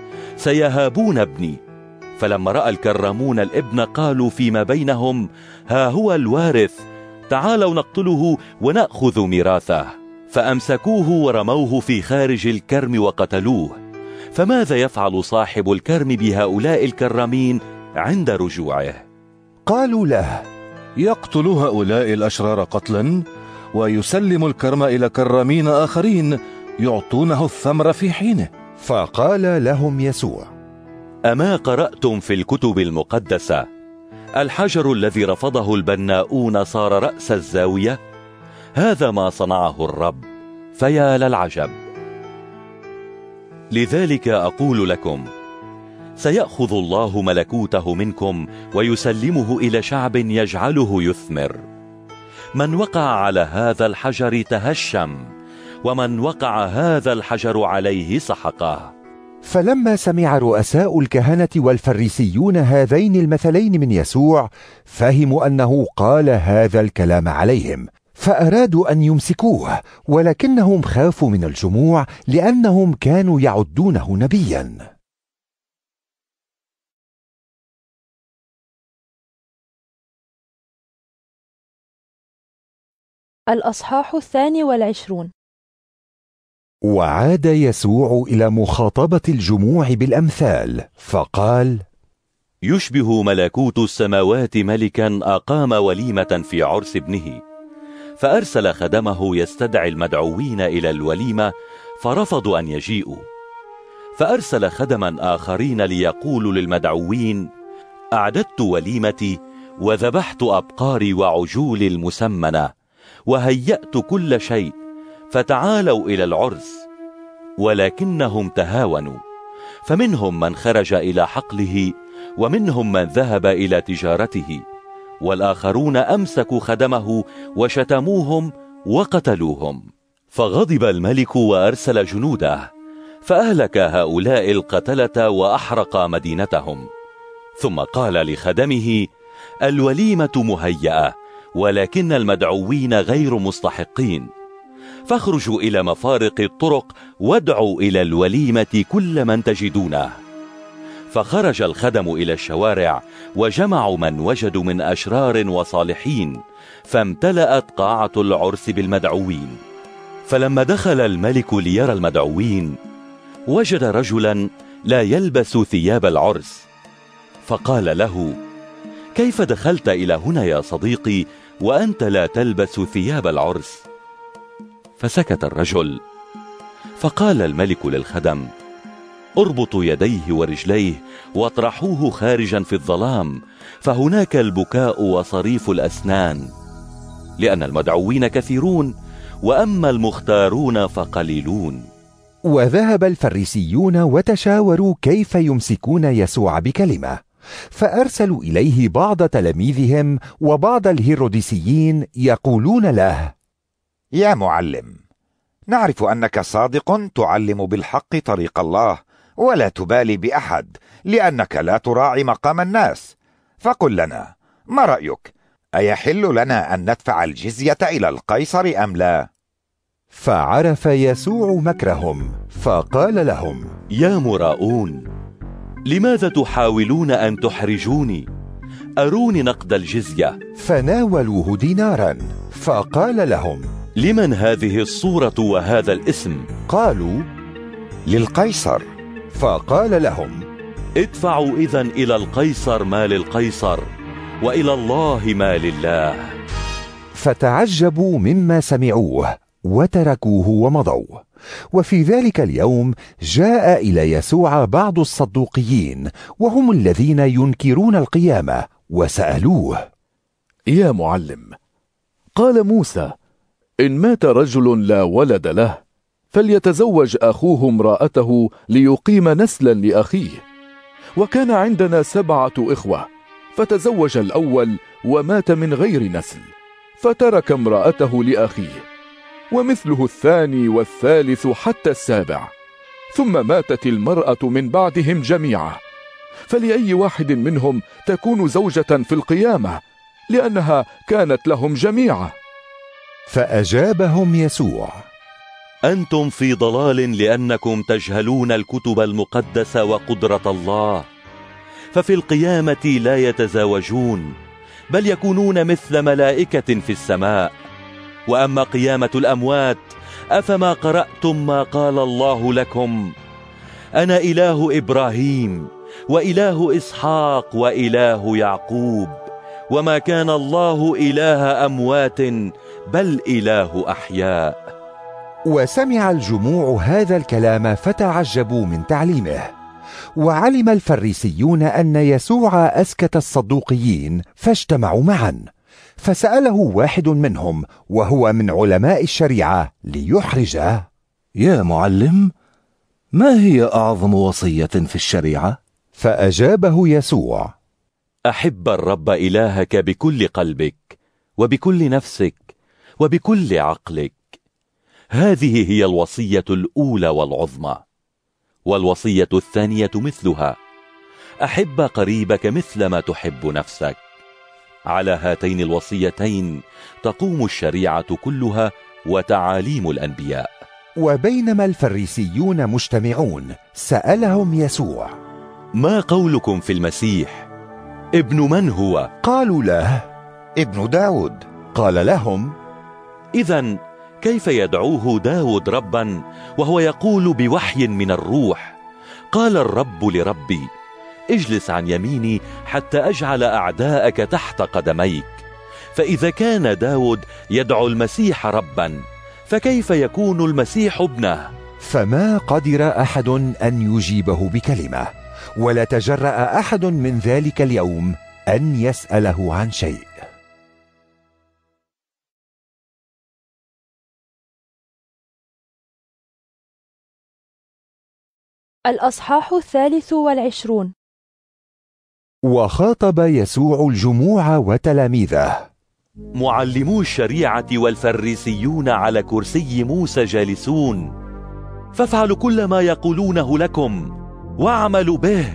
سيهابون ابني. فلما رأى الكرامون الابن قالوا فيما بينهم: ها هو الوارث، تعالوا نقتله ونأخذ ميراثه. فأمسكوه ورموه في خارج الكرم وقتلوه. فماذا يفعل صاحب الكرم بهؤلاء الكرامين عند رجوعه؟ قالوا له: يقتل هؤلاء الأشرار قتلا ويسلم الكرم إلى كرامين آخرين يعطونه الثمر في حينه. فقال لهم يسوع: أما قرأتم في الكتب المقدسة الحجر الذي رفضه البناؤون صار رأس الزاوية؟ هذا ما صنعه الرب، فيا للعجب. لذلك أقول لكم، سيأخذ الله ملكوته منكم ويسلمه إلى شعب يجعله يثمر. من وقع على هذا الحجر تهشم، ومن وقع هذا الحجر عليه سحقه. فلما سمع رؤساء الكهنة والفريسيون هذين المثلين من يسوع فهموا أنه قال هذا الكلام عليهم، فأرادوا أن يمسكوه، ولكنهم خافوا من الجموع لأنهم كانوا يعدونه نبيا. الأصحاح 22. وعاد يسوع إلى مخاطبة الجموع بالأمثال فقال: يشبه ملكوت السماوات ملكا أقام وليمة في عرس ابنه، فأرسل خدمه يستدعي المدعوين إلى الوليمة فرفضوا أن يجيئوا. فأرسل خدما آخرين ليقولوا للمدعوين: أعددت وليمتي وذبحت أبقاري وعجولي المسمنة وهيأت كل شيء، فتعالوا إلى العرس. ولكنهم تهاونوا، فمنهم من خرج إلى حقله ومنهم من ذهب إلى تجارته، والآخرون أمسكوا خدمه وشتموهم وقتلوهم. فغضب الملك وأرسل جنوده فأهلك هؤلاء القتلة وأحرق مدينتهم. ثم قال لخدمه: الوليمة مهيئة ولكن المدعوين غير مستحقين، فاخرجوا إلى مفارق الطرق وادعوا إلى الوليمة كل من تجدونه. فخرج الخدم إلى الشوارع وجمعوا من وجدوا من أشرار وصالحين، فامتلأت قاعة العرس بالمدعوين. فلما دخل الملك ليرى المدعوين وجد رجلا لا يلبس ثياب العرس، فقال له: كيف دخلت إلى هنا يا صديقي وأنت لا تلبس ثياب العرس؟ فسكت الرجل. فقال الملك للخدم: اربطوا يديه ورجليه واطرحوه خارجا في الظلام، فهناك البكاء وصريف الأسنان، لأن المدعوين كثيرون وأما المختارون فقليلون. وذهب الفريسيون وتشاوروا كيف يمسكون يسوع بكلمة، فأرسلوا إليه بعض تلاميذهم وبعض الهيروديسيين يقولون له: يا معلم، نعرف أنك صادق تعلم بالحق طريق الله ولا تبالي بأحد، لأنك لا تراعي مقام الناس. فقل لنا، ما رأيك؟ أيحل لنا أن ندفع الجزية إلى القيصر أم لا؟ فعرف يسوع مكرهم فقال لهم: يا مراؤون، لماذا تحاولون أن تحرجوني؟ أروني نقد الجزية. فناولوه دينارا، فقال لهم: لمن هذه الصورة وهذا الاسم؟ قالوا: للقيصر. فقال لهم: ادفعوا إذن إلى القيصر ما للقيصر وإلى الله ما لله. فتعجبوا مما سمعوه وتركوه ومضوا. وفي ذلك اليوم جاء إلى يسوع بعض الصدوقيين وهم الذين ينكرون القيامة، وسألوه: يا معلم، قال موسى: إن مات رجل لا ولد له فليتزوج أخوه امرأته ليقيم نسلا لأخيه. وكان عندنا 7 إخوة، فتزوج الأول ومات من غير نسل، فترك امرأته لأخيه، ومثله الثاني والثالث حتى 7، ثم ماتت المرأة من بعدهم جميعا، فلأي واحد منهم تكون زوجة في القيامة، لأنها كانت لهم جميعا. فأجابهم يسوع: أنتم في ضلال لأنكم تجهلون الكتب المقدسة وقدرة الله، ففي القيامة لا يتزاوجون بل يكونون مثل ملائكة في السماء. وأما قيامة الأموات أفما قرأتم ما قال الله لكم: أنا إله إبراهيم وإله إسحاق وإله يعقوب، وما كان الله إله أموات بل إله أحياء. وسمع الجموع هذا الكلام فتعجبوا من تعليمه. وعلم الفريسيون أن يسوع أسكت الصدوقيين فاجتمعوا معا، فسأله واحد منهم وهو من علماء الشريعة ليحرجه: يا معلم، ما هي أعظم وصية في الشريعة؟ فأجابه يسوع: أحب الرب إلهك بكل قلبك وبكل نفسك وبكل عقلك، هذه هي الوصية الأولى والعظمى. والوصية الثانية مثلها: أحب قريبك مثل ما تحب نفسك. على هاتين الوصيتين تقوم الشريعة كلها وتعاليم الأنبياء. وبينما الفريسيون مجتمعون سألهم يسوع: ما قولكم في المسيح؟ ابن من هو؟ قالوا له: ابن داود. قال لهم: إذن كيف يدعوه داود ربا وهو يقول بوحي من الروح: قال الرب لربي اجلس عن يميني حتى أجعل أعداءك تحت قدميك. فإذا كان داود يدعو المسيح ربا، فكيف يكون المسيح ابنه؟ فما قدر أحد أن يجيبه بكلمة، ولا تجرأ أحد من ذلك اليوم أن يسأله عن شيء. الأصحاح 23. وخاطب يسوع الجموع وتلاميذه: معلمو الشريعة والفريسيون على كرسي موسى جالسون، فافعلوا كل ما يقولونه لكم واعملوا به،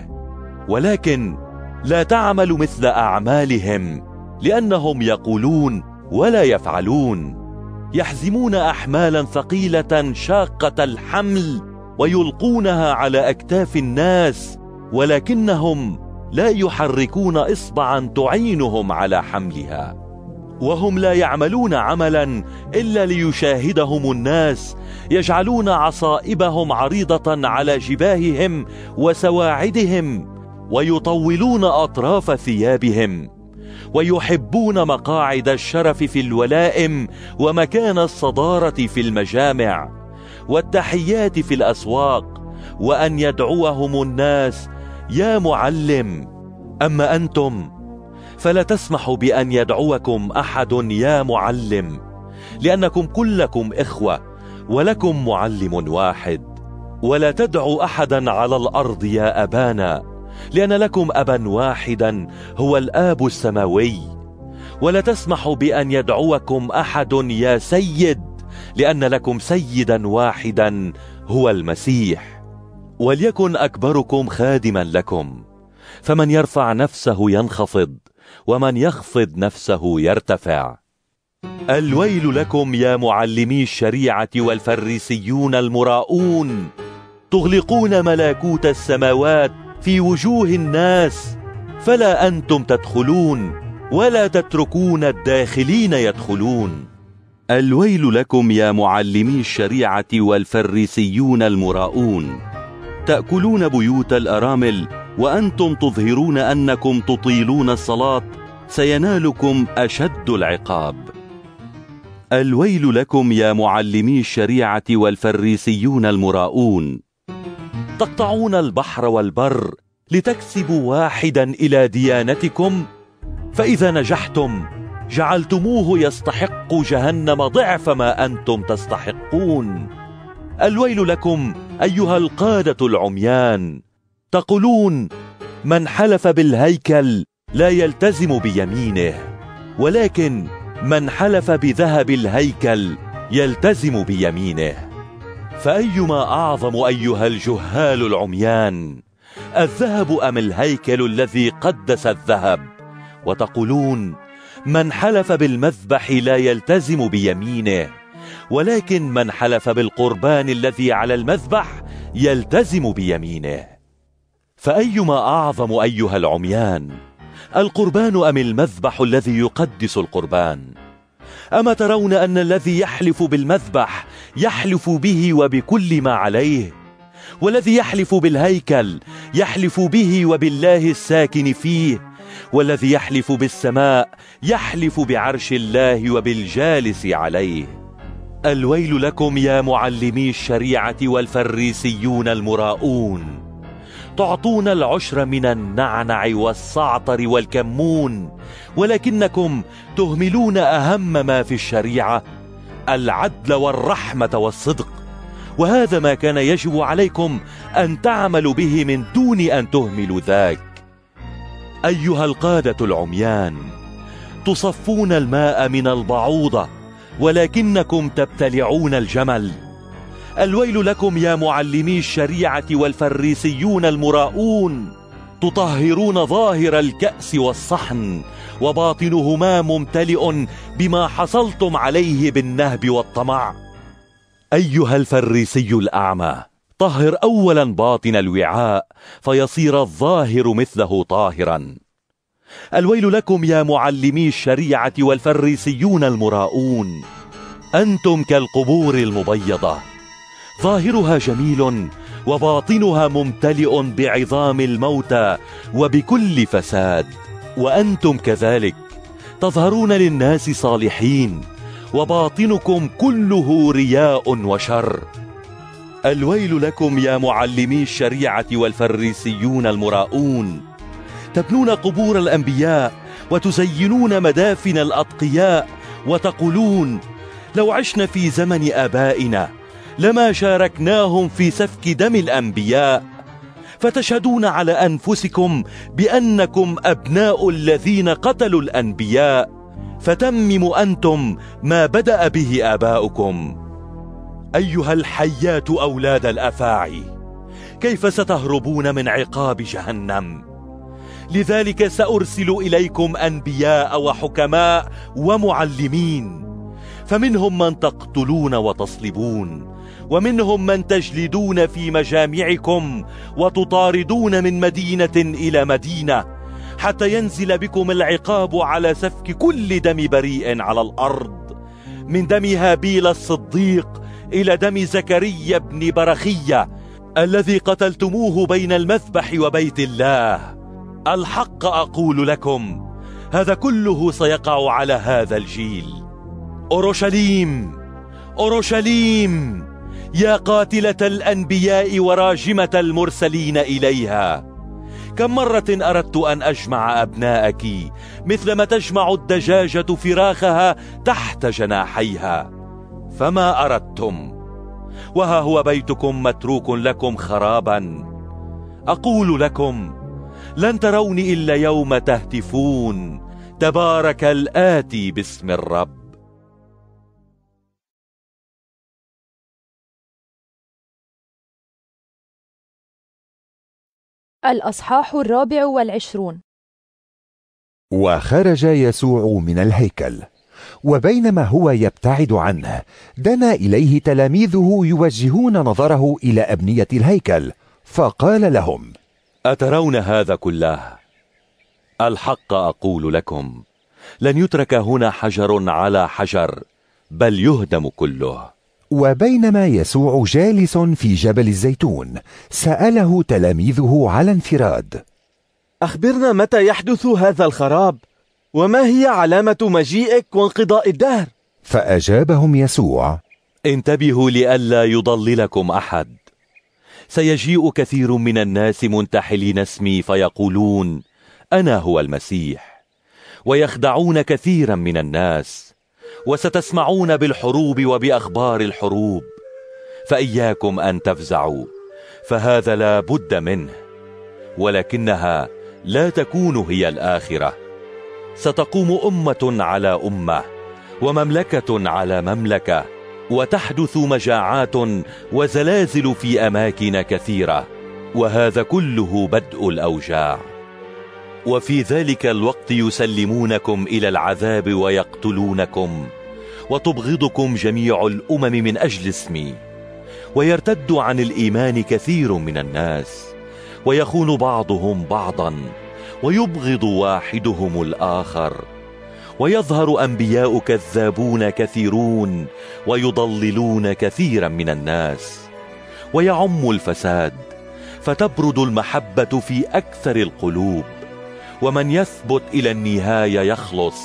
ولكن لا تعملوا مثل أعمالهم، لأنهم يقولون ولا يفعلون. يحزمون أحمالا ثقيلة شاقة الحمل ويلقونها على أكتاف الناس، ولكنهم لا يحركون إصبعا تعينهم على حملها. وهم لا يعملون عملا إلا ليشاهدهم الناس، يجعلون عصائبهم عريضة على جباههم وسواعدهم، ويطولون أطراف ثيابهم، ويحبون مقاعد الشرف في الولائم ومكان الصدارة في المجامع والتحيات في الأسواق، وأن يدعوهم الناس يا معلم. أما أنتم فلا تسمحوا بأن يدعوكم أحد يا معلم، لأنكم كلكم إخوة ولكم معلم واحد. ولا تدعوا أحدا على الأرض يا أبانا، لأن لكم أبا واحدا هو الآب السماوي. ولا تسمحوا بأن يدعوكم أحد يا سيد، لأن لكم سيدا واحدا هو المسيح. وليكن أكبركم خادما لكم، فمن يرفع نفسه ينخفض، ومن يخفض نفسه يرتفع. الويل لكم يا معلمي الشريعة والفريسيون المراؤون، تغلقون ملكوت السماوات في وجوه الناس، فلا أنتم تدخلون ولا تتركون الداخلين يدخلون. الويل لكم يا معلمي الشريعة والفريسيون المراؤون، تأكلون بيوت الأرامل وأنتم تظهرون أنكم تطيلون الصلاة، سينالكم أشد العقاب. الويل لكم يا معلمي الشريعة والفريسيون المراؤون، تقطعون البحر والبر لتكسبوا واحدا إلى ديانتكم، فإذا نجحتم جعلتموه يستحق جهنم ضعف ما أنتم تستحقون. الويل لكم أيها القادة العميان، تقولون من حلف بالهيكل لا يلتزم بيمينه، ولكن من حلف بذهب الهيكل يلتزم بيمينه. فأيما أعظم أيها الجهال العميان، الذهب أم الهيكل الذي قدس الذهب؟ وتقولون من حلف بالمذبح لا يلتزم بيمينه، ولكن من حلف بالقربان الذي على المذبح يلتزم بيمينه. فأيما أعظم أيها العميان، القربان أم المذبح الذي يقدس القربان؟ أما ترون أن الذي يحلف بالمذبح يحلف به وبكل ما عليه، والذي يحلف بالهيكل يحلف به وبالله الساكن فيه، والذي يحلف بالسماء يحلف بعرش الله وبالجالس عليه. الويل لكم يا معلمي الشريعة والفريسيون المراؤون، تعطون العشر من النعنع والصعتر والكمون، ولكنكم تهملون أهم ما في الشريعة، العدل والرحمة والصدق، وهذا ما كان يجب عليكم أن تعملوا به من دون أن تهملوا ذاك. أيها القادة العميان، تصفون الماء من البعوضة ولكنكم تبتلعون الجمل. الويل لكم يا معلمي الشريعة والفريسيون المراؤون، تطهرون ظاهر الكأس والصحن، وباطنهما ممتلئ بما حصلتم عليه بالنهب والطمع. أيها الفريسي الأعمى، طهر أولا باطن الوعاء فيصير الظاهر مثله طاهرا. الويل لكم يا معلمي الشريعة والفريسيون المراؤون، أنتم كالقبور المبيضة، ظاهرها جميل وباطنها ممتلئ بعظام الموتى وبكل فساد. وأنتم كذلك تظهرون للناس صالحين، وباطنكم كله رياء وشر. الويل لكم يا معلمي الشريعة والفريسيون المراؤون، تبنون قبور الأنبياء وتزينون مدافن الأتقياء، وتقولون لو عشنا في زمن آبائنا لما شاركناهم في سفك دم الأنبياء. فتشهدون على أنفسكم بأنكم أبناء الذين قتلوا الأنبياء، فتمموا أنتم ما بدأ به آباؤكم. أيها الحيات أولاد الأفاعي، كيف ستهربون من عقاب جهنم؟ لذلك سأرسل إليكم أنبياء وحكماء ومعلمين، فمنهم من تقتلون وتصلبون، ومنهم من تجلدون في مجامعكم وتطاردون من مدينة إلى مدينة، حتى ينزل بكم العقاب على سفك كل دم بريء على الأرض، من دم هابيل الصديق إلى دم زكريا بن برخية الذي قتلتموه بين المذبح وبيت الله. الحق أقول لكم، هذا كله سيقع على هذا الجيل. أورشليم أورشليم، يا قاتلة الأنبياء وراجمة المرسلين إليها، كم مرة أردت أن أجمع أبناءك مثلما تجمع الدجاجة فراخها تحت جناحيها، فما أردتم، وها هو بيتكم متروك لكم خرابا. أقول لكم، لن تروني إلا يوم تهتفون تبارك الآتي باسم الرب. الأصحاح 24. وخرج يسوع من الهيكل، وبينما هو يبتعد عنه دنا إليه تلاميذه يوجهون نظره إلى أبنية الهيكل، فقال لهم: أترون هذا كله؟ الحق أقول لكم، لن يترك هنا حجر على حجر، بل يهدم كله. وبينما يسوع جالس في جبل الزيتون سأله تلاميذه على انفراد: أخبرنا متى يحدث هذا الخراب؟ وما هي علامة مجيئك وانقضاء الدهر؟ فأجابهم يسوع: انتبهوا لئلا يضللكم أحد. سيجيء كثير من الناس منتحلين اسمي فيقولون أنا هو المسيح، ويخدعون كثيرا من الناس. وستسمعون بالحروب وبأخبار الحروب، فإياكم أن تفزعوا، فهذا لا بد منه، ولكنها لا تكون هي الآخرة. ستقوم أمة على أمة، ومملكة على مملكة، وتحدث مجاعات وزلازل في أماكن كثيرة، وهذا كله بدء الأوجاع. وفي ذلك الوقت يسلمونكم إلى العذاب ويقتلونكم، وتبغضكم جميع الأمم من أجل اسمي، ويرتد عن الإيمان كثير من الناس، ويخون بعضهم بعضا، ويبغض واحدهم الآخر، ويظهر أنبياء كذابون كثيرون، ويضللون كثيرا من الناس، ويعم الفساد، فتبرد المحبة في أكثر القلوب، ومن يثبت إلى النهاية يخلص.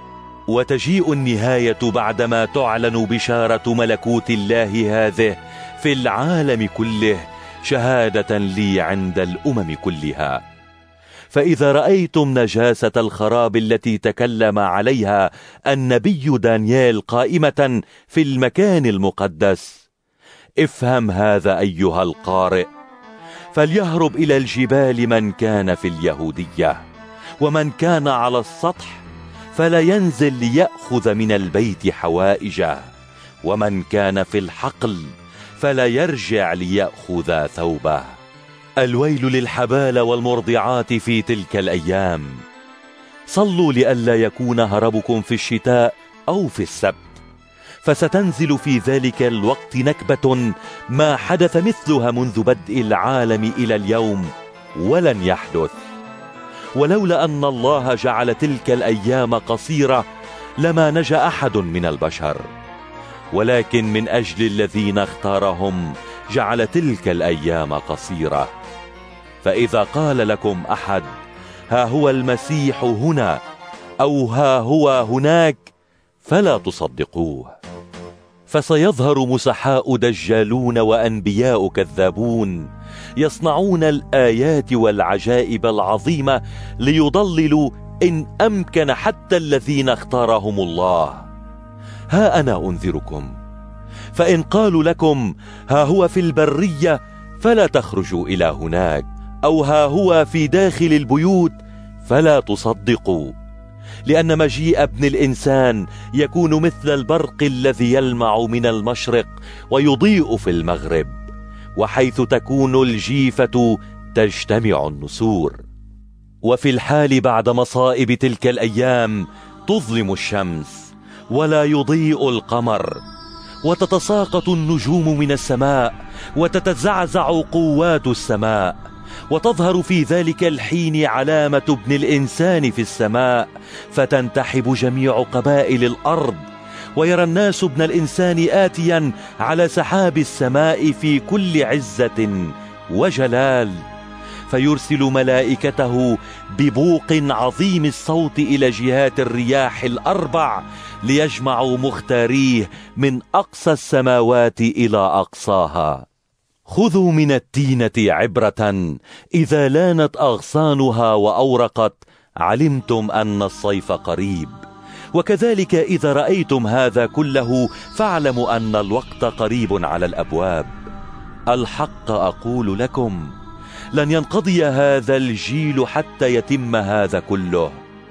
وتجيء النهاية بعدما تعلن بشارة ملكوت الله هذه في العالم كله شهادة لي عند الأمم كلها. فإذا رأيتم نجاسة الخراب التي تكلم عليها النبي دانيال قائمة في المكان المقدس، افهم هذا أيها القارئ. فليهرب إلى الجبال من كان في اليهودية، ومن كان على السطح فلا ينزل ليأخذ من البيت حوائجه، ومن كان في الحقل فلا يرجع ليأخذ ثوبه. الويل للحبال والمرضعات في تلك الأيام. صلوا لئلا يكون هربكم في الشتاء أو في السبت، فستنزل في ذلك الوقت نكبة ما حدث مثلها منذ بدء العالم إلى اليوم ولن يحدث. ولولا أن الله جعل تلك الأيام قصيرة لما نجا أحد من البشر. ولكن من أجل الذين اختارهم جعل تلك الأيام قصيرة. فإذا قال لكم أحد ها هو المسيح هنا أو ها هو هناك فلا تصدقوه، فسيظهر مسحاء دجالون وأنبياء كذابون يصنعون الآيات والعجائب العظيمة ليضللوا إن أمكن حتى الذين اختارهم الله. ها أنا أنذركم، فإن قالوا لكم ها هو في البرية فلا تخرجوا إلى هناك، أو ها هو في داخل البيوت فلا تصدقوا، لأن مجيء ابن الإنسان يكون مثل البرق الذي يلمع من المشرق ويضيء في المغرب، وحيث تكون الجيفة تجتمع النسور. وفي الحال بعد مصائب تلك الأيام تظلم الشمس ولا يضيء القمر، وتتساقط النجوم من السماء، وتتزعزع قوات السماء، وتظهر في ذلك الحين علامة ابن الإنسان في السماء، فتنتحب جميع قبائل الأرض، ويرى الناس ابن الإنسان آتيا على سحاب السماء في كل عزة وجلال، فيرسل ملائكته ببوق عظيم الصوت إلى جهات الرياح الأربع ليجمعوا مختاريه من أقصى السماوات إلى أقصاها. خذوا من التينة عبرة، إذا لانت أغصانها وأورقت علمتم أن الصيف قريب، وكذلك إذا رأيتم هذا كله فاعلموا أن الوقت قريب على الأبواب. الحق أقول لكم لن ينقضي هذا الجيل حتى يتم هذا كله.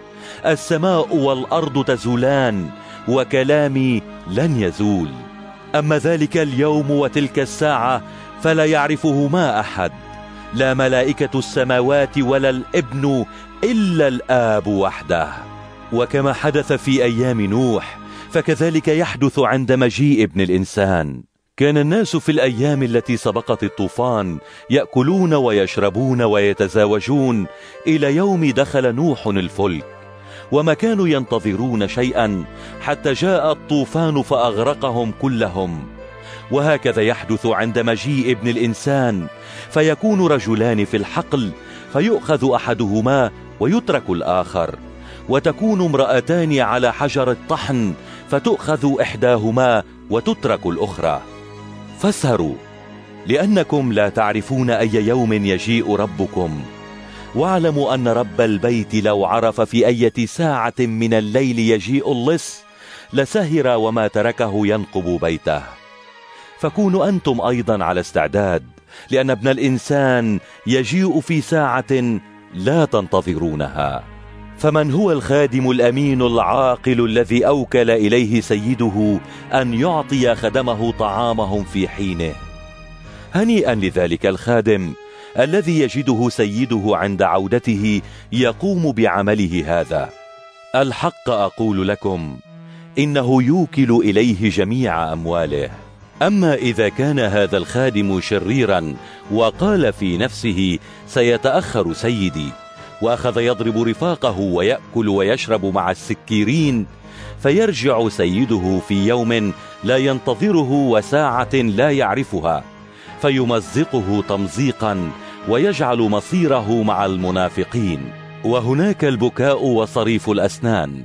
السماء والأرض تزولان وكلامي لن يزول، أما ذلك اليوم وتلك الساعة فلا يعرفهما أحد، لا ملائكة السماوات ولا الابن إلا الآب وحده. وكما حدث في أيام نوح فكذلك يحدث عند مجيء ابن الإنسان. كان الناس في الأيام التي سبقت الطوفان يأكلون ويشربون ويتزاوجون إلى يوم دخل نوح الفلك، وما كانوا ينتظرون شيئا حتى جاء الطوفان فأغرقهم كلهم. وهكذا يحدث عند مجيء ابن الإنسان، فيكون رجلان في الحقل فيؤخذ أحدهما ويترك الآخر، وتكون امرأتان على حجر الطحن فتؤخذ إحداهما وتترك الأخرى. فاسهروا لأنكم لا تعرفون أي يوم يجيء ربكم، واعلموا أن رب البيت لو عرف في أي ساعة من الليل يجيء اللص لسهر وما تركه ينقب بيته. فكونوا أنتم أيضا على استعداد، لأن ابن الإنسان يجيء في ساعة لا تنتظرونها. فمن هو الخادم الأمين العاقل الذي أوكل إليه سيده أن يعطي خدمه طعامهم في حينه؟ هنيئا لذلك الخادم الذي يجده سيده عند عودته يقوم بعمله هذا. الحق أقول لكم إنه يوكل إليه جميع أمواله. أما إذا كان هذا الخادم شريرا وقال في نفسه سيتأخر سيدي، وأخذ يضرب رفاقه ويأكل ويشرب مع السكيرين، فيرجع سيده في يوم لا ينتظره وساعة لا يعرفها، فيمزقه تمزيقا ويجعل مصيره مع المنافقين، وهناك البكاء وصريف الأسنان.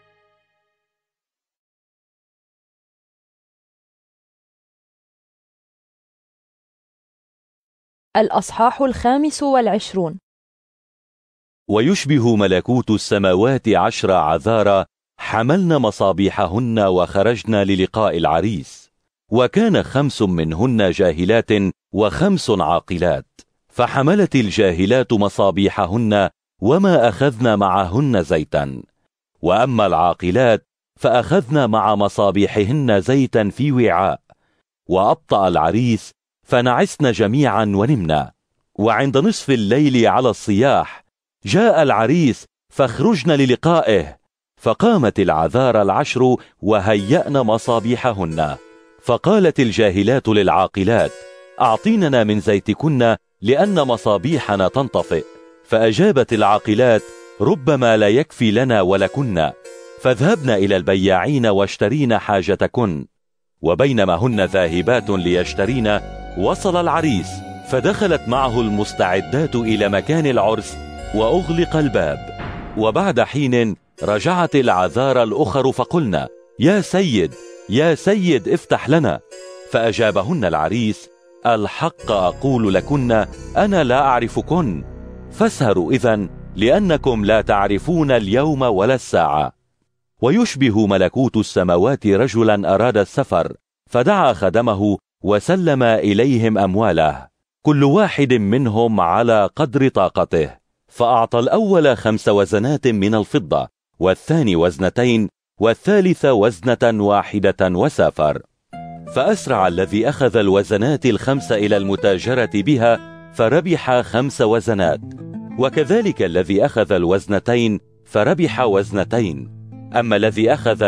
الأصحاح 25. ويشبه ملكوت السماوات 10 عذارى حملن مصابيحهن وخرجن للقاء العريس، وكان 5 منهن جاهلات و5 عاقلات. فحملت الجاهلات مصابيحهن وما أخذن معهن زيتا، وأما العاقلات فأخذن مع مصابيحهن زيتا في وعاء. وأبطأ العريس فنعسن جميعا ونمنا. وعند نصف الليل على الصياح جاء العريس فاخرجن للقائه، فقامت العذارى 10 وهيأن مصابيحهن. فقالت الجاهلات للعاقلات أعطيننا من زيتكن لأن مصابيحنا تنطفئ. فأجابت العاقلات ربما لا يكفي لنا ولكن، فاذهبن إلى البياعين واشترين حاجتكن. وبينما هن ذاهبات ليشترين وصل العريس، فدخلت معه المستعدات إلى مكان العرس وأغلق الباب. وبعد حين رجعت العذارى الأخر فقلنا: يا سيد يا سيد افتح لنا. فأجابهن العريس: الحق أقول لكن أنا لا أعرفكن، فاسهروا إذن لأنكم لا تعرفون اليوم ولا الساعة. ويشبه ملكوت السماوات رجلا أراد السفر، فدعا خدمه وسلم إليهم أمواله، كل واحد منهم على قدر طاقته. فأعطى الأول 5 وزنات من الفضة، والثاني 2 والثالث 1 واحدة وسافر. فأسرع الذي أخذ الوزنات 5 إلى المتاجرة بها فربح 5 وزنات، وكذلك الذي أخذ 2 فربح 2. أما الذي أخذ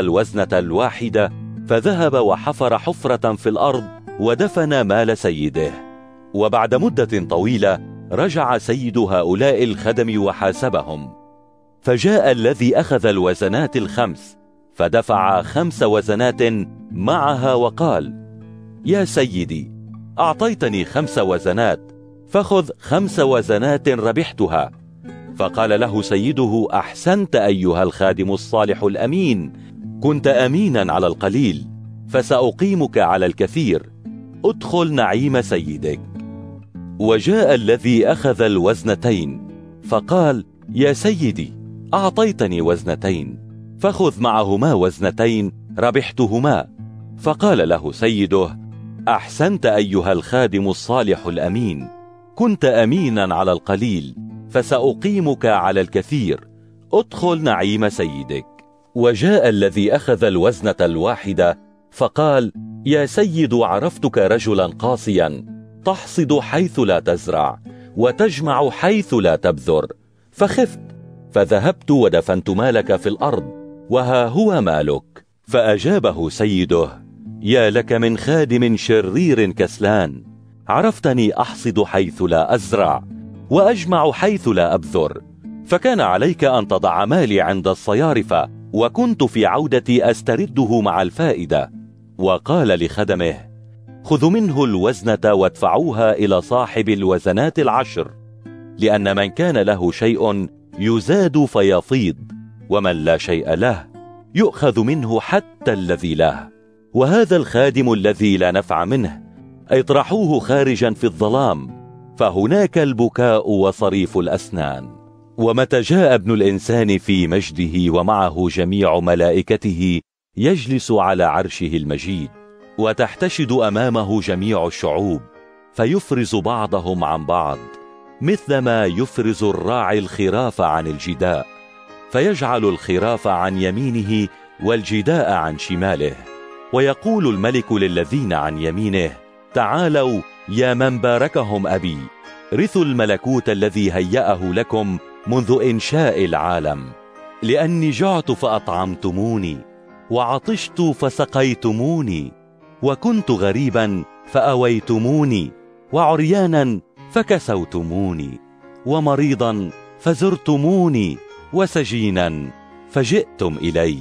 1 فذهب وحفر حفرة في الأرض ودفن مال سيده. وبعد مدة طويلة رجع سيد هؤلاء الخدم وحاسبهم، فجاء الذي أخذ 5 فدفع 5 وزنات معها وقال: يا سيدي، أعطيتني 5 وزنات، فخذ 5 وزنات ربحتها. فقال له سيده: أحسنت أيها الخادم الصالح الأمين، كنت أمينا على القليل، فسأقيمك على الكثير، ادخل نعيم سيدك. وجاء الذي أخذ 2 فقال: يا سيدي، أعطيتني 2، فخذ معهما 2 ربحتهما. فقال له سيده: أحسنت أيها الخادم الصالح الأمين، كنت أمينا على القليل، فسأقيمك على الكثير، ادخل نعيم سيدك. وجاء الذي أخذ 1 فقال: يا سيد، عرفتك رجلا قاسيا، تحصد حيث لا تزرع وتجمع حيث لا تبذر، فخفت فذهبت ودفنت مالك في الأرض، وها هو مالك. فأجابه سيده: يا لك من خادم شرير كسلان، عرفتني أحصد حيث لا أزرع وأجمع حيث لا أبذر، فكان عليك أن تضع مالي عند الصيارفة، وكنت في عودتي أسترده مع الفائدة. وقال لخدمه: خذوا منه 1 وادفعوها إلى صاحب 10، لأن من كان له شيء يزاد فيفيض، ومن لا شيء له يؤخذ منه حتى الذي له. وهذا الخادم الذي لا نفع منه اطرحوه خارجا في الظلام، فهناك البكاء وصريف الأسنان. ومتى جاء ابن الإنسان في مجده ومعه جميع ملائكته يجلس على عرشه المجيد، وتحتشد أمامه جميع الشعوب، فيفرز بعضهم عن بعض مثلما يفرز الراعي الخراف عن الجداء، فيجعل الخراف عن يمينه والجداء عن شماله. ويقول الملك للذين عن يمينه: تعالوا يا من باركهم أبي، رثوا الملكوت الذي هيأه لكم منذ إنشاء العالم. لأني جعت فأطعمتموني، وعطشت فسقيتموني، وكنت غريبا فأويتموني، وعريانا فكسوتموني، ومريضا فزرتموني، وسجينا فجئتم إلي.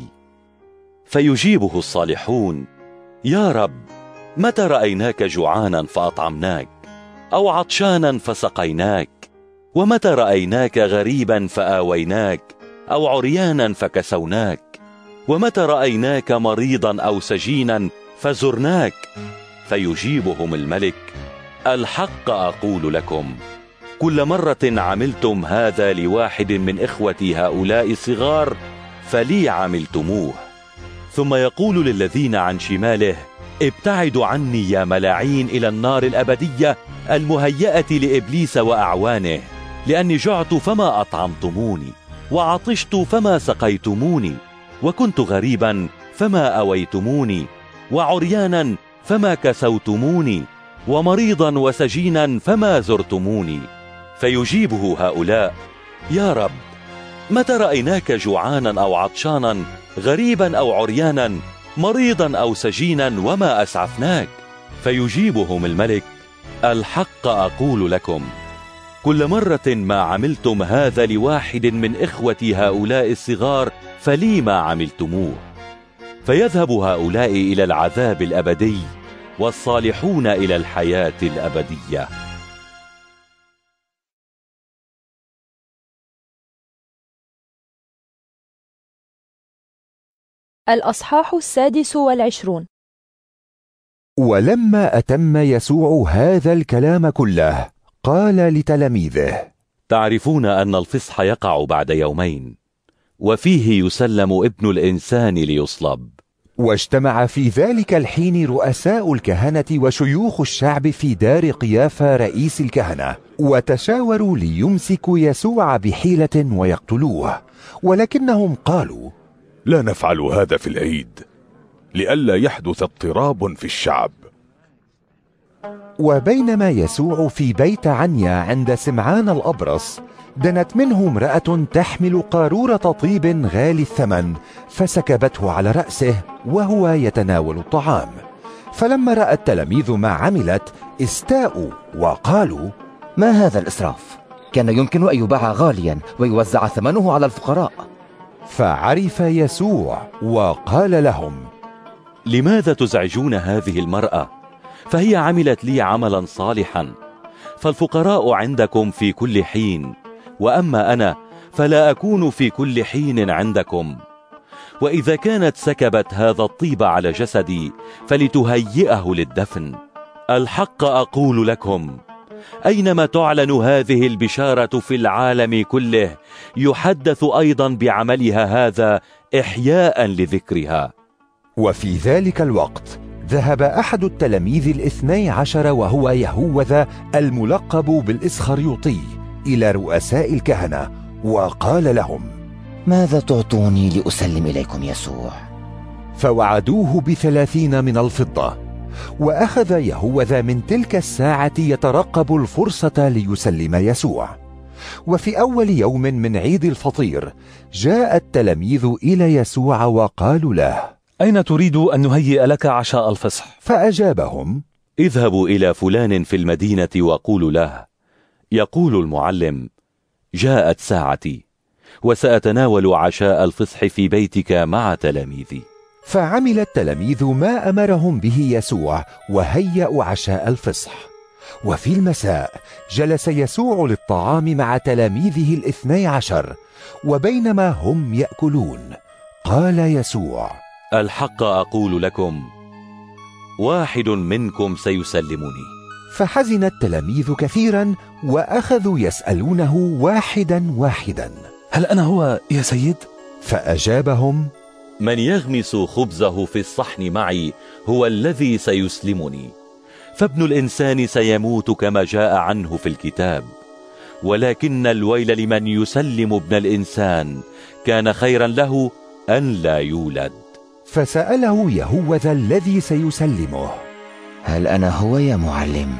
فيجيبه الصالحون: يا رب، متى رأيناك جوعانا فأطعمناك، أو عطشانا فسقيناك؟ ومتى رأيناك غريبا فآويناك، أو عريانا فكسوناك؟ ومتى رأيناك مريضا أو سجينا فزرناك؟ فيجيبهم الملك: الحق أقول لكم، كل مرة عملتم هذا لواحد من إخوتي هؤلاء الصغار فلي عملتموه. ثم يقول للذين عن شماله: ابتعدوا عني يا ملاعين إلى النار الأبدية المهيئة لإبليس وأعوانه، لأني جعت فما أطعمتموني، وعطشت فما سقيتموني، وكنت غريبا فما أويتموني، وعريانا فما كسوتموني، ومريضا وسجينا فما زرتموني. فيجيبه هؤلاء: يا رب، متى رأيناك جوعانا أو عطشانا، غريبا أو عريانا، مريضا أو سجينا وما أسعفناك؟ فيجيبهم الملك: الحق أقول لكم، كل مرة ما عملتم هذا لواحد من إخوتي هؤلاء الصغار فلي ما عملتموه. فيذهب هؤلاء إلى العذاب الأبدي والصالحون إلى الحياة الأبدية. الأصحاح 26. ولما أتم يسوع هذا الكلام كله قال لتلاميذه: تعرفون أن الفصح يقع بعد يومين، وفيه يسلم ابن الإنسان ليصلب. واجتمع في ذلك الحين رؤساء الكهنة وشيوخ الشعب في دار قيافة رئيس الكهنة، وتشاوروا ليمسكوا يسوع بحيلة ويقتلوه، ولكنهم قالوا: لا نفعل هذا في العيد لئلا يحدث اضطراب في الشعب. وبينما يسوع في بيت عنيا عند سمعان الأبرص، دنت منه امرأة تحمل قارورة طيب غالي الثمن، فسكبته على رأسه وهو يتناول الطعام. فلما رأى التلاميذ ما عملت استاءوا وقالوا: ما هذا الإسراف؟ كان يمكن أن يباع غاليا ويوزع ثمنه على الفقراء. فعرف يسوع وقال لهم: لماذا تزعجون هذه المرأة؟ فهي عملت لي عملا صالحا. فالفقراء عندكم في كل حين، وأما أنا فلا أكون في كل حين عندكم. وإذا كانت سكبت هذا الطيب على جسدي فلتهيئه للدفن. الحق أقول لكم، أينما تعلن هذه البشارة في العالم كله يحدث أيضا بعملها هذا إحياء لذكرها. وفي ذلك الوقت ذهب أحد التلاميذ 12 وهو يهوذا الملقب بالإسخريوطي إلى رؤساء الكهنة وقال لهم: ماذا تعطوني لأسلم إليكم يسوع؟ فوعدوه ب30 من الفضة. وأخذ يهوذا من تلك الساعة يترقب الفرصة ليسلم يسوع. وفي أول يوم من عيد الفطير جاء التلاميذ إلى يسوع وقالوا له: أين تريد أن نهيئ لك عشاء الفصح؟ فأجابهم: اذهبوا إلى فلان في المدينة وقولوا له: يقول المعلم، جاءت ساعتي وسأتناول عشاء الفصح في بيتك مع تلاميذي. فعمل التلاميذ ما أمرهم به يسوع وهيأوا عشاء الفصح. وفي المساء جلس يسوع للطعام مع تلاميذه 12، وبينما هم يأكلون قال يسوع: الحق أقول لكم، واحد منكم سيسلمني. فحزن التلاميذ كثيرا وأخذوا يسألونه واحدا واحدا: هل أنا هو يا سيد؟ فأجابهم: من يغمس خبزه في الصحن معي هو الذي سيسلمني. فابن الإنسان سيموت كما جاء عنه في الكتاب، ولكن الويل لمن يسلم ابن الإنسان. كان خيرا له أن لا يولد. فسأله يهوذا الذي سيسلمه: هل أنا هو يا معلم؟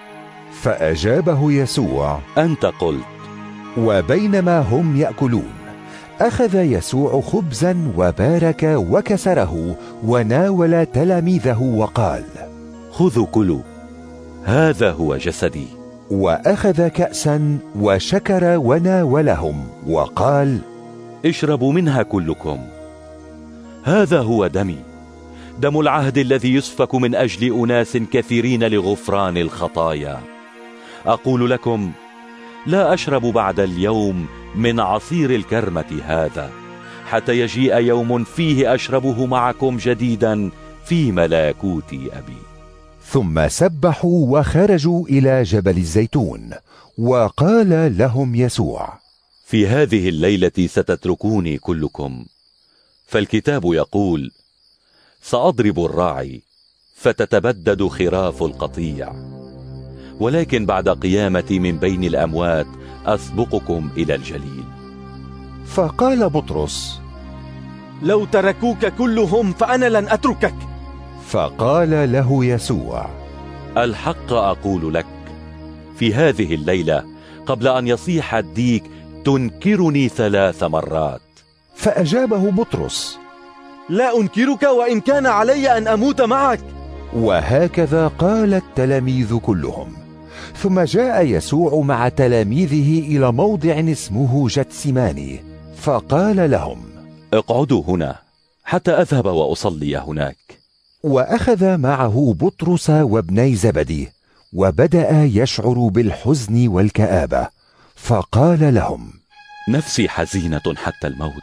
فأجابه يسوع: أنت قلت. وبينما هم يأكلون أخذ يسوع خبزا وبارك وكسره وناول تلاميذه وقال: خذوا كلوا، هذا هو جسدي. وأخذ كأسا وشكر وناولهم وقال: اشربوا منها كلكم، هذا هو دمي، دم العهد الذي يسفك من أجل أناس كثيرين لغفران الخطايا. أقول لكم، لا أشرب بعد اليوم من عصير الكرمة هذا حتى يجيء يوم فيه أشربه معكم جديدا في ملكوت أبي. ثم سبحوا وخرجوا إلى جبل الزيتون. وقال لهم يسوع: في هذه الليلة ستتركوني كلكم، فالكتاب يقول: سأضرب الراعي فتتبدد خراف القطيع، ولكن بعد قيامتي من بين الأموات أسبقكم إلى الجليل. فقال بطرس: لو تركوك كلهم فأنا لن أتركك. فقال له يسوع: الحق أقول لك، في هذه الليلة قبل أن يصيح الديك تنكرني 3 مرات. فأجابه بطرس: لا أنكرك وإن كان علي أن أموت معك. وهكذا قال التلاميذ كلهم. ثم جاء يسوع مع تلاميذه إلى موضع اسمه جتسماني، فقال لهم: اقعدوا هنا حتى أذهب وأصلي هناك. وأخذ معه بطرس وابني زبدي، وبدأ يشعر بالحزن والكآبة، فقال لهم: نفسي حزينة حتى الموت،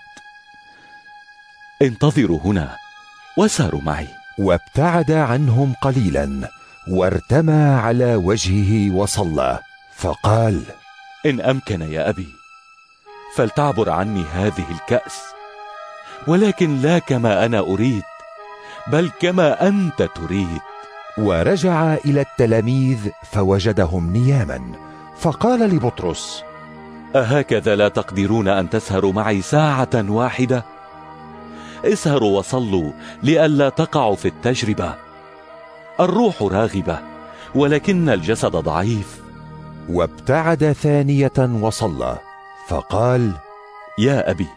انتظروا هنا وساروا معي. وابتعد عنهم قليلا، وارتمى على وجهه وصلى، فقال: إن أمكن يا أبي فلتعبر عني هذه الكأس، ولكن لا كما أنا أريد بل كما أنت تريد. ورجع إلى التلاميذ فوجدهم نياما، فقال لبطرس: أهكذا لا تقدرون أن تسهروا معي ساعة واحدة؟ اسهروا وصلوا لئلا تقعوا في التجربة. الروح راغبة ولكن الجسد ضعيف. وابتعد ثانية وصلى، فقال: يا أبي،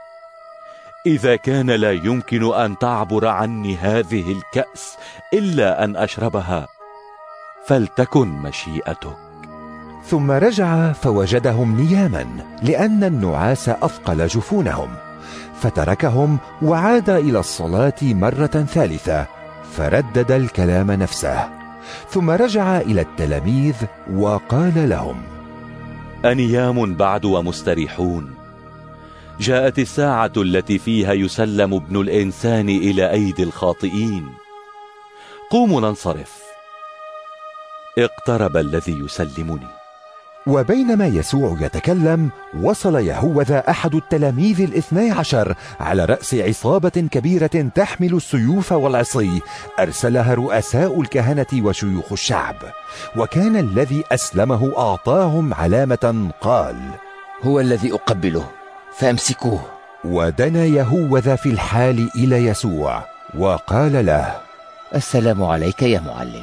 إذا كان لا يمكن أن تعبر عني هذه الكأس إلا أن أشربها فلتكن مشيئتك. ثم رجع فوجدهم نياما، لأن النعاس أثقل جفونهم، فتركهم وعاد إلى الصلاة مرة ثالثة، فردد الكلام نفسه. ثم رجع إلى التلاميذ وقال لهم: أنيام بعد ومستريحون، جاءت الساعة التي فيها يسلم ابن الإنسان إلى أيدي الخاطئين. قوموا ننصرف، اقترب الذي يسلمني. وبينما يسوع يتكلم، وصل يهوذا أحد التلاميذ 12 على رأس عصابة كبيرة تحمل السيوف والعصي، أرسلها رؤساء الكهنة وشيوخ الشعب. وكان الذي أسلمه أعطاهم علامة، قال: هو الذي أقبله، فامسكوه. ودنا يهوذا في الحال إلى يسوع وقال له: السلام عليك يا معلم.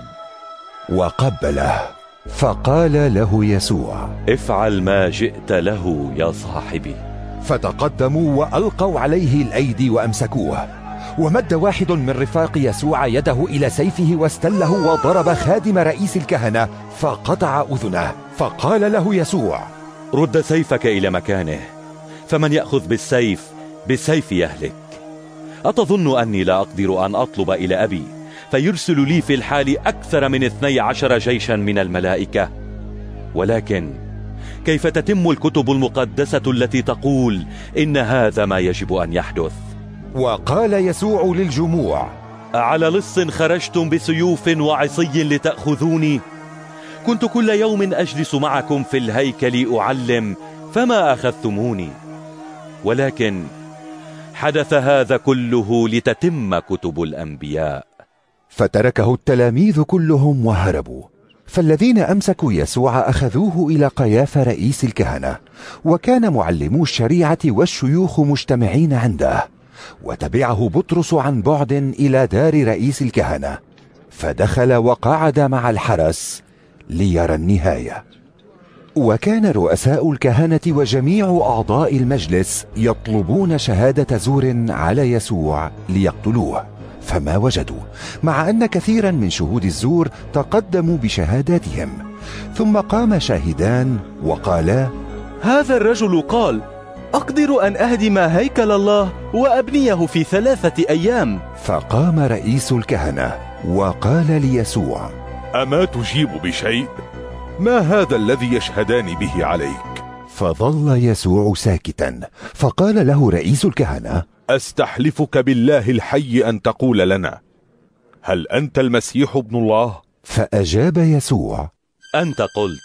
وقبله. فقال له يسوع: افعل ما جئت له يا صاحبي. فتقدموا وألقوا عليه الأيدي وأمسكوه. ومد واحد من رفاق يسوع يده إلى سيفه واستله وضرب خادم رئيس الكهنة فقطع أذنه. فقال له يسوع: رد سيفك إلى مكانه، فمن يأخذ بالسيف يهلك. أتظن أني لا أقدر أن أطلب إلى أبي فيرسل لي في الحال أكثر من 12 جيشا من الملائكة؟ ولكن كيف تتم الكتب المقدسة التي تقول إن هذا ما يجب أن يحدث؟ وقال يسوع للجموع: على لص خرجتم بسيوف وعصي لتأخذوني؟ كنت كل يوم أجلس معكم في الهيكل أعلم فما أخذتموني، ولكن حدث هذا كله لتتم كتب الأنبياء. فتركه التلاميذ كلهم وهربوا. فالذين أمسكوا يسوع أخذوه إلى قيافة رئيس الكهنة، وكان معلمو الشريعة والشيوخ مجتمعين عنده. وتبعه بطرس عن بعد إلى دار رئيس الكهنة، فدخل وقعد مع الحرس ليرى النهاية. وكان رؤساء الكهنة وجميع أعضاء المجلس يطلبون شهادة زور على يسوع ليقتلوه، فما وجدوا، مع أن كثيرا من شهود الزور تقدموا بشهاداتهم. ثم قام شاهدان وقالا: هذا الرجل قال: أقدر أن أهدم هيكل الله وأبنيه في 3 أيام. فقام رئيس الكهنة وقال ليسوع: أما تجيب بشيء؟ ما هذا الذي يشهدان به عليك؟ فظل يسوع ساكتا. فقال له رئيس الكهنة: أستحلفك بالله الحي أن تقول لنا، هل أنت المسيح ابن الله؟ فأجاب يسوع: أنت قلت.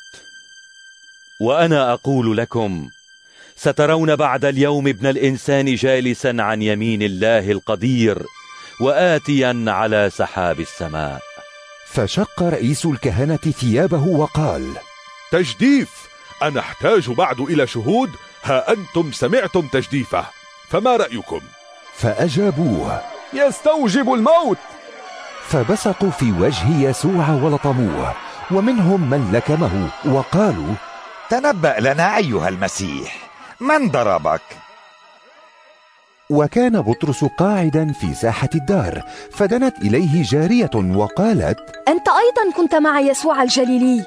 وأنا أقول لكم، سترون بعد اليوم ابن الإنسان جالسا عن يمين الله القدير وآتيا على سحاب السماء. فشق رئيس الكهنة ثيابه وقال: تجديف! أنا أحتاج بعد إلى شهود؟ ها أنتم سمعتم تجديفه، فما رأيكم؟ فأجابوه: يستوجب الموت. فبصقوا في وجه يسوع ولطموه، ومنهم من لكمه وقالوا: تنبأ لنا أيها المسيح، من ضربك؟ وكان بطرس قاعدا في ساحة الدار، فدنت إليه جارية وقالت: أنت أيضا كنت مع يسوع الجليلي.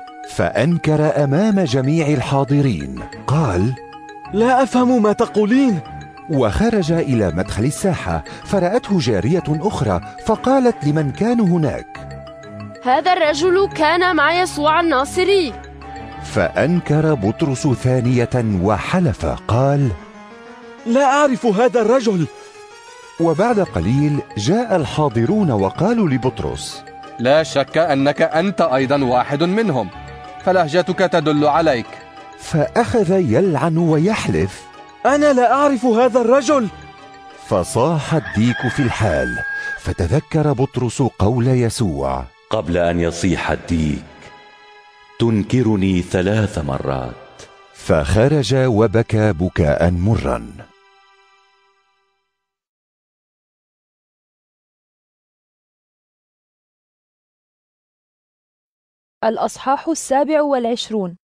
فأنكر أمام جميع الحاضرين، قال: لا أفهم ما تقولين. وخرج إلى مدخل الساحة فرأته جارية أخرى فقالت لمن كانوا هناك: هذا الرجل كان مع يسوع الناصري. فأنكر بطرس ثانية وحلف قال: لا أعرف هذا الرجل. وبعد قليل جاء الحاضرون وقالوا لبطرس: لا شك أنك أنت أيضا واحد منهم، فلهجتك تدل عليك. فأخذ يلعن ويحلف: أنا لا أعرف هذا الرجل. فصاح الديك في الحال، فتذكر بطرس قول يسوع: قبل أن يصيح الديك تنكرني 3 مرات. فخرج وبكى بكاء مرا. الأصحاح 27.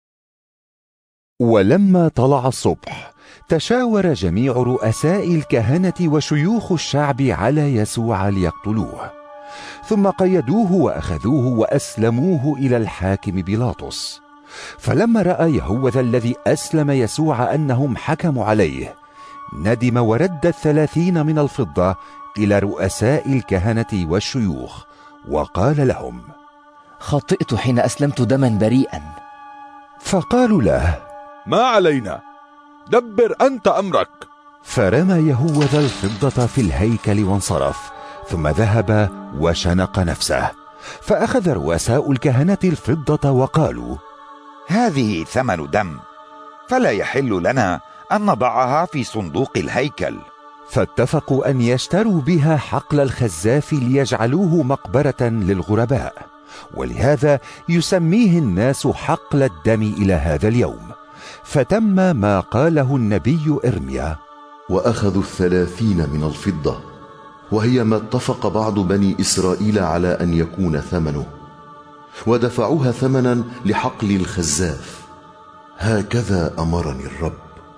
ولما طلع الصبح تشاور جميع رؤساء الكهنة وشيوخ الشعب على يسوع ليقتلوه، ثم قيدوه وأخذوه وأسلموه إلى الحاكم بيلاطس. فلما رأى يهوذا الذي أسلم يسوع أنهم حكموا عليه، ندم ورد 30 من الفضة إلى رؤساء الكهنة والشيوخ وقال لهم: خطئت حين أسلمت دما بريئا. فقالوا له: ما علينا، دبر أنت أمرك. فرمى يهوذا الفضة في الهيكل وانصرف، ثم ذهب وشنق نفسه. فأخذ رؤساء الكهنة الفضة وقالوا: هذه ثمن دم، فلا يحل لنا أن نضعها في صندوق الهيكل. فاتفقوا أن يشتروا بها حقل الخزاف ليجعلوه مقبرة للغرباء، ولهذا يسميه الناس حقل الدم إلى هذا اليوم. فتم ما قاله النبي إرميا: وأخذوا 30 من الفضة، وهي ما اتفق بعض بني إسرائيل على أن يكون ثمنه، ودفعوها ثمنا لحقل الخزاف. هكذا أمرني الرب.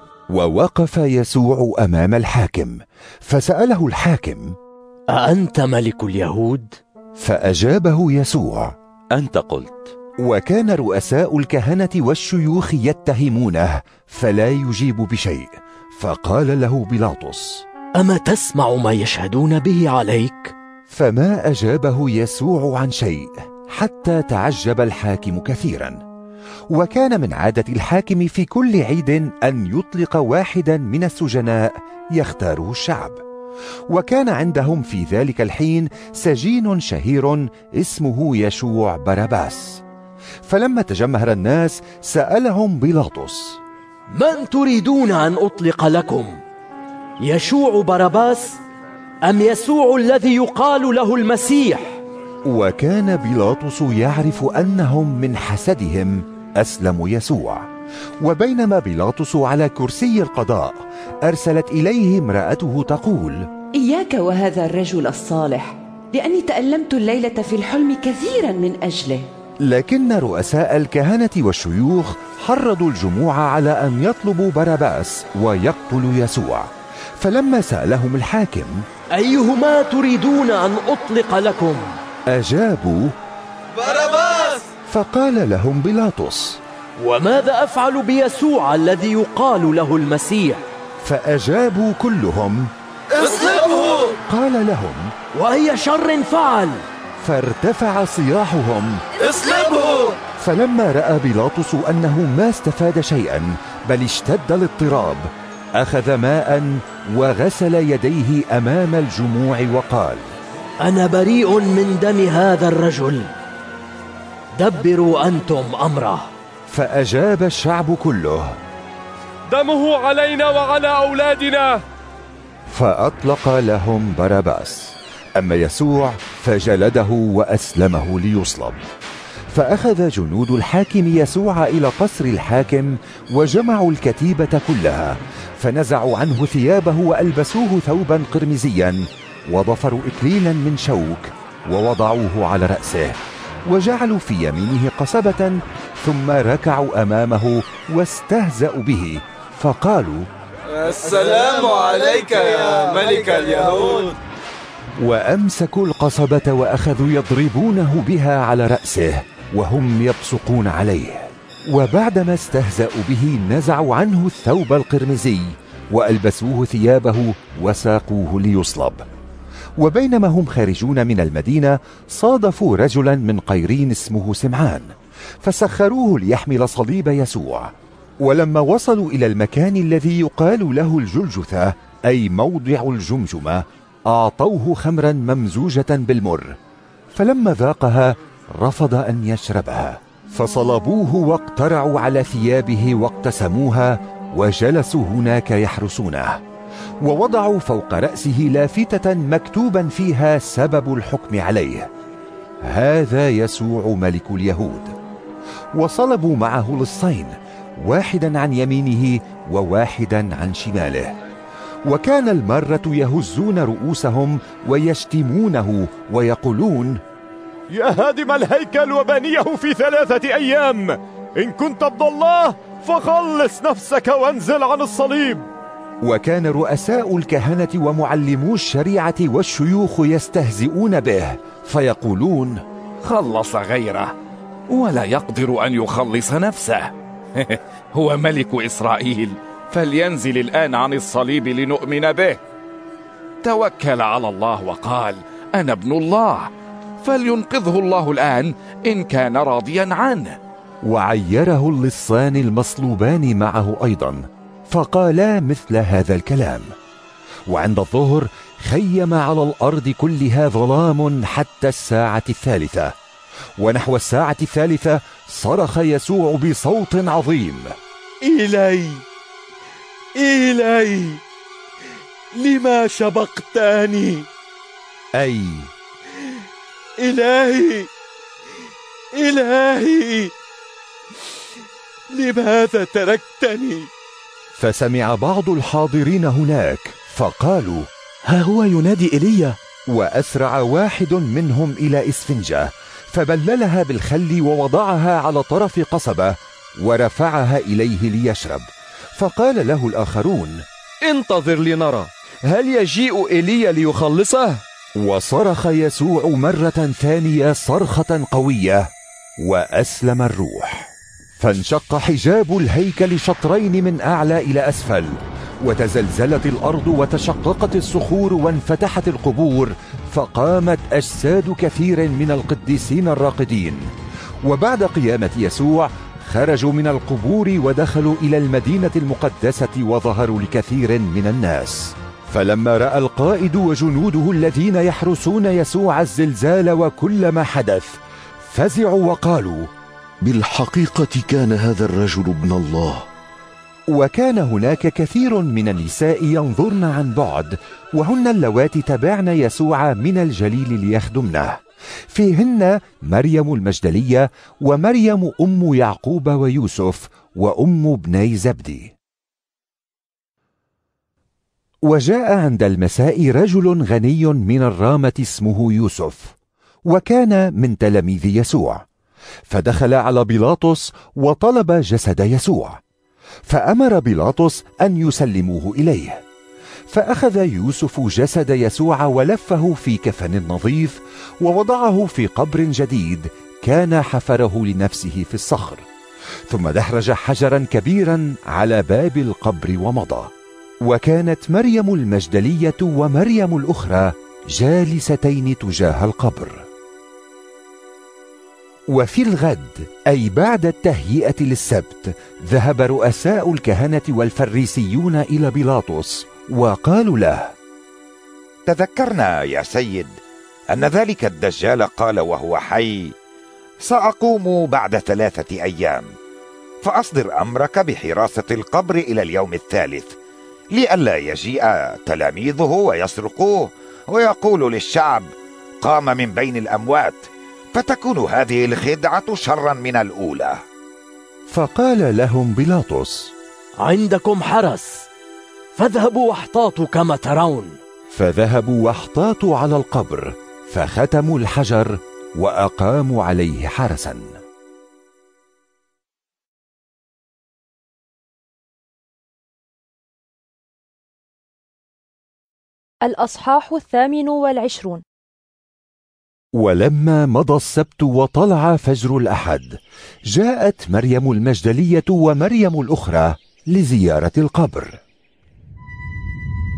ووقف يسوع أمام الحاكم، فسأله الحاكم: أأنت ملك اليهود؟ فأجابه يسوع: أنت قلت. وكان رؤساء الكهنة والشيوخ يتهمونه فلا يجيب بشيء. فقال له بيلاطس: أما تسمع ما يشهدون به عليك؟ فما أجابه يسوع عن شيء، حتى تعجب الحاكم كثيرا. وكان من عادة الحاكم في كل عيد أن يطلق واحدا من السجناء يختاره الشعب. وكان عندهم في ذلك الحين سجين شهير اسمه يشوع باراباس. فلما تجمهر الناس سألهم بيلاطس: من تريدون أن أطلق لكم؟ يشوع باراباس أم يسوع الذي يقال له المسيح؟ وكان بيلاطس يعرف أنهم من حسدهم أسلموا يسوع. وبينما بيلاطس على كرسي القضاء أرسلت إليه امرأته تقول: إياك وهذا الرجل الصالح، لأني تألمت الليلة في الحلم كثيرا من أجله. لكن رؤساء الكهنة والشيوخ حرضوا الجموع على أن يطلبوا باراباس ويقتلوا يسوع. فلما سألهم الحاكم: أيهما تريدون أن أطلق لكم؟ أجابوا: باراباس. فقال لهم بيلاطس: وماذا أفعل بيسوع الذي يقال له المسيح؟ فأجابوا كلهم: اصلبه. قال لهم: وأي شر فعل؟ فارتفع صياحهم: اصلبه. فلما رأى بيلاطس أنه ما استفاد شيئا بل اشتد الاضطراب، أخذ ماء وغسل يديه أمام الجموع وقال: أنا بريء من دم هذا الرجل، دبروا أنتم أمره. فأجاب الشعب كله: دمه علينا وعلى أولادنا. فأطلق لهم باراباس، أما يسوع فجلده وأسلمه ليصلب. فأخذ جنود الحاكم يسوع إلى قصر الحاكم وجمعوا الكتيبة كلها، فنزعوا عنه ثيابه وألبسوه ثوبا قرمزيا وضفروا إكليلا من شوك ووضعوه على رأسه، وجعلوا في يمينه قصبة، ثم ركعوا أمامه واستهزأوا به فقالوا: السلام عليك يا ملك اليهود. وأمسكوا القصبة وأخذوا يضربونه بها على رأسه وهم يبصقون عليه. وبعدما استهزأوا به نزعوا عنه الثوب القرمزي وألبسوه ثيابه وساقوه ليصلب. وبينما هم خارجون من المدينة صادفوا رجلا من قيرين اسمه سمعان، فسخروه ليحمل صليب يسوع. ولما وصلوا إلى المكان الذي يقال له الجلجثة أي موضع الجمجمة، أعطوه خمرا ممزوجة بالمر، فلما ذاقها رفض أن يشربها، فصلبوه واقترعوا على ثيابه واقتسموها، وجلسوا هناك يحرسونه. ووضعوا فوق رأسه لافتة مكتوبا فيها سبب الحكم عليه: هذا يسوع ملك اليهود. وصلبوا معه لصين، واحدا عن يمينه وواحدا عن شماله. وكان المارة يهزون رؤوسهم ويشتمونه ويقولون: يا هادم الهيكل وبانيه في 3 أيام، إن كنت ابن الله فخلص نفسك وانزل عن الصليب. وكان رؤساء الكهنة ومعلمو الشريعة والشيوخ يستهزئون به، فيقولون: خلص غيره ولا يقدر أن يخلص نفسه. هو ملك إسرائيل، فلينزل الآن عن الصليب لنؤمن به. توكل على الله وقال: أنا ابن الله، فلينقذه الله الآن إن كان راضيا عنه. وعيره اللصان المصلوبان معه أيضا، فقالا مثل هذا الكلام. وعند الظهر خيم على الأرض كلها ظلام حتى الساعة 3، ونحو الساعة 3 صرخ يسوع بصوت عظيم: إلي إلي لما شبقتني؟ أي إلهي إلهي لماذا تركتني؟ فسمع بعض الحاضرين هناك فقالوا: ها هو ينادي إيليا. وأسرع واحد منهم إلى إسفنجة، فبللها بالخل ووضعها على طرف قصبة ورفعها إليه ليشرب. فقال له الآخرون: انتظر لنرى هل يجيء إيليا ليخلصه؟ وصرخ يسوع مرة ثانية صرخة قوية وأسلم الروح. فانشق حجاب الهيكل شطرين من أعلى إلى أسفل، وتزلزلت الأرض وتشققت الصخور وانفتحت القبور، فقامت أجساد كثير من القديسين الراقدين. وبعد قيامة يسوع خرجوا من القبور ودخلوا إلى المدينة المقدسة وظهروا لكثير من الناس. فلما رأى القائد وجنوده الذين يحرسون يسوع الزلزال وكل ما حدث، فزعوا وقالوا: بالحقيقة كان هذا الرجل ابن الله. وكان هناك كثير من النساء ينظرن عن بعد، وهن اللواتي تبعن يسوع من الجليل ليخدمنه، فيهن مريم المجدلية ومريم أم يعقوب ويوسف وأم ابني زبدي. وجاء عند المساء رجل غني من الرامة اسمه يوسف، وكان من تلاميذ يسوع، فدخل على بيلاطس وطلب جسد يسوع، فأمر بيلاطس أن يسلموه إليه. فأخذ يوسف جسد يسوع ولفه في كفن نظيف، ووضعه في قبر جديد كان حفره لنفسه في الصخر، ثم دحرج حجرا كبيرا على باب القبر ومضى. وكانت مريم المجدلية ومريم الأخرى جالستين تجاه القبر. وفي الغد أي بعد التهيئة للسبت ذهب رؤساء الكهنة والفريسيون إلى بيلاطس وقالوا له: تذكرنا يا سيد أن ذلك الدجال قال وهو حي: سأقوم بعد 3 أيام، فأصدر أمرك بحراسة القبر إلى اليوم الثالث، لئلا يجيء تلاميذه ويسرقوه ويقول للشعب: قام من بين الأموات، فتكون هذه الخدعة شرا من الأولى. فقال لهم بيلاطس: عندكم حرس، فاذهبوا واحتاطوا كما ترون. فذهبوا واحتاطوا على القبر، فختموا الحجر وأقاموا عليه حرسا. الأصحاح 28. ولما مضى السبت وطلع فجر الأحد، جاءت مريم المجدلية ومريم الأخرى لزيارة القبر.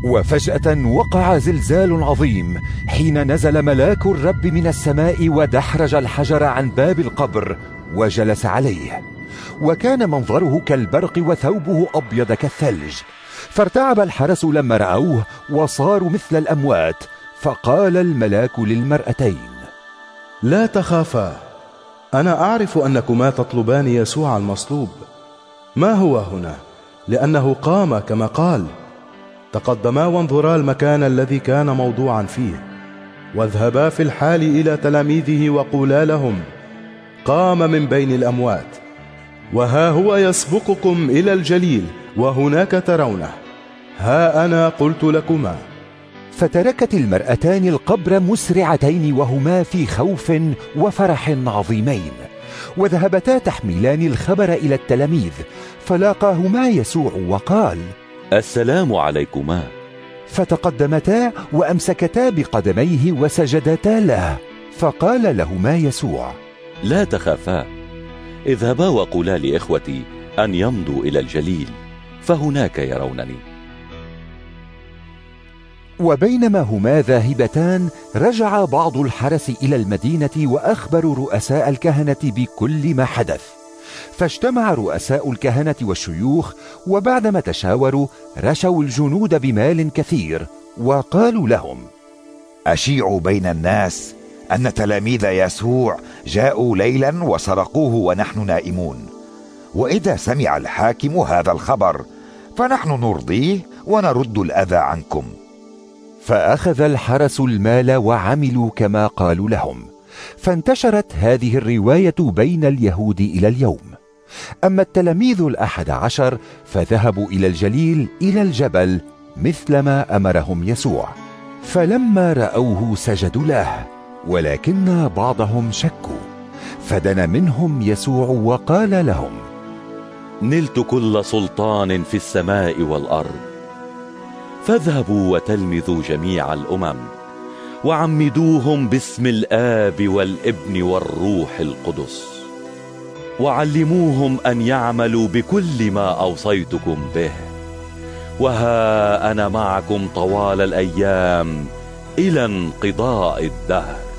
وفجأة وقع زلزال عظيم حين نزل ملاك الرب من السماء ودحرج الحجر عن باب القبر وجلس عليه، وكان منظره كالبرق وثوبه أبيض كالثلج. فارتعب الحرس لما رأوه وصاروا مثل الأموات. فقال الملاك للمرأتين: لا تخافا، أنا أعرف أنكما تطلبان يسوع المصلوب. ما هو هنا؟ لأنه قام كما قال. تقدما وانظرا المكان الذي كان موضوعا فيه، واذهبا في الحال إلى تلاميذه وقولا لهم: قام من بين الأموات، وها هو يسبقكم إلى الجليل، وهناك ترونه. ها أنا قلت لكما. فتركت المرأتان القبر مسرعتين وهما في خوف وفرح عظيمين، وذهبتا تحملان الخبر إلى التلاميذ. فلاقاهما يسوع وقال: السلام عليكما. فتقدمتا وأمسكتا بقدميه وسجدتا له. فقال لهما يسوع: لا تخافا، اذهبا وقولا لإخوتي أن يمضوا إلى الجليل، فهناك يرونني. وبينما هما ذاهبتان رجع بعض الحرس إلى المدينة وأخبروا رؤساء الكهنة بكل ما حدث. فاجتمع رؤساء الكهنة والشيوخ، وبعدما تشاوروا رشوا الجنود بمال كثير، وقالوا لهم: أشيعوا بين الناس أن تلاميذ يسوع جاءوا ليلا وسرقوه ونحن نائمون، وإذا سمع الحاكم هذا الخبر فنحن نرضيه ونرد الأذى عنكم. فأخذ الحرس المال وعملوا كما قالوا لهم. فانتشرت هذه الرواية بين اليهود إلى اليوم. أما التلاميذ 11 فذهبوا إلى الجليل إلى الجبل مثلما أمرهم يسوع. فلما رأوه سجدوا له، ولكن بعضهم شكوا. فدنا منهم يسوع وقال لهم: نلت كل سلطان في السماء والأرض، فاذهبوا وتلمذوا جميع الأمم وعمدوهم باسم الآب والابن والروح القدس، وعلموهم أن يعملوا بكل ما أوصيتكم به، وها أنا معكم طوال الأيام إلى انقضاء الدهر.